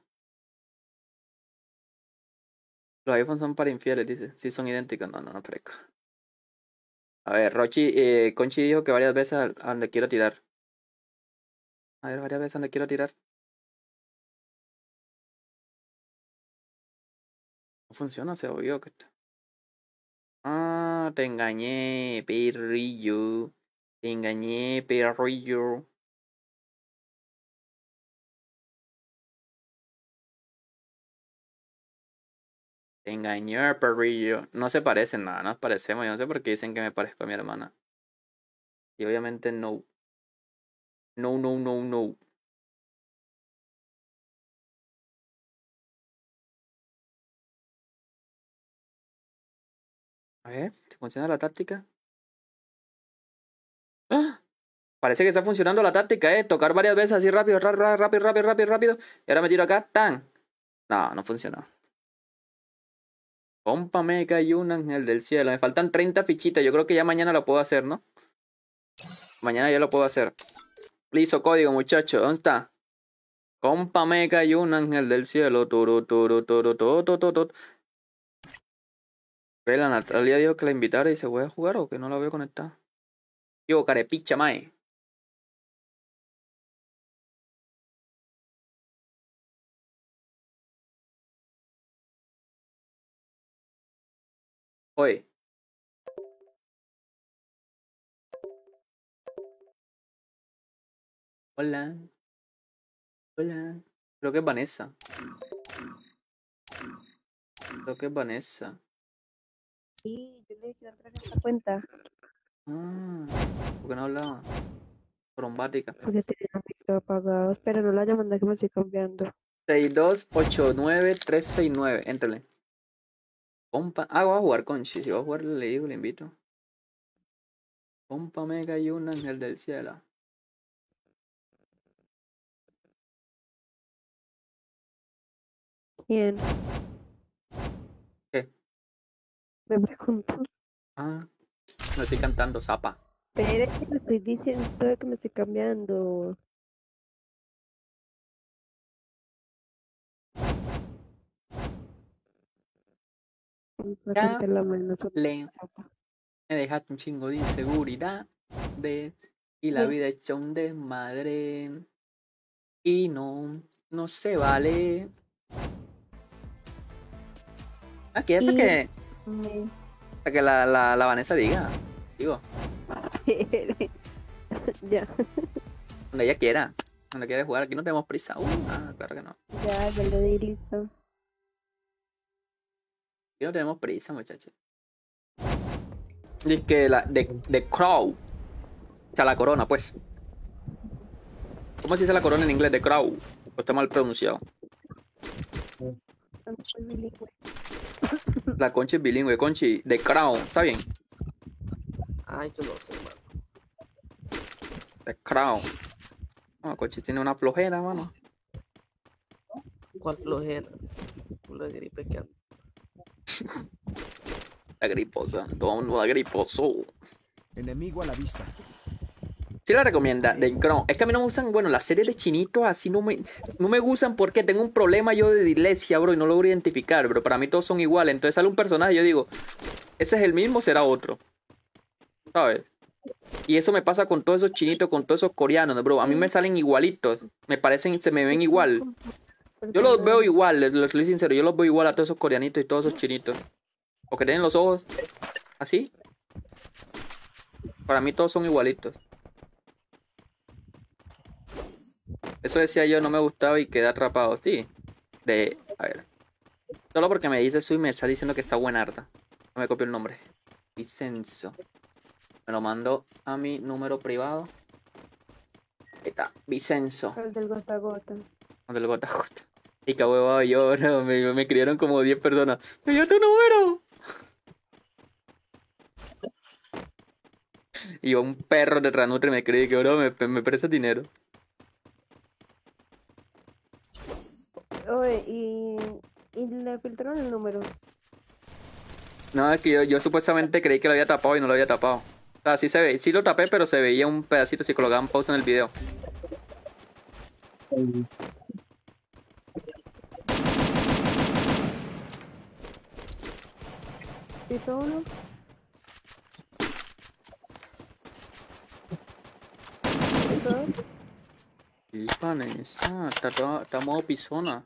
Speaker 1: Los iPhones son para infieles, dice. Sí son idénticos. No parezco. A ver, Conchi dijo que varias veces a donde quiero tirar. A ver, varias veces a donde quiero tirar. No funciona, se obvio que está. Ah, te engañé, perrillo. Te engañé, perrillo. Te engañé, perrillo. No se parecen nada, nos parecemos. Yo no sé por qué dicen que me parezco a mi hermana. Y obviamente no. No. A ver, ¿se funciona la táctica? ¡Ah! Parece que está funcionando la táctica, tocar varias veces así rápido. Y ahora me tiro acá, ¡tan! No funcionó. Compa, me cayó un ángel del cielo. Me faltan 30 fichitas. Yo creo que ya mañana lo puedo hacer, ¿no? Mañana ya lo puedo hacer. Listo, código, muchacho. ¿Dónde está? Compa, me cayó un ángel del cielo. La Natalia dijo que la invitara y se voy a jugar o que no la veo conectada. Yo, carepicha, mae. Oye. Hola. Creo que es Vanessa.
Speaker 7: Sí, yo le dije otra vez esta cuenta.
Speaker 1: Ah, ¿por qué no hablaba? Trombática.
Speaker 7: Porque tenía micro apagados, pero no la llamada que me estoy cambiando.
Speaker 1: 6289369. Éntrale. Compa. Ah, voy a jugar con Chi. Si voy a jugar, le digo, le invito. Compa Mega y un ángel del cielo.
Speaker 7: ¿Quién?
Speaker 1: ¿Qué?
Speaker 7: Me preguntó.
Speaker 1: Ah, no estoy cantando, zapa.
Speaker 7: Pero es que le estoy diciendo que me estoy cambiando.
Speaker 1: Ya
Speaker 7: Bastante la mano sobre
Speaker 1: le
Speaker 7: la ropa.
Speaker 1: me dejaste un chingo de inseguridad. Y la
Speaker 7: Sí.
Speaker 1: vida hecha un desmadre. Y no se vale. Aquí hasta
Speaker 7: Y
Speaker 1: que,
Speaker 7: me
Speaker 1: hasta que la Vanessa diga. Digo,
Speaker 7: ya,
Speaker 1: donde ella quiera. Donde quiera jugar. Aquí no tenemos prisa. Claro que no.
Speaker 7: ya lo di listo.
Speaker 1: Aquí no tenemos prisa, muchachos. Dice que The Crow. O sea, la corona, pues. ¿Cómo se dice la corona en inglés? The Crow. O está mal pronunciado.
Speaker 7: Soy bilingüe.
Speaker 1: La Conchi es bilingüe. Conchi, The Crown. ¿Está bien?
Speaker 4: Ay, yo no sé, mano.
Speaker 1: The Crown. No, Conchi tiene una flojera, mano.
Speaker 4: ¿Cuál flojera? La gripe que anda.
Speaker 1: La griposa. Todo el mundo la griposo.
Speaker 5: Enemigo a la vista.
Speaker 1: Sí la recomienda, The Crown. Es que a mí no me gustan, bueno, las series de chinitos así no me gustan porque tengo un problema yo de dislexia, bro, y no logro identificar, bro. Para mí todos son iguales. Entonces sale un personaje y yo digo, ese es el mismo, será otro. ¿Sabes? Y eso me pasa con todos esos chinitos, con todos esos coreanos, bro. A mí me salen igualitos. Me parecen, se me ven igual. Yo los veo igual, les soy sincero. Yo los veo igual a todos esos coreanitos y todos esos chinitos. Porque tienen los ojos así. Para mí todos son igualitos. Eso decía yo, no me gustaba y quedé atrapado, sí. A ver. Solo porque me dice eso y me está diciendo que está buenarda. No me copio el nombre. Vicenzo. Me lo mando a mi número privado. Ahí está, Vicenzo.
Speaker 7: El del gota a gota.
Speaker 1: Del gota a gota. Y qué huevado yo, no, me escribieron como 10 personas. ¡Me dio tu número! Y un perro de Ranutri me escribe que bro, me prestas dinero.
Speaker 7: Oye, y le filtraron el número.
Speaker 1: No, es que yo supuestamente creí que lo había tapado y no lo había tapado. O sea, sí se ve, sí lo tapé, pero se veía un pedacito si colocaban pausa en el video.
Speaker 7: ¿Hizo uno? ¿Hizo dos?
Speaker 1: Y Vanessa, está modo pisona.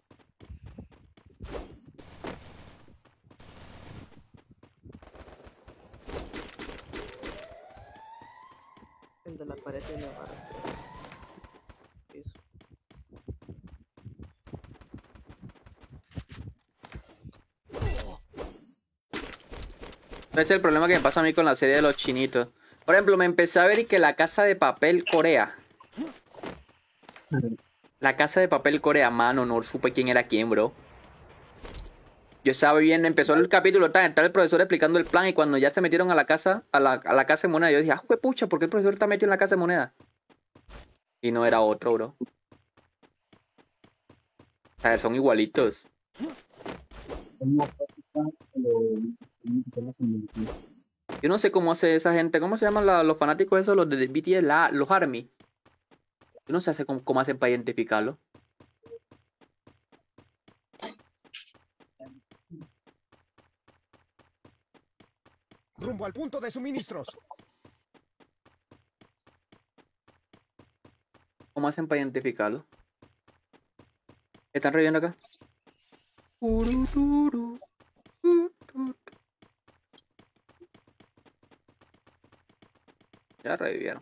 Speaker 4: El de la pared tiene barra. Eso.
Speaker 1: Ese es el problema que me pasa a mí con la serie de los chinitos. Por ejemplo, me empecé a ver y que La Casa de Papel Corea. La Casa de Papel Corea, mano, no supe quién era quién, bro. Yo estaba viendo, empezó el capítulo, está el profesor explicando el plan y cuando ya se metieron a la casa, a la casa de moneda, yo dije, ah, pucha, ¿por qué el profesor está metido en la casa de moneda? Y no era otro, bro. O sea, son igualitos. Yo no sé cómo hace esa gente, ¿cómo se llaman los fanáticos esos, los de BTS, los ARMY? Yo no sé cómo hacen para identificarlo.
Speaker 5: Rumbo al punto de suministros.
Speaker 1: ¿Cómo hacen para identificarlo? ¿Están reviviendo acá? Ya revivieron.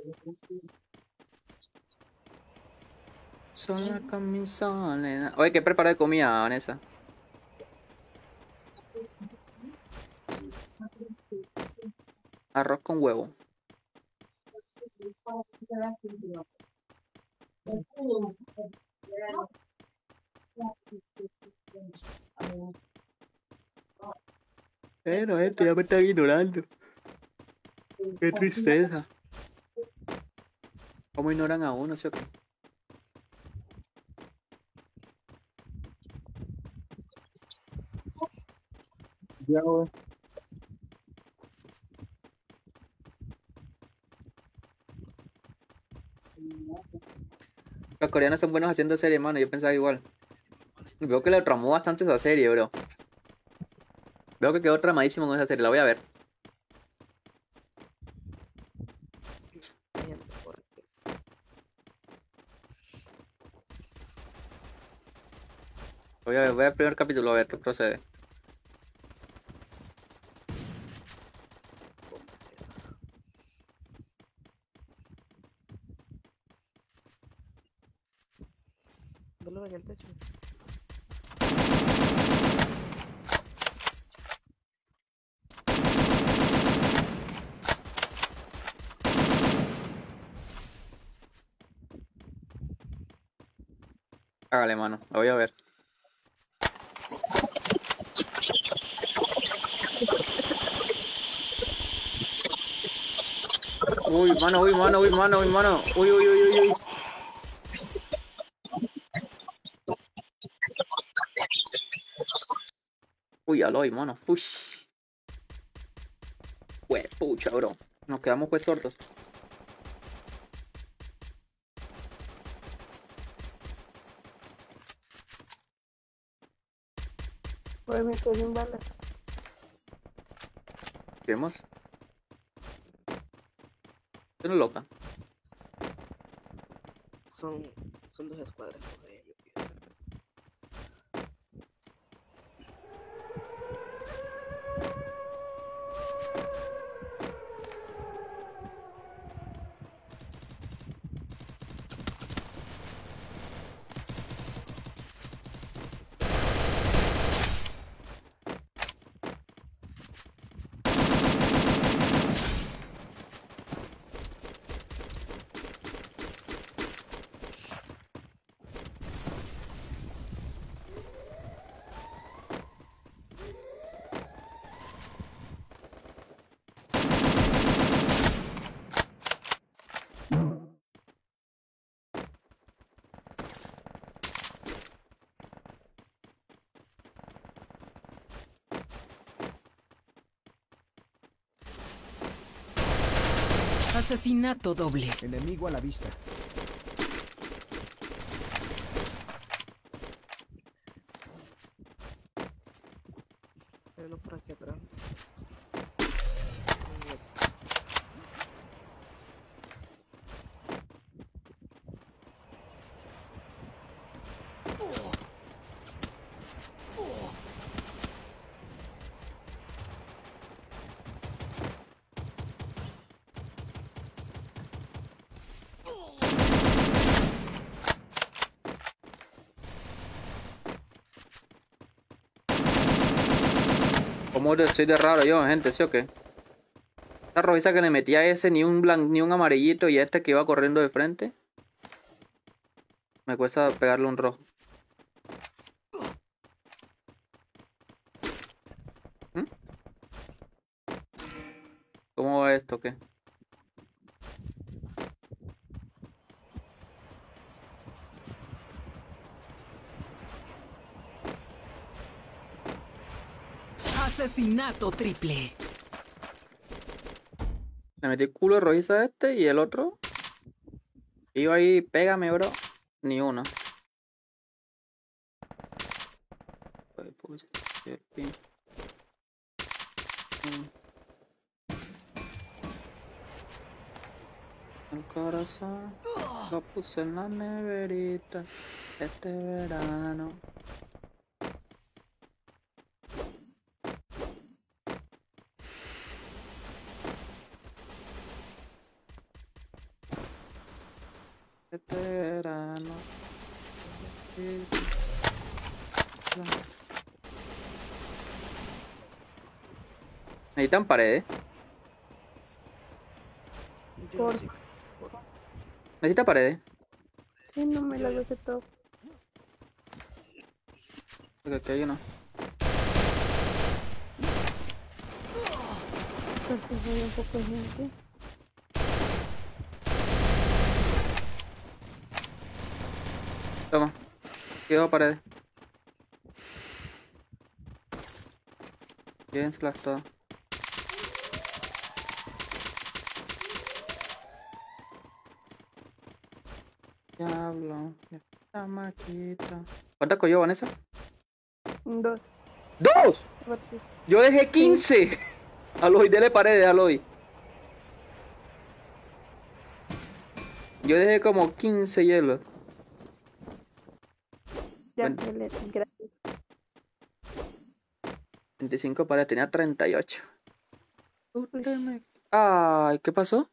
Speaker 1: Son las camisones. Oye, ¿qué preparó de comida, Vanessa? Arroz con huevo. Bueno, esto ya me está ignorando. Qué tristeza. ¿Cómo ignoran a uno, sí o qué? Los coreanos son buenos haciendo series, mano. Yo pensaba igual. Veo que le tramó bastante esa serie, bro. Veo que quedó tramadísimo con esa serie. La voy a ver. Voy a ver el primer capítulo a ver qué procede.
Speaker 3: Dale aquí al techo.
Speaker 1: Hágale, mano. La voy a ver. Uy, mano, uy, mano, uy, mano, uy, mano. Uy, uy, uy, uy, uy. Uy, aloy, mano. Push. Pues, pucha, bro. Nos quedamos pues sordos.
Speaker 7: Pues me quedé sin balas.
Speaker 1: ¿Queremos? Estoy loca.
Speaker 3: Son dos escuadras.
Speaker 2: Asesinato doble.
Speaker 5: Enemigo a la vista.
Speaker 3: Hay uno por aquí atrás.
Speaker 1: ¿Cómo soy de raro yo, gente? ¿Sí o qué? Esta rojiza que le metía a ese, ni un ni un amarillito, y a este que iba corriendo de frente. Me cuesta pegarle un rojo. ¿Mm? ¿Cómo va esto, qué?
Speaker 2: Asesinato triple.
Speaker 1: Le metí el culo de rojiza a este y el otro. Iba ahí, pégame, bro. Ni uno. Ay, pucha, el pin. El corazón lo puse en la neverita este verano. Este verano. Necesitan paredes.
Speaker 3: Yo sí.
Speaker 1: Necesita paredes.
Speaker 7: Sí, no me la hace todo.
Speaker 1: Porque aquí hay uno.
Speaker 7: Porque hay un poco de gente.
Speaker 1: Toma. Quedo paredes. Llévenselas todas. Diablo. Esta maquita. ¿Cuántas cogió, Vanessa?
Speaker 7: 2.
Speaker 1: ¡2! Yo dejé 15. Aloy, dele paredes, Aloy. Yo dejé como 15 hielos.
Speaker 7: Ya,
Speaker 1: Bueno.
Speaker 7: gracias.
Speaker 1: 25 paredes, tenía 38. Ay, ¿qué pasó?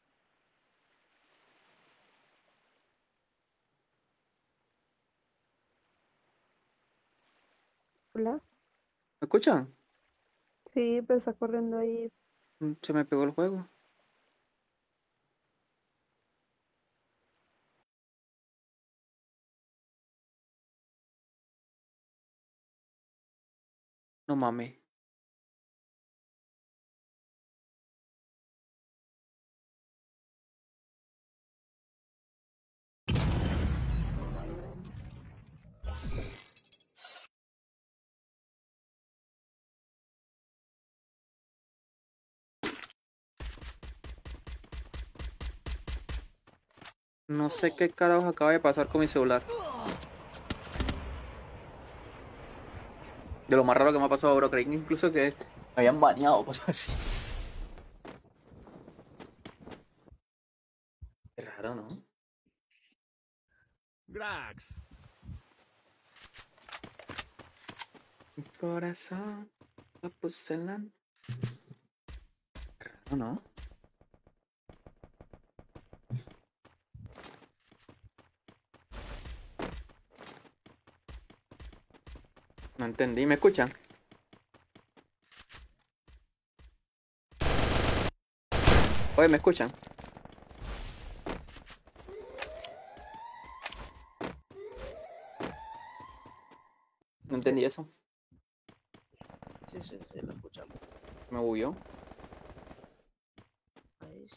Speaker 7: Hola.
Speaker 1: ¿Me escuchan?
Speaker 7: Sí, pero está corriendo ahí.
Speaker 1: Se me pegó el juego. No mames. No sé qué carajos acaba de pasar con mi celular. De lo más raro que me ha pasado, bro. Creí que incluso que me habían baneado o cosas así. Qué raro, ¿no?
Speaker 5: Grax.
Speaker 1: Mi corazón la puse en la... Qué raro, ¿no? No entendí. ¿Me escuchan? Oye, ¿me escuchan? No entendí eso.
Speaker 3: Sí, lo escuchamos.
Speaker 1: Me bugueó.
Speaker 3: Ahí.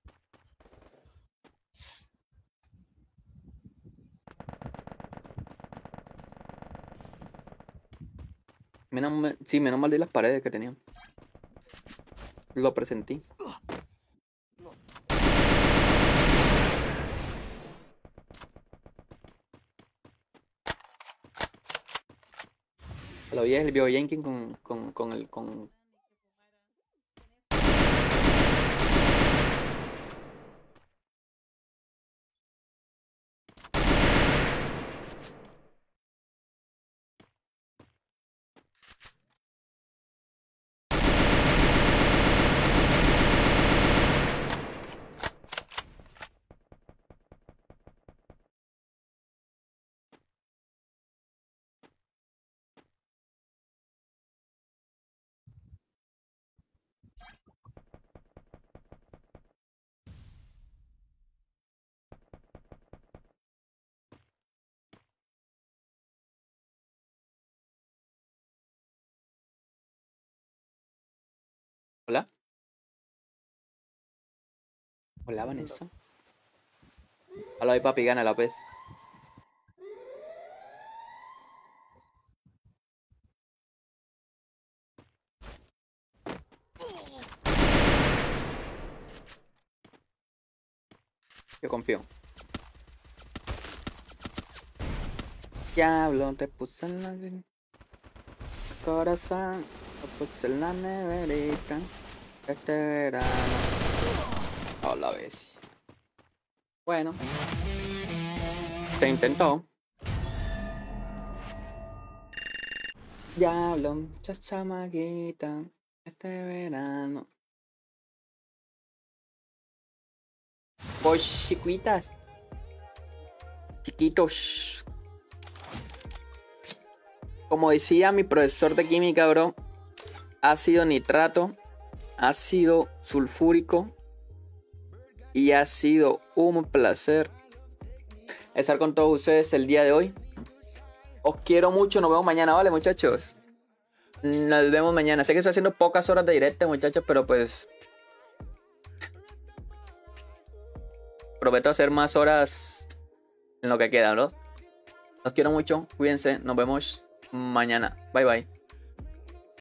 Speaker 1: Sí, menos mal de las paredes que tenían. Lo presentí. Lo vi es el Bio Jenkins con el... ¿Hola? Hola, Vanessa. Hola, hoy papi, gana la pez. Yo confío. Diablo, te puse en la... Corazón, te puse en la neverita. Este verano. Hola, vez. Bueno. Se intentó. Diablo, muchas chamaquitas. Este verano. Pues chiquitas. chiquitos. Como decía mi profesor de química, bro, ácido nitrato, ácido sulfúrico, y ha sido un placer estar con todos ustedes el día de hoy. Os quiero mucho, nos vemos mañana, ¿vale, muchachos? Nos vemos mañana. Sé que estoy haciendo pocas horas de directo, muchachos, pero pues prometo hacer más horas en lo que queda, ¿no? Los quiero mucho, cuídense, nos vemos mañana. Bye bye.